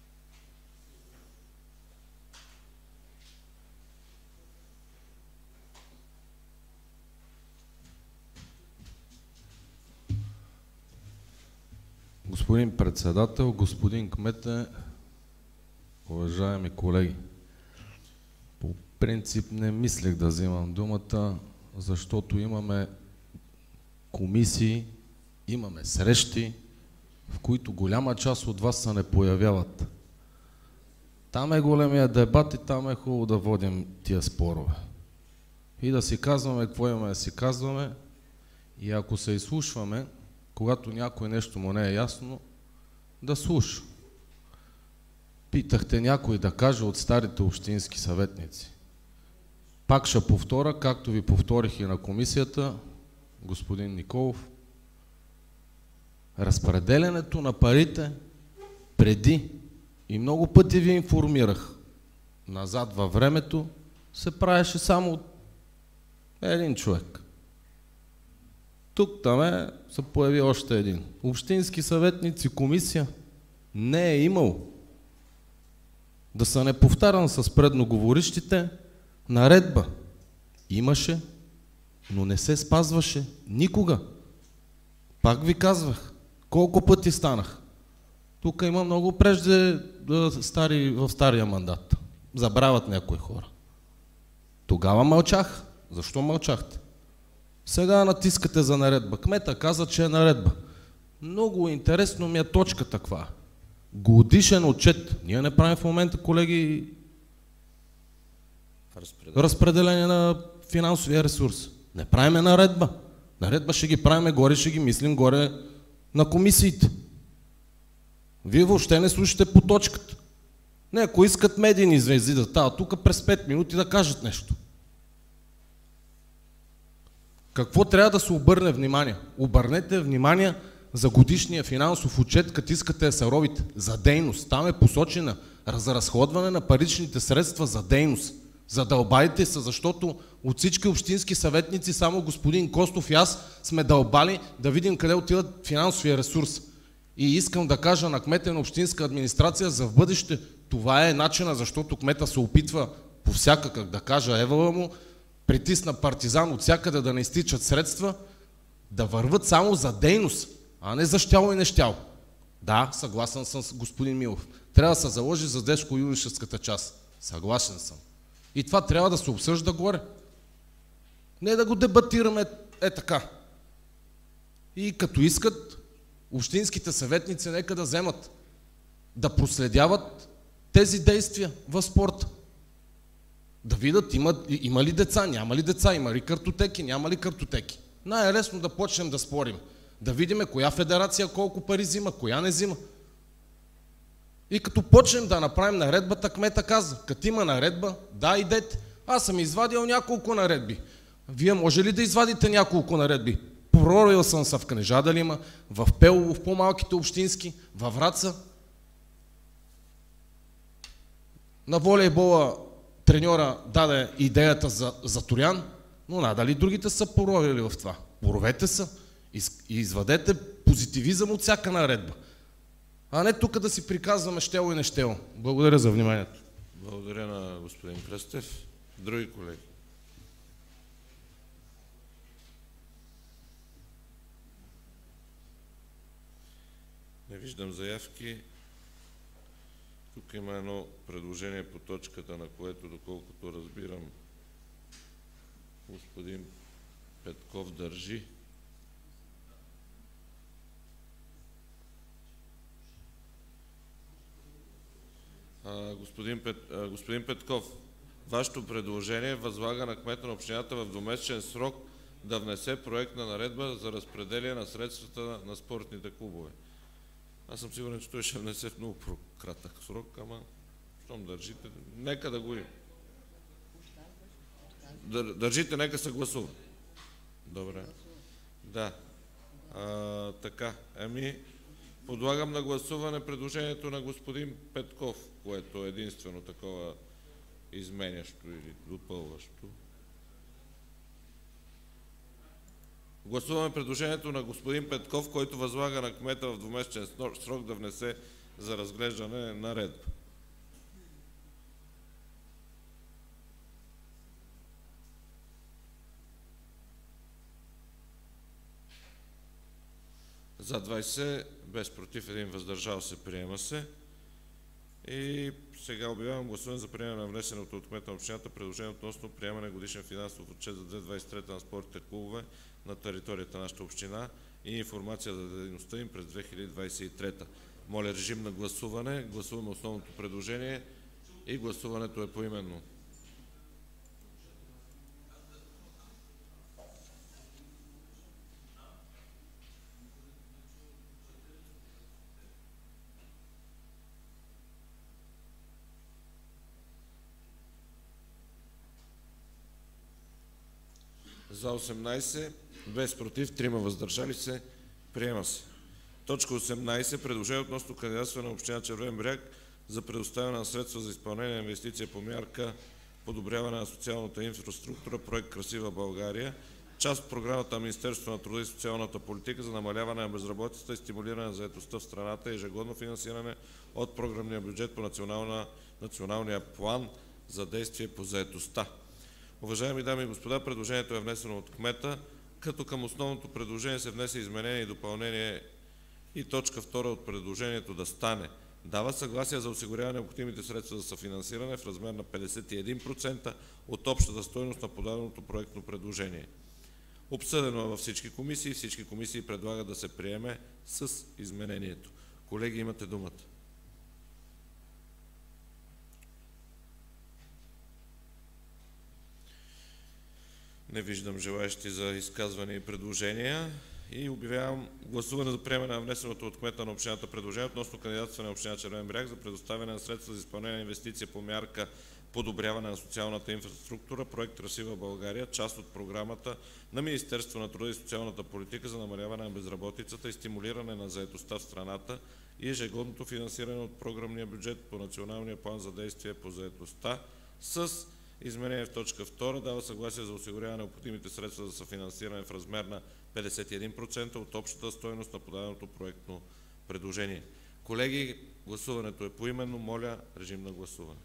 Господин председател, господин кмете, уважаеми колеги, по принцип не мислех да взимам думата, защото имаме комисии, имаме срещи, в които голяма част от вас се не появяват. Там е големия дебат и там е хубаво да водим тия спорове. И да си казваме какво имаме да си казваме, и ако се изслушваме, когато някой нещо му не е ясно, да слуша. Питахте някой да каже от старите общински съветници. Пак ще повторя, както ви повторих и на комисията, господин Николов, разпределянето на парите преди И много пъти ви информирах. Назад във времето се правеше само от един човек. Тук там се появи още един. Общински съветници, комисия не е имало. Да се не повтарям с предноговорищите, наредба имаше, но не се спазваше никога. Пак ви казвах, колко пъти станах. Тук има много прежде в стария мандат. Забравят някои хора. Тогава мълчах. Защо мълчахте? Сега натискате за наредба. Кмета каза, че е наредба. Много интересно ми е точката каква. Годишен отчет. Ние не правим в момента, колеги, разпределение на финансовия ресурс. Не правиме наредба. Наредба ще ги правиме горе, ще ги мислим горе на комисиите. Вие въобще не слушате по точката. Не, ако искат медийни звезди да стават тук през 5 минути да кажат нещо. Какво трябва да се обърне внимание? Обърнете внимание за годишния финансов отчет, като искате да се робите за дейност. Там е посочена за разходване на паричните средства за дейност. Задълбайте се, защото от всички общински съветници само господин Костов и аз сме дълбали да видим къде отиват финансовия ресурс. И искам да кажа на кмета на общинска администрация за в бъдеще, това е начина, защото кмета се опитва по всякакъв да кажа евала му, притисна партизан от всякъде да не изтичат средства, да върват само за дейност, а не за щяло и нещяло. Да, съгласен съм с господин Милов. Трябва да се заложи за детско-юношеската част. Съгласен съм. И това трябва да се обсъжда горе. Не да го дебатираме така. И като искат, общинските съветници нека да вземат, да проследяват тези действия в спорта. Да видят има ли деца, няма ли деца, има ли картотеки, няма ли картотеки. Най-лесно да почнем да спорим. Да видим коя федерация колко пари взима, коя не взима. И като почнем да направим наредбата, кмета каза, като има наредба, да, идете. Аз съм извадил няколко наредби. Вие може ли да извадите няколко наредби? Проверил съм се в Кнежа дали има, в Пелово, в по-малките общински, във Враца. На волейбола треньора даде идеята за Торян, но надали другите са проверили в това. Поровете се и извадете позитивизъм от всяка наредба. А не тук да си приказваме щело и нещело. Благодаря за вниманието. Благодаря на господин Кръстев. Други колеги? Не виждам заявки. Тук има едно предложение по точката, на което, доколкото разбирам, господин Петков държи. Господин Петков, вашето предложение възлага на кмета на общината в двумесечен срок да внесе проектна наредба за разпределение на средствата на спортните клубове. Аз съм сигурен, че той ще внесе в много кратък срок, ама щом държите, нека да го има. Държите, нека се гласува. Добре. Да. Така. Подлагам на гласуване предложението на господин Петков, което е единствено такова изменящо или допълващо. Гласуваме предложението на господин Петков, който възлага на кмета в двумесечен срок да внесе за разглеждане наредба. За 20, без против, 1 въздържал се, приема се. И сега обявявам гласуване за приемане на внесеното от кмета на общината предложение относно приемане годишен финансов отчет за 2023 на спортните клубове на територията на нашата община и информация за дейността им през 2023. Моля, режим на гласуване. Гласуваме основното предложение и гласуването е поименно. За 18, без против, 3 въздържали се, приема се. Точка 18. Предложение относно кандидатстване на община Червен бряг за предоставяне на средства за изпълнение на инвестиция по мярка подобряване на социалната инфраструктура, проект Красива България, част от програмата на Министерството на труда и социалната политика за намаляване на безработицата и стимулиране на заетостта в страната и ежегодно финансиране от програмния бюджет по националния план за действие по заетостта. Уважаеми дами и господа, предложението е внесено от кмета, като към основното предложение се внесе изменение и допълнение и точка 2 от предложението да стане: дава съгласие за осигуряване на необходимите средства за съфинансиране в размер на 51% от общата стойност на подаденото проектно предложение. Обсъдено е във всички комисии предлагат да се приеме с изменението. Колеги, имате думата. Не виждам желаещи за изказване и предложения и обявявам гласуване за приемане на внесеното от кмета на общината предложение относно кандидатстване на община Червен бряг за предоставяне на средства за изпълнение на инвестиция по мярка подобряване на социалната инфраструктура, проект Красива България, част от програмата на Министерството на труда и социалната политика за намаляване на безработицата и стимулиране на заетостта в страната и ежегодното финансиране от програмния бюджет по националния план за действие по заетостта с изменение в точка 2, дава съгласие за осигуряване на необходимите средства за съфинансиране в размер на 51% от общата стойност на подаденото проектно предложение. Колеги, гласуването е поименно. Моля, режим на гласуване.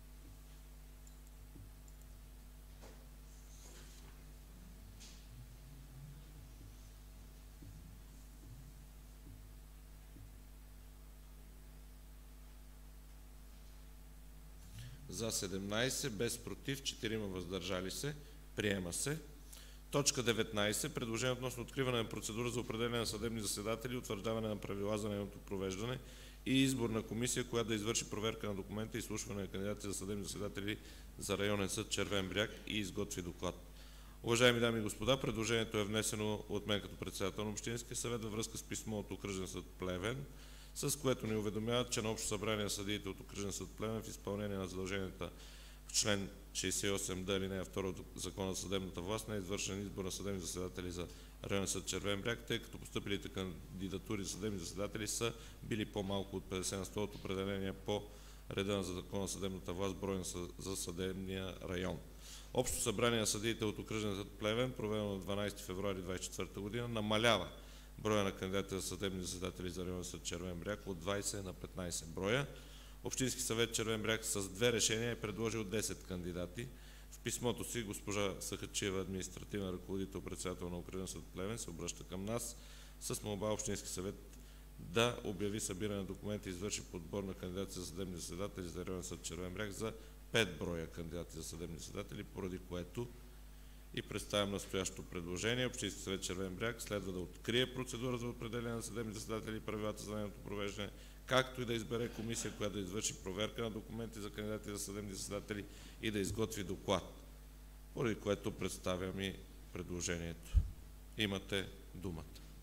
За 17, без против, 4 въздържали се. Приема се. Точка 19. Предложение относно откриване на процедура за определяне на съдебни заседатели, утвърждаване на правила за нейното провеждане и избор на комисия, която да извърши проверка на документа и изслушване на кандидати за съдебни заседатели за районен съд Червен бряг и изготви доклад. Уважаеми дами и господа, предложението е внесено от мен като председател на Общинския съвет във връзка с писмо от Окръжен съд Плевен, с което ни уведомяват, че на общо събрание на съдиите от Окръжен съд Плевен в изпълнение на задълженията в член 68д алинея 2 от Закона за съдебната власт не е извършен избор на съдебни заседатели за районен съд Червен бряг, тъй като постъпилите кандидатури за съдебни заседатели са били по-малко от 50 на 100 от определения по реда на Закона за съдебната власт брой за съдебния район. Общо събрание на съдиите от Окръжен съд Плевен, проведено на 12 февруари 2024 година, намалява броя на кандидатите за съдебни заседатели за районен съд Червен бряг от 20 на 15 броя. Общински съвет Червен бряг с две решения е предложил 10 кандидати. В писмото си госпожа Сахачиева, административен ръководител, председател на Окръжен съд Плевен, се обръща към нас с молба Общински съвет да обяви събиране на документи и извърши подбор на кандидати за съдебни заседатели за районен съд Червен бряг за 5 броя кандидати за съдебни заседатели, поради което и представям настоящото предложение. Общински съвет Червен бряг следва да открие процедура за определение на съдебни заседатели и правилата за нейното провеждане, както и да избере комисия, която да извърши проверка на документи за кандидати за съдебни заседатели и да изготви доклад, поради което представям и предложението. Имате думата.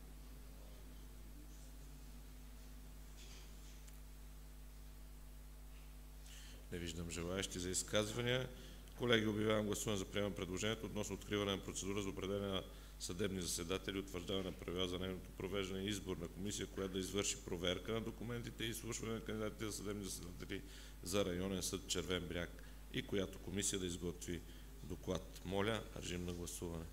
Не виждам желаещи за изказвания. Колеги, обявявам гласуване за приемане предложението относно откриване на процедура за определение на съдебни заседатели, утвърждаване на правила за нейното провеждане и избор на комисия, която да извърши проверка на документите и изслушване на кандидатите за съдебни заседатели за районен съд Червен бряг и която комисия да изготви доклад. Моля, режим на гласуване.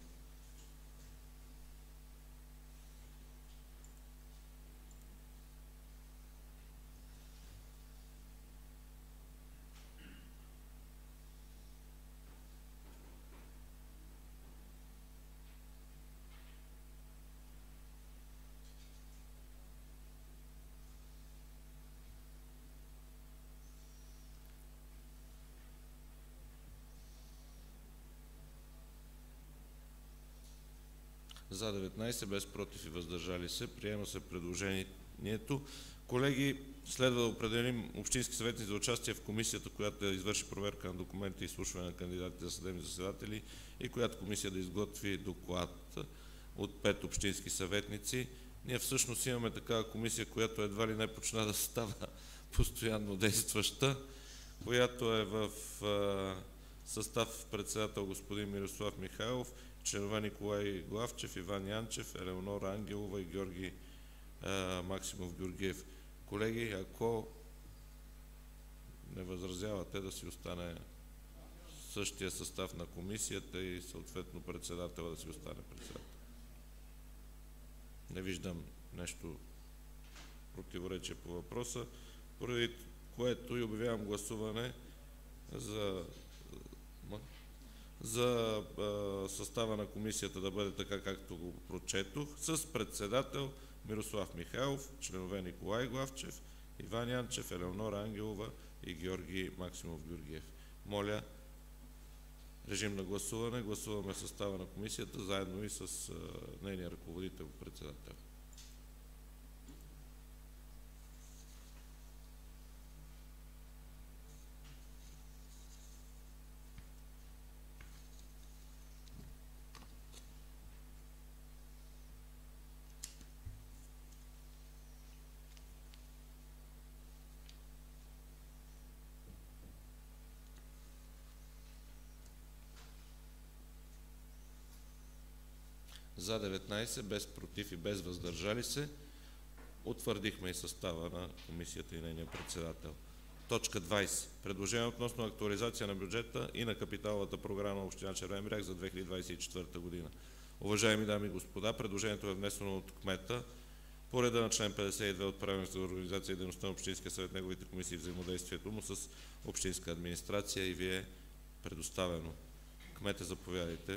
За 19, без против и въздържали се. Приема се предложението. Колеги, следва да определим общински съветници за участие в комисията, която да извърши проверка на документи и изслушване на кандидатите за съдебни заседатели и която комисия да изготви доклад от 5 общински съветници. Ние всъщност имаме такава комисия, която едва ли не почна да става постоянно действаща, която е в състав председател господин Мирослав Михайлов, членове Николай Главчев, Иван Янчев, Елеонора Ангелова и Георги Максимов Георгиев. Колеги, ако не възразявате да си остане същия състав на комисията и съответно председателя да си остане председател. Не виждам нещо противоречие по въпроса, поради което и обявявам гласуване за състава на комисията да бъде така, както го прочетох, с председател Мирослав Михайлов, членове Николай Главчев, Иван Янчев, Елеонора Ангелова и Георги Максимов Георгиев. Моля, режим на гласуване. Гласуваме състава на комисията, заедно и с нейния ръководител, председател. За 19, без против и без въздържали се, утвърдихме и състава на комисията и нейния председател. Точка 20. Предложение относно актуализация на бюджета и на капиталовата програма на община Червен бряг за 2024 година. Уважаеми дами и господа, предложението е внесено от кмета по реда на член 52 от Правилника за организация и дейността на Общинския съвет, неговите комисии и взаимодействието му с общинска администрация и ви е предоставено. Кмете, заповядайте.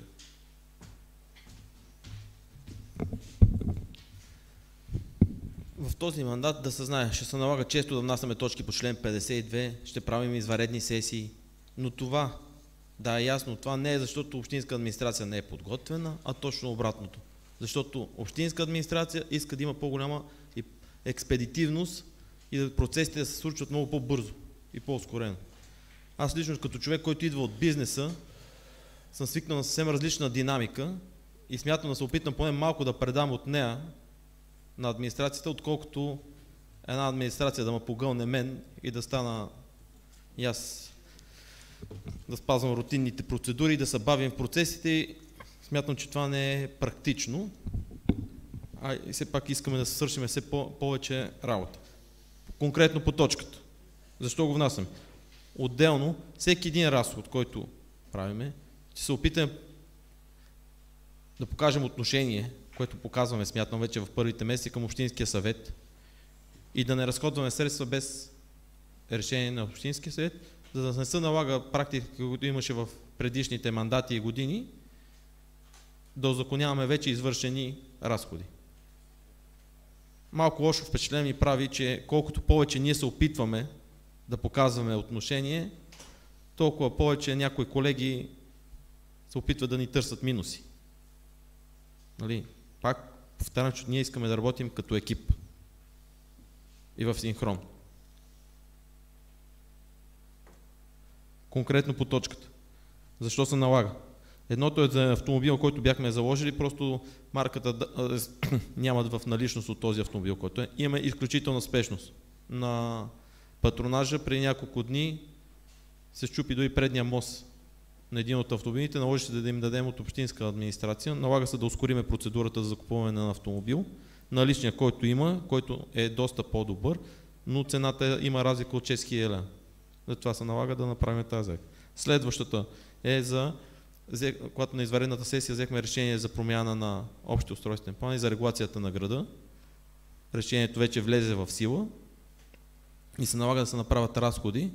В този мандат да се знае, ще се налага често да внасяме точки по член 52, ще правим извънредни сесии, но това, да е ясно, това не е защото общинска администрация не е подготвена, а точно обратното. Защото общинска администрация иска да има по-голяма експедитивност и процесите да се случват много по-бързо и по-ускорено. Аз лично като човек, който идва от бизнеса, съм свикнал на съвсем различна динамика и смятам да се опитам поне малко да предам от нея на администрацията, отколкото една администрация да ме погълне мен и да стана и аз да спазвам рутинните процедури и да се бавим в процесите. Смятам, че това не е практично. И все пак искаме да се свършим все повече работа. Конкретно по точката. Защо го внасяме? Отделно, всеки един разход, който правиме, ще се опитаме да покажем отношение, което показваме, смятам вече в първите месеци към Общинския съвет и да не разходваме средства без решение на Общинския съвет, за да не се налага практика, която имаше в предишните мандати и години, да узаконяваме вече извършени разходи. Малко лошо впечатление ми прави, че колкото повече ние се опитваме да показваме отношение, толкова повече някои колеги се опитват да ни търсят минуси. Нали? Пак повтарям, че ние искаме да работим като екип и в синхрон. Конкретно по точката. Защо се налага? Едното е за автомобил, който бяхме заложили, просто марката нямат в наличност от този автомобил, който е. Имаме изключителна спешност. На патронажа преди няколко дни се счупи дори предния мост на един от автомобилите, наложи се да им дадем от общинска администрация. Налага се да ускориме процедурата за закупуване на автомобил. Наличния, който има, който е доста по-добър, но цената има разлика от 6000 лева. Затова се налага да направим тази. Следващата е когато на извънредната сесия взехме решение за промяна на общия устройствен план и за регулацията на града. Решението вече влезе в сила и се налага да се направят разходи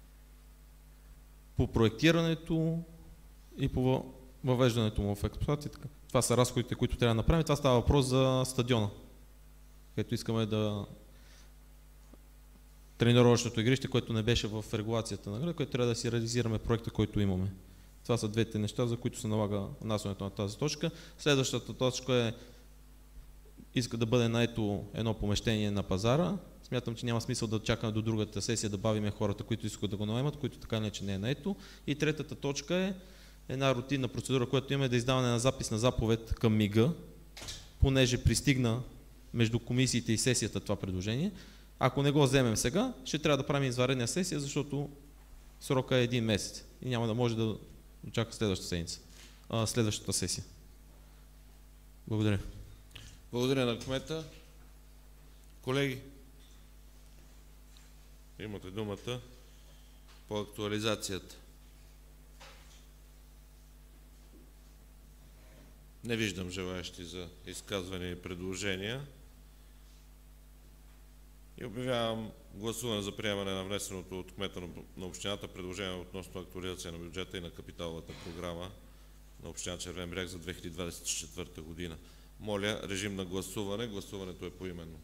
по проектирането и по въвеждането му в експлоатация. Това са разходите, които трябва да направим. Това става въпрос за стадиона, където искаме да тренировъчното игрище, което не беше в регулацията на града, което трябва да си реализираме проекта, който имаме. Това са двете неща, за които се налага внасянето на тази точка. Следващата точка иска да бъде наето едно помещение на пазара. Смятам, че няма смисъл да чакаме до другата сесия да бавиме хората, които искат да го наемат, които така не че не е наето. И третата точка е една рутинна процедура, която имаме, да издаване на запис на заповед към МИГ-а, понеже пристигна между комисиите и сесията това предложение. Ако не го вземем сега, ще трябва да правим извънредна сесия, защото срока е 1 месец и няма да може да очака следващата сесия. Благодаря. Благодаря на кмета. Колеги, имате думата. по актуализацията? Не виждам желаящи за изказване и предложения. И обявявам гласуване за приемане на внесеното от кмета на общината предложение относно актуализация на бюджета и на капиталовата програма на община Червен бряг за 2024 година. Моля, режим на гласуване. Гласуването е поименно.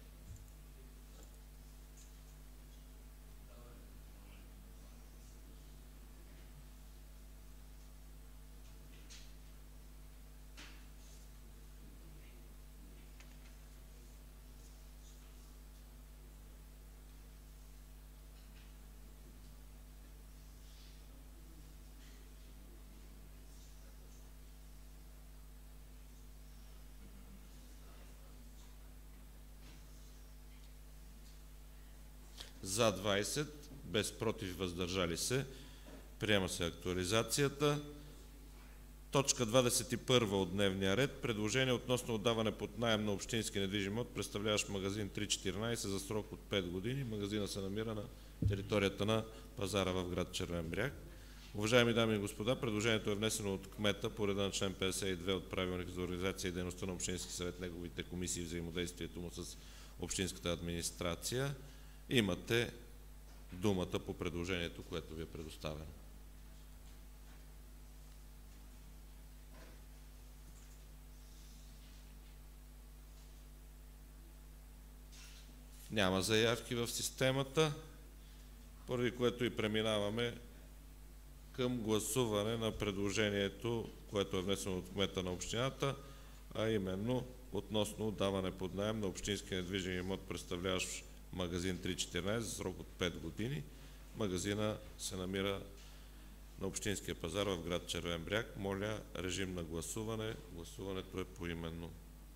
За 20, без против, въздържали се. Приема се актуализацията. Точка 21 от дневния ред. Предложение относно отдаване под наем на общински недвижим имот, представляващ магазин 314 за срок от 5 години. Магазина се намира на територията на пазара в град Червен бряг. Уважаеми дами и господа, предложението е внесено от кмета по реда на член 52 от Правилника за организация и дейността на Общински съвет, неговите комисии и взаимодействието му с общинската администрация. Имате думата по предложението, което ви е предоставено. Няма заявки в системата, поради което и преминаваме към гласуване на предложението, което е внесено от кмета на общината, а именно относно отдаване под наем на общински недвижим имот, представляващ магазин 314 за срок от 5 години. Магазина се намира на общинския пазар в град Червен бряг. Моля, режим на гласуване. Гласуването е поименно.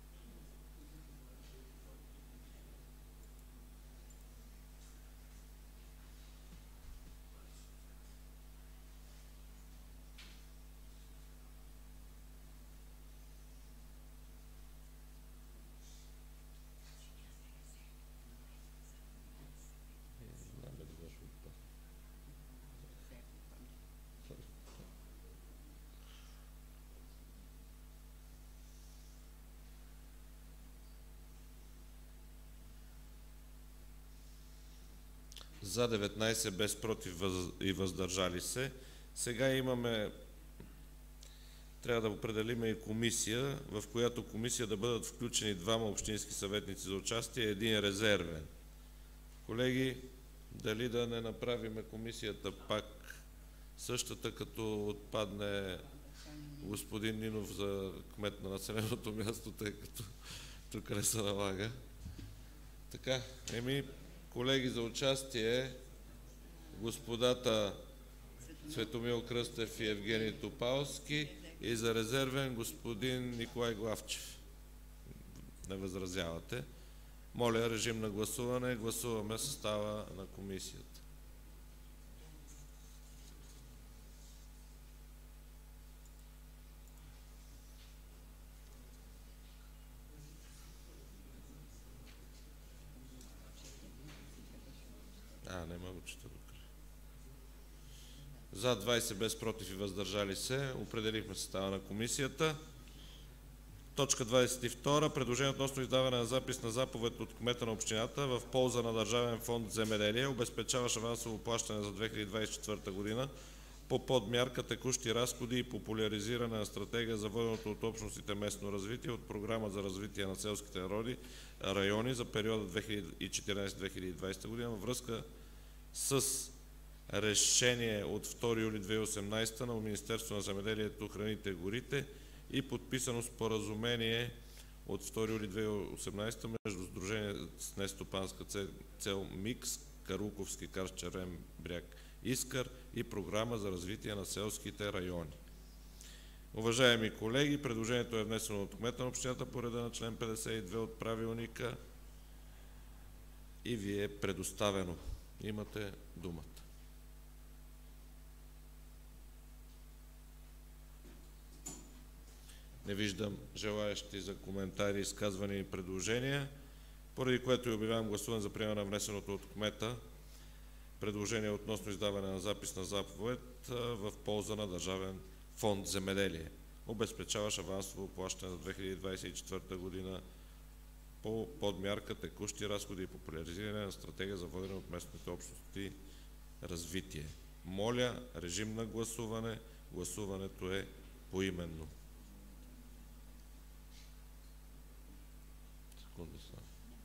За 19, без против и въздържали се. Сега имаме, трябва да определим и комисия, в която комисия да бъдат включени двама общински съветници за участие и един резервен. Колеги, дали да не направим комисията пак същата, като отпадне господин Нинов за кмет на населеното място, тъй като тук не се налага. Така, колеги, за участие господата Цветомил Кръстев и Евгений Топалски и за резервен господин Николай Главчев. Не възразявате. Моля, режим на гласуване. Гласуваме състава на комисията. Не мога чета до края. За 20, без против и въздържали се. Определихме състава на комисията. Точка 22. Предложение относно издаване на запис на заповед от кмета на общината в полза на Държавен фонд земеделие, обезпечаващ авансово плащане за 2024 година по подмярка текущи разходи и популяризиране на стратегия за воденото от общностите местно развитие от програма за развитие на селските райони за периода 2014-2020 година във връзка с решение от 2 юли 2018 на Министерството на земеделието, храните и горите и подписано споразумение от 2 юли 2018 между Сдружение с нестопанска цел МИКС, Каруковски карст Червен бряг Искър и програма за развитие на селските райони. Уважаеми колеги, предложението е внесено от кмета на общината по реда на член 52 от правилника и ви е предоставено. Имате думата. Не виждам желаящи за коментари, изказвания и предложения, поради което и обявявам гласуване за приемане на внесеното от кмета Предложение относно издаване на запис на заповед в полза на Държавен фонд земеделие, обезпечаващ авансово плащане за 2024 година по подмярка текущи разходи и популяризиране на стратегия за водене от местните общности развитие. Моля, режим на гласуване. Гласуването е поименно. Секунда са.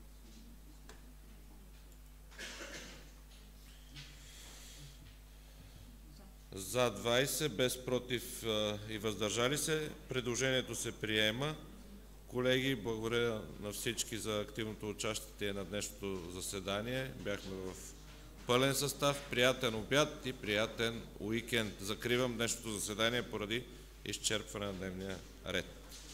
За 20, без против и въздържали се. Предложението се приема. Колеги, благодаря на всички за активното участие на днешното заседание. Бяхме в пълен състав. Приятен обяд и приятен уикенд. Закривам днешното заседание поради изчерпване на дневния ред.